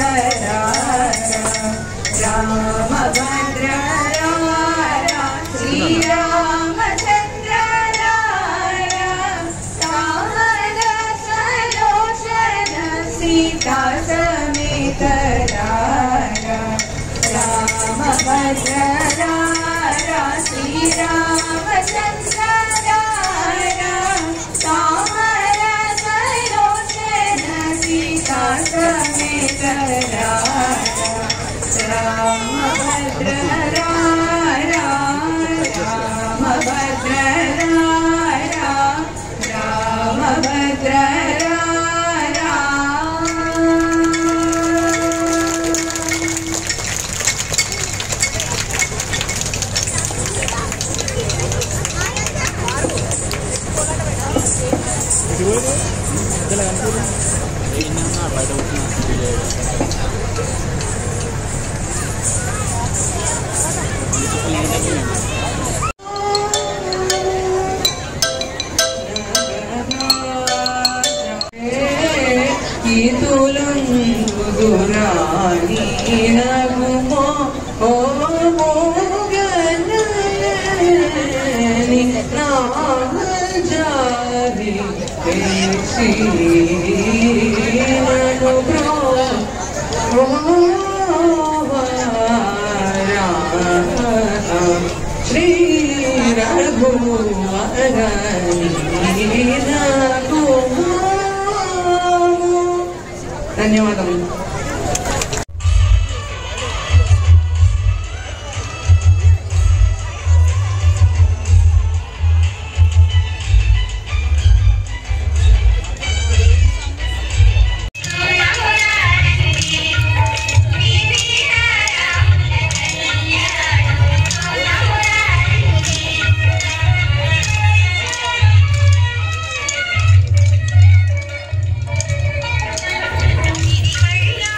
రామభద్ర శ్రీరామచంద్ర రామదాసలోచన సీతా సమేత రామభద్ర శ్రీరామచంద్ర రామదాసలోచన సీతా సమేత రామభద్ర రామభద్ర రామభద్ర శ్రీ ధన్యవాదాలు. Bye.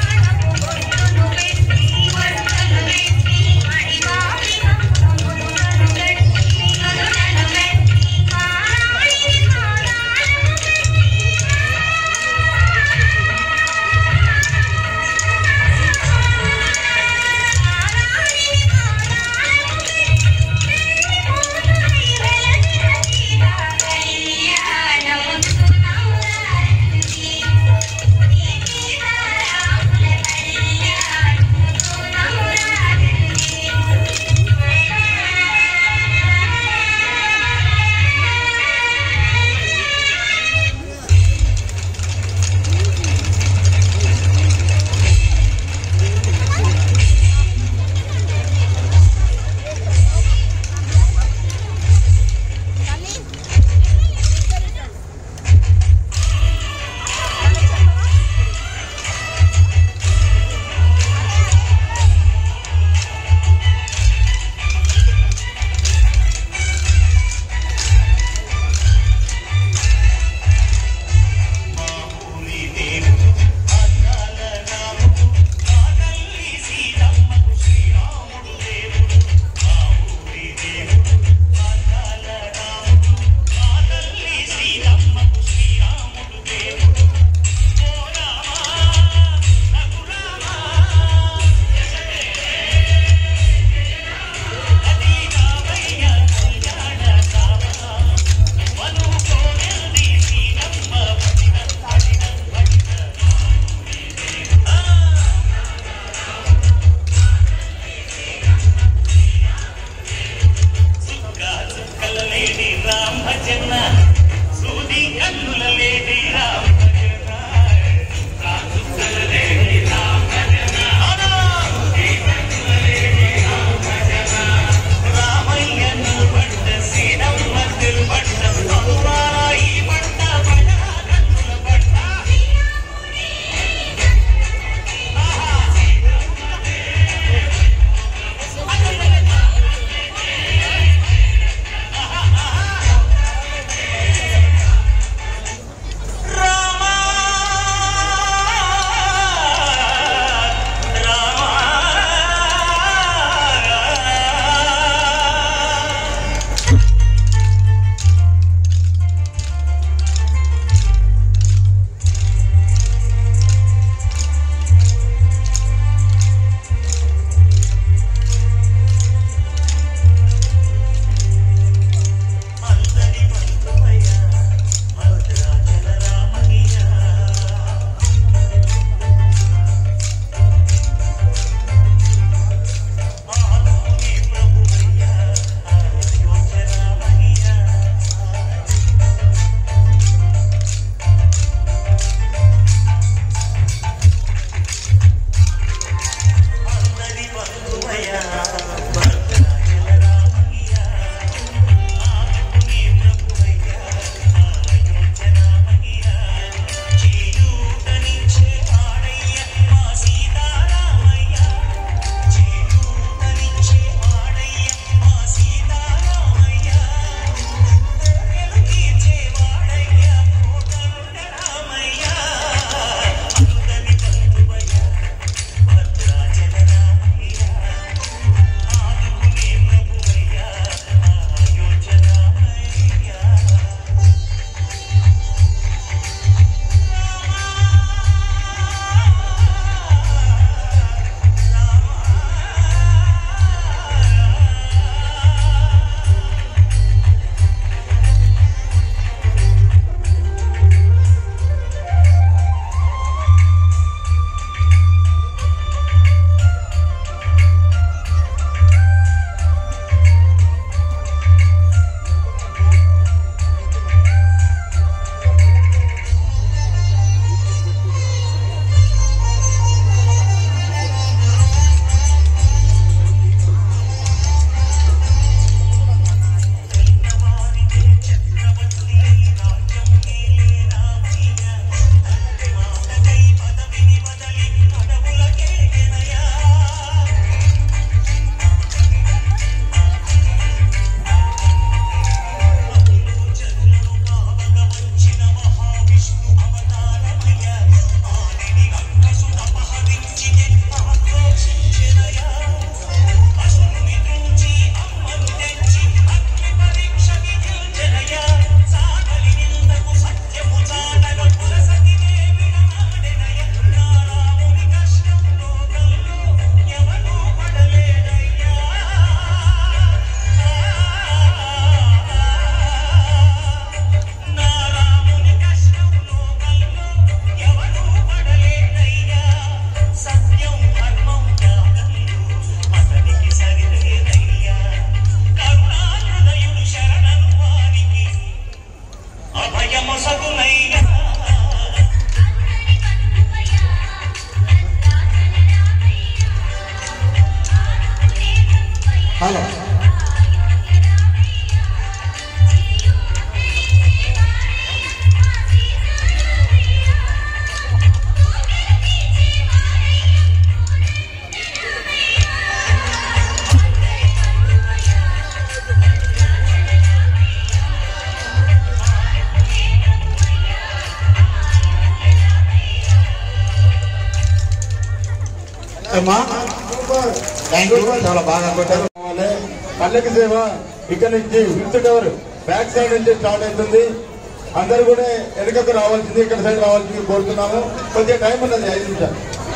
అమ్మా థ్యాంక్ యూ, చాలా బాగా కొట్టారు. పల్లకి సేవ ఇక్కడ నుంచి 5th టవర్ బ్యాక్ సైడ్ నుంచి స్టార్ట్ అవుతుంది. అందరూ కూడా వెనుకకు రావాల్సింది, ఇక్కడ సైడ్ రావాల్సింది కోరుతున్నాము. కొద్దిగా టైం ఉన్నది 5 నిమిషాలు.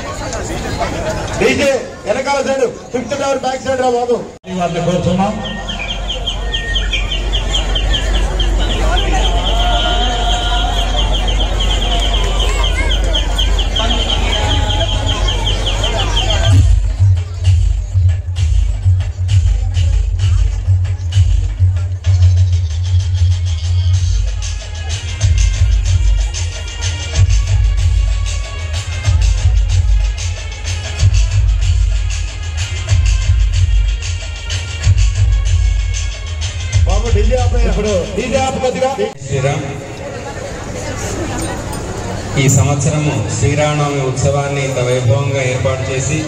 డీజే వెనకాల side 5th tower back side రా బాబు. వారిని కోరుతున్నాం. శ్రీరామ్, ఈ సంవత్సరము శ్రీరామనవమి ఉత్సవాన్ని ఇంత వైభవంగా ఏర్పాటు చేసి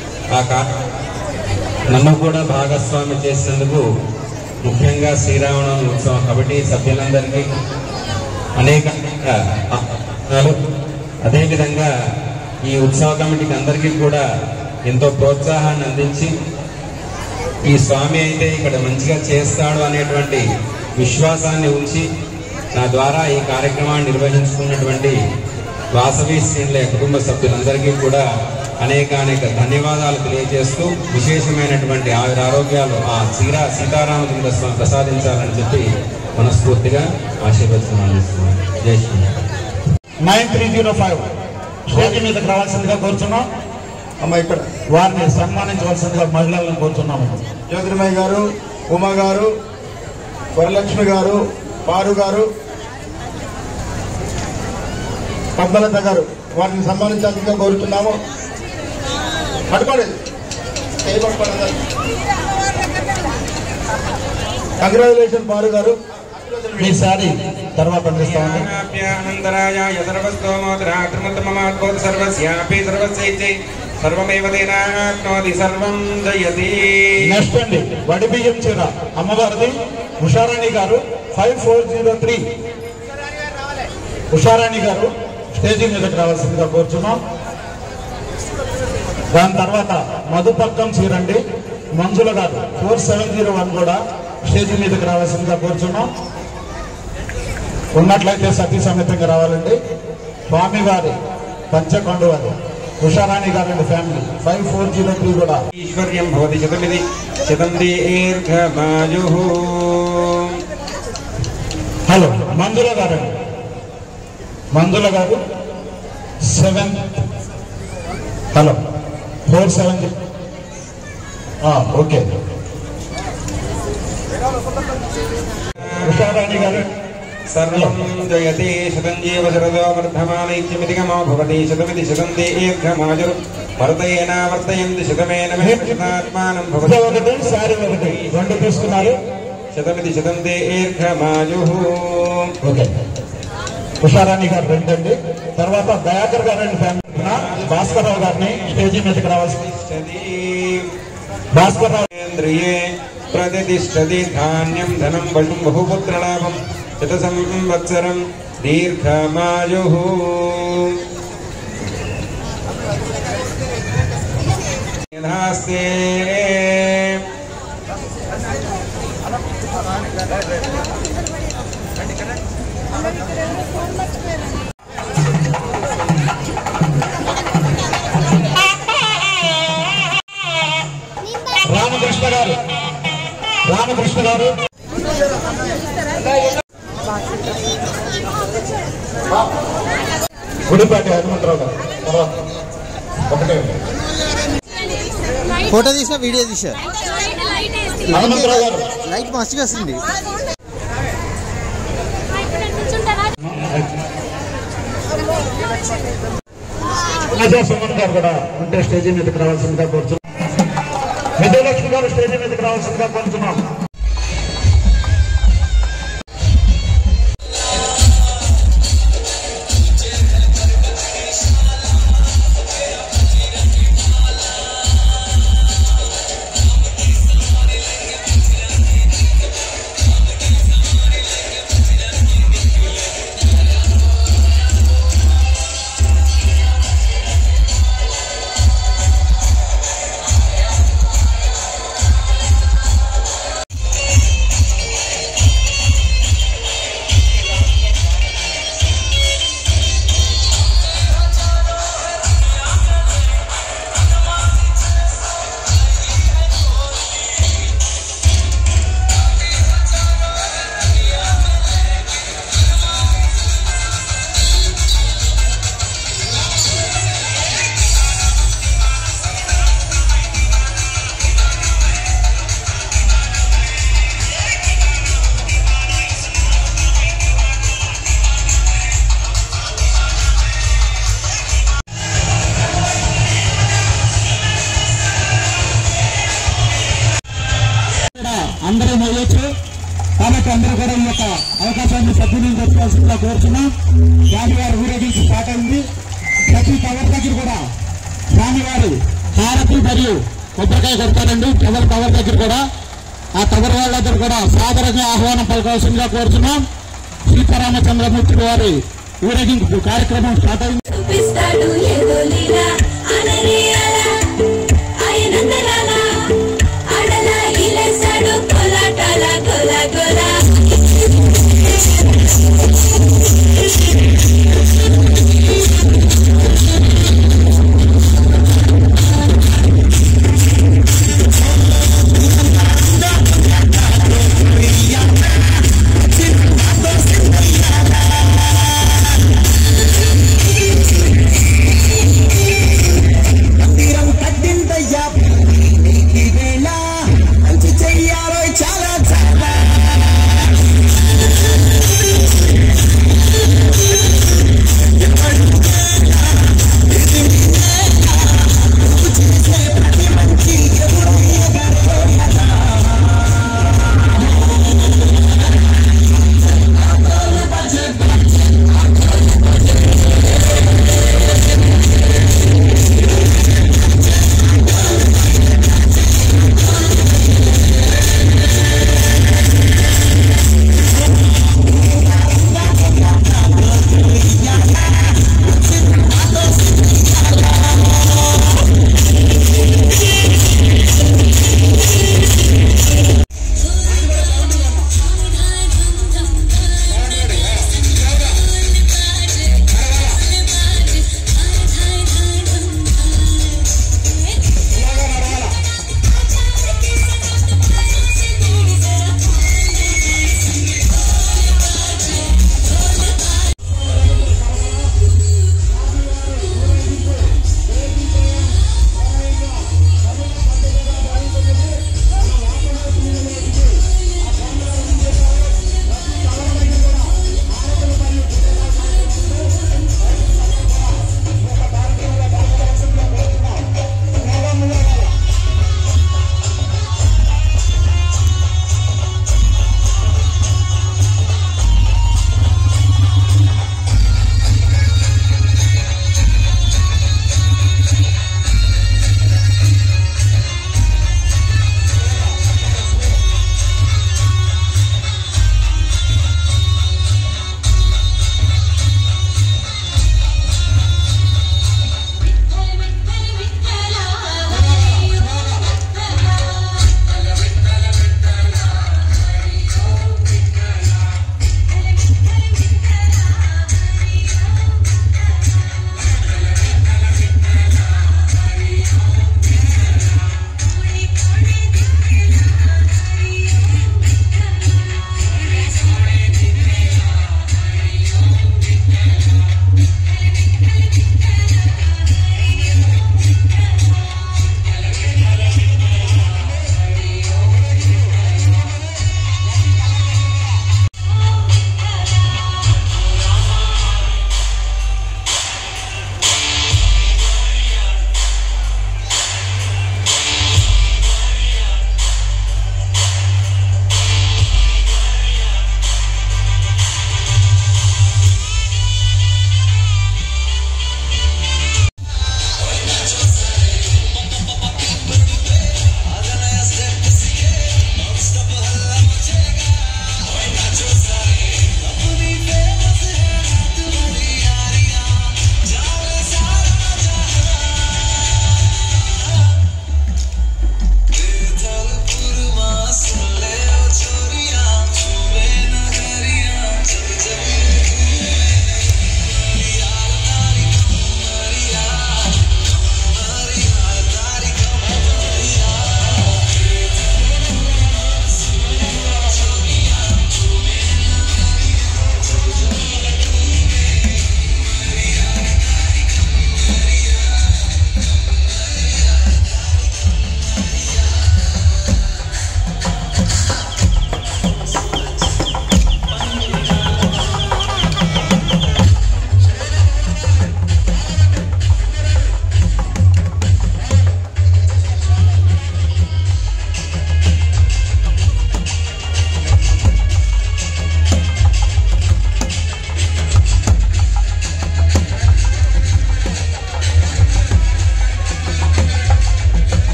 నన్ను కూడా భాగస్వామి చేసినందుకు ముఖ్యంగా శ్రీరామనవమి ఉత్సవం కమిటీ సభ్యులందరికీ అనేక అదేవిధంగా ఈ ఉత్సవ కమిటీకి అందరికీ కూడా ఎంతో ప్రోత్సాహాన్ని అందించి ఈ స్వామి అయితే ఇక్కడ మంచిగా చేస్తాడు అనేటువంటి విశ్వాసాన్ని ఉంచి నా ద్వారా ఈ కార్యక్రమాన్ని నిర్వహించుకున్నటువంటి వాసవి శ్రీనిలయ కుటుంబ సభ్యులందరికీ కూడా అనేక ధన్యవాదాలు తెలియజేస్తూ విశేషమైనటువంటి ఆరోగ్యాలు ఆ సీతారామచంద్ర స్వామి ప్రసాదించాలని చెప్పి మనస్ఫూర్తిగా ఆశీర్వచనం అందిస్తున్నాను. జై శ్రీ 9305 స్టేజ్ మీదకి రావాల్సిందిగా కోరుచున్నాం. అమ్మ ఇక్కడ వారిని సన్మానించవలసిందిగా మహిళలను కోరుచున్నాము. జ్యోతిర్మయ్య గారు, ఉమా గారు, వరలక్ష్మి గారు, పారు గారు, పద్మలత గారు వారిని సన్మానించాల్సిందిగా కోరుతున్నాము. పట్టుకోండి, కంగ్రాచులేషన్ పారు గారు, మీ సారీ తర్వాత అందిస్తామండి. నెక్స్ట్ అండి వడి బియ్యం చీర అమ్మవారిది ఉషారాణి గారు 5403 ఉషారాణి గారు స్టేజీ మీదకి రావాల్సిందిగా కోరుచున్నాం. దాని తర్వాత మధుపక్కం చీరండి మంజుల గారు 4701 కూడా స్టేజీ మీదకి రావాల్సిందిగా కోరుచున్నాం. ఉన్నట్లయితే సతీ సమేతంగా రావాలండి. స్వామివారి పంచకొండవారి ఉషారాణి గారు అండి ఫ్యామిలీ 5403 కూడా. ఈశ్వర్యం భవతి శతమిది శతం దీర్ఘమాయు. హలో మంజుల గారు అండి, మంజుల గారు 7 హలో 47 ఓకే. ఉషారాణి గారు సర్వం జయతే శతంజీవ శరదో వర్ధమానైత్యమితిగమో భవతి శతమితి శతం దీర్ఘమాయుర్ వర్తయేన వర్తయంతి శతమేన శతాత్మానం భవతి. ఒకటి సారీ ఒకటి రెండు తీసుకున్నారు. శతమితి శతం దీర్ఘమాయు. ఓకే ఉషారాణి గారు రెండండి. తర్వాత దయాకర్ గారు అండి ఫ్యామిలీ భాస్కర్రావు గారిని స్టేజీ మీదకి రావాల్సింది. భాస్కర్రావు ప్రతిష్టతి ధాన్యం ధనం వశం బహుపుత్రలాభం శత సంవత్సరం దీర్ఘమాయు. యథాస్తే రామకృష్ణ గారు, రామకృష్ణ గారు గుడిపాటి హనుమంతరావు గారు తర్వాత ఒకటే ఫోటో తీసిన వీడియో తీసా. హనుమంతరావు గారు లైట్ మస్తుగా వస్తుంది. సుమన్ గారు కూడా ఉంటే స్టేజీ మీదకి రావాల్సిందిగా కోరుతున్నాం. విజయలక్ష్మి గారు స్టేజీ మీదకి రావాల్సిందిగా కోరుతున్నాం. అందరూ కూడా ఈ యొక్క అవకాశాన్ని సద్వినియోగం చేసుకోవాల్సిందిగా కోరుతున్నాం. స్వామివారి ఊరేగింపు స్టార్ట్ అయింది. ప్రతి టవర్ దగ్గర కూడా స్వామివారు హారతి మరియు కొబ్బరికాయ కొడతారండి. టవర్ దగ్గర కూడా ఆ టవర్ వాళ్ళ దగ్గర కూడా సాదరంగా ఆహ్వానం పలకాల్సిందిగా కోరుతున్నాం. సీతారామచంద్రమూర్తి వారి ఊరేగింపు కార్యక్రమం స్టార్ట్ అయింది.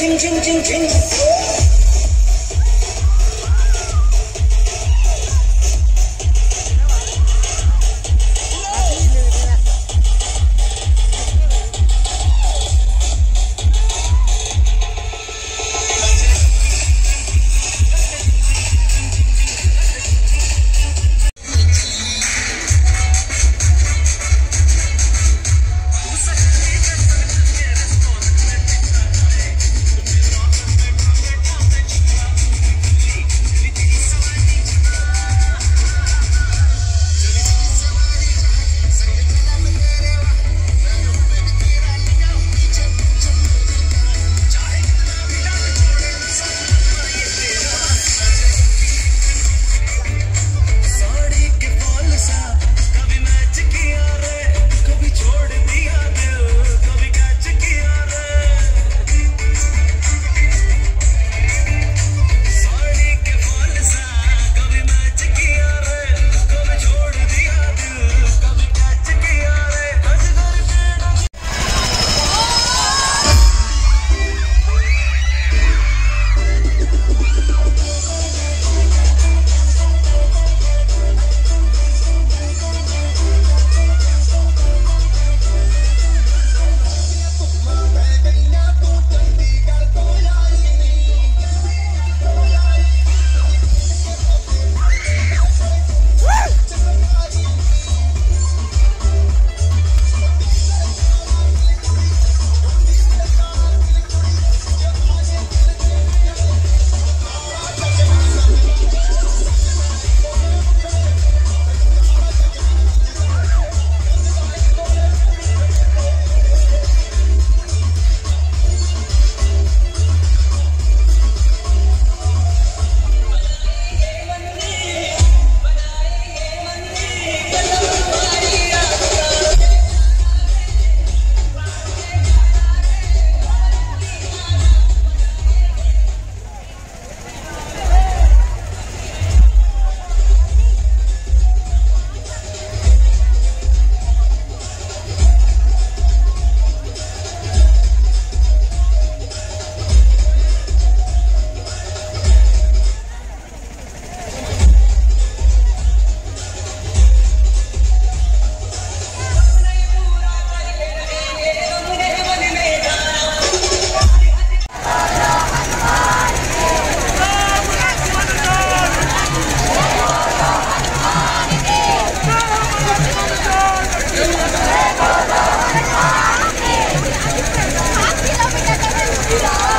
Yeah.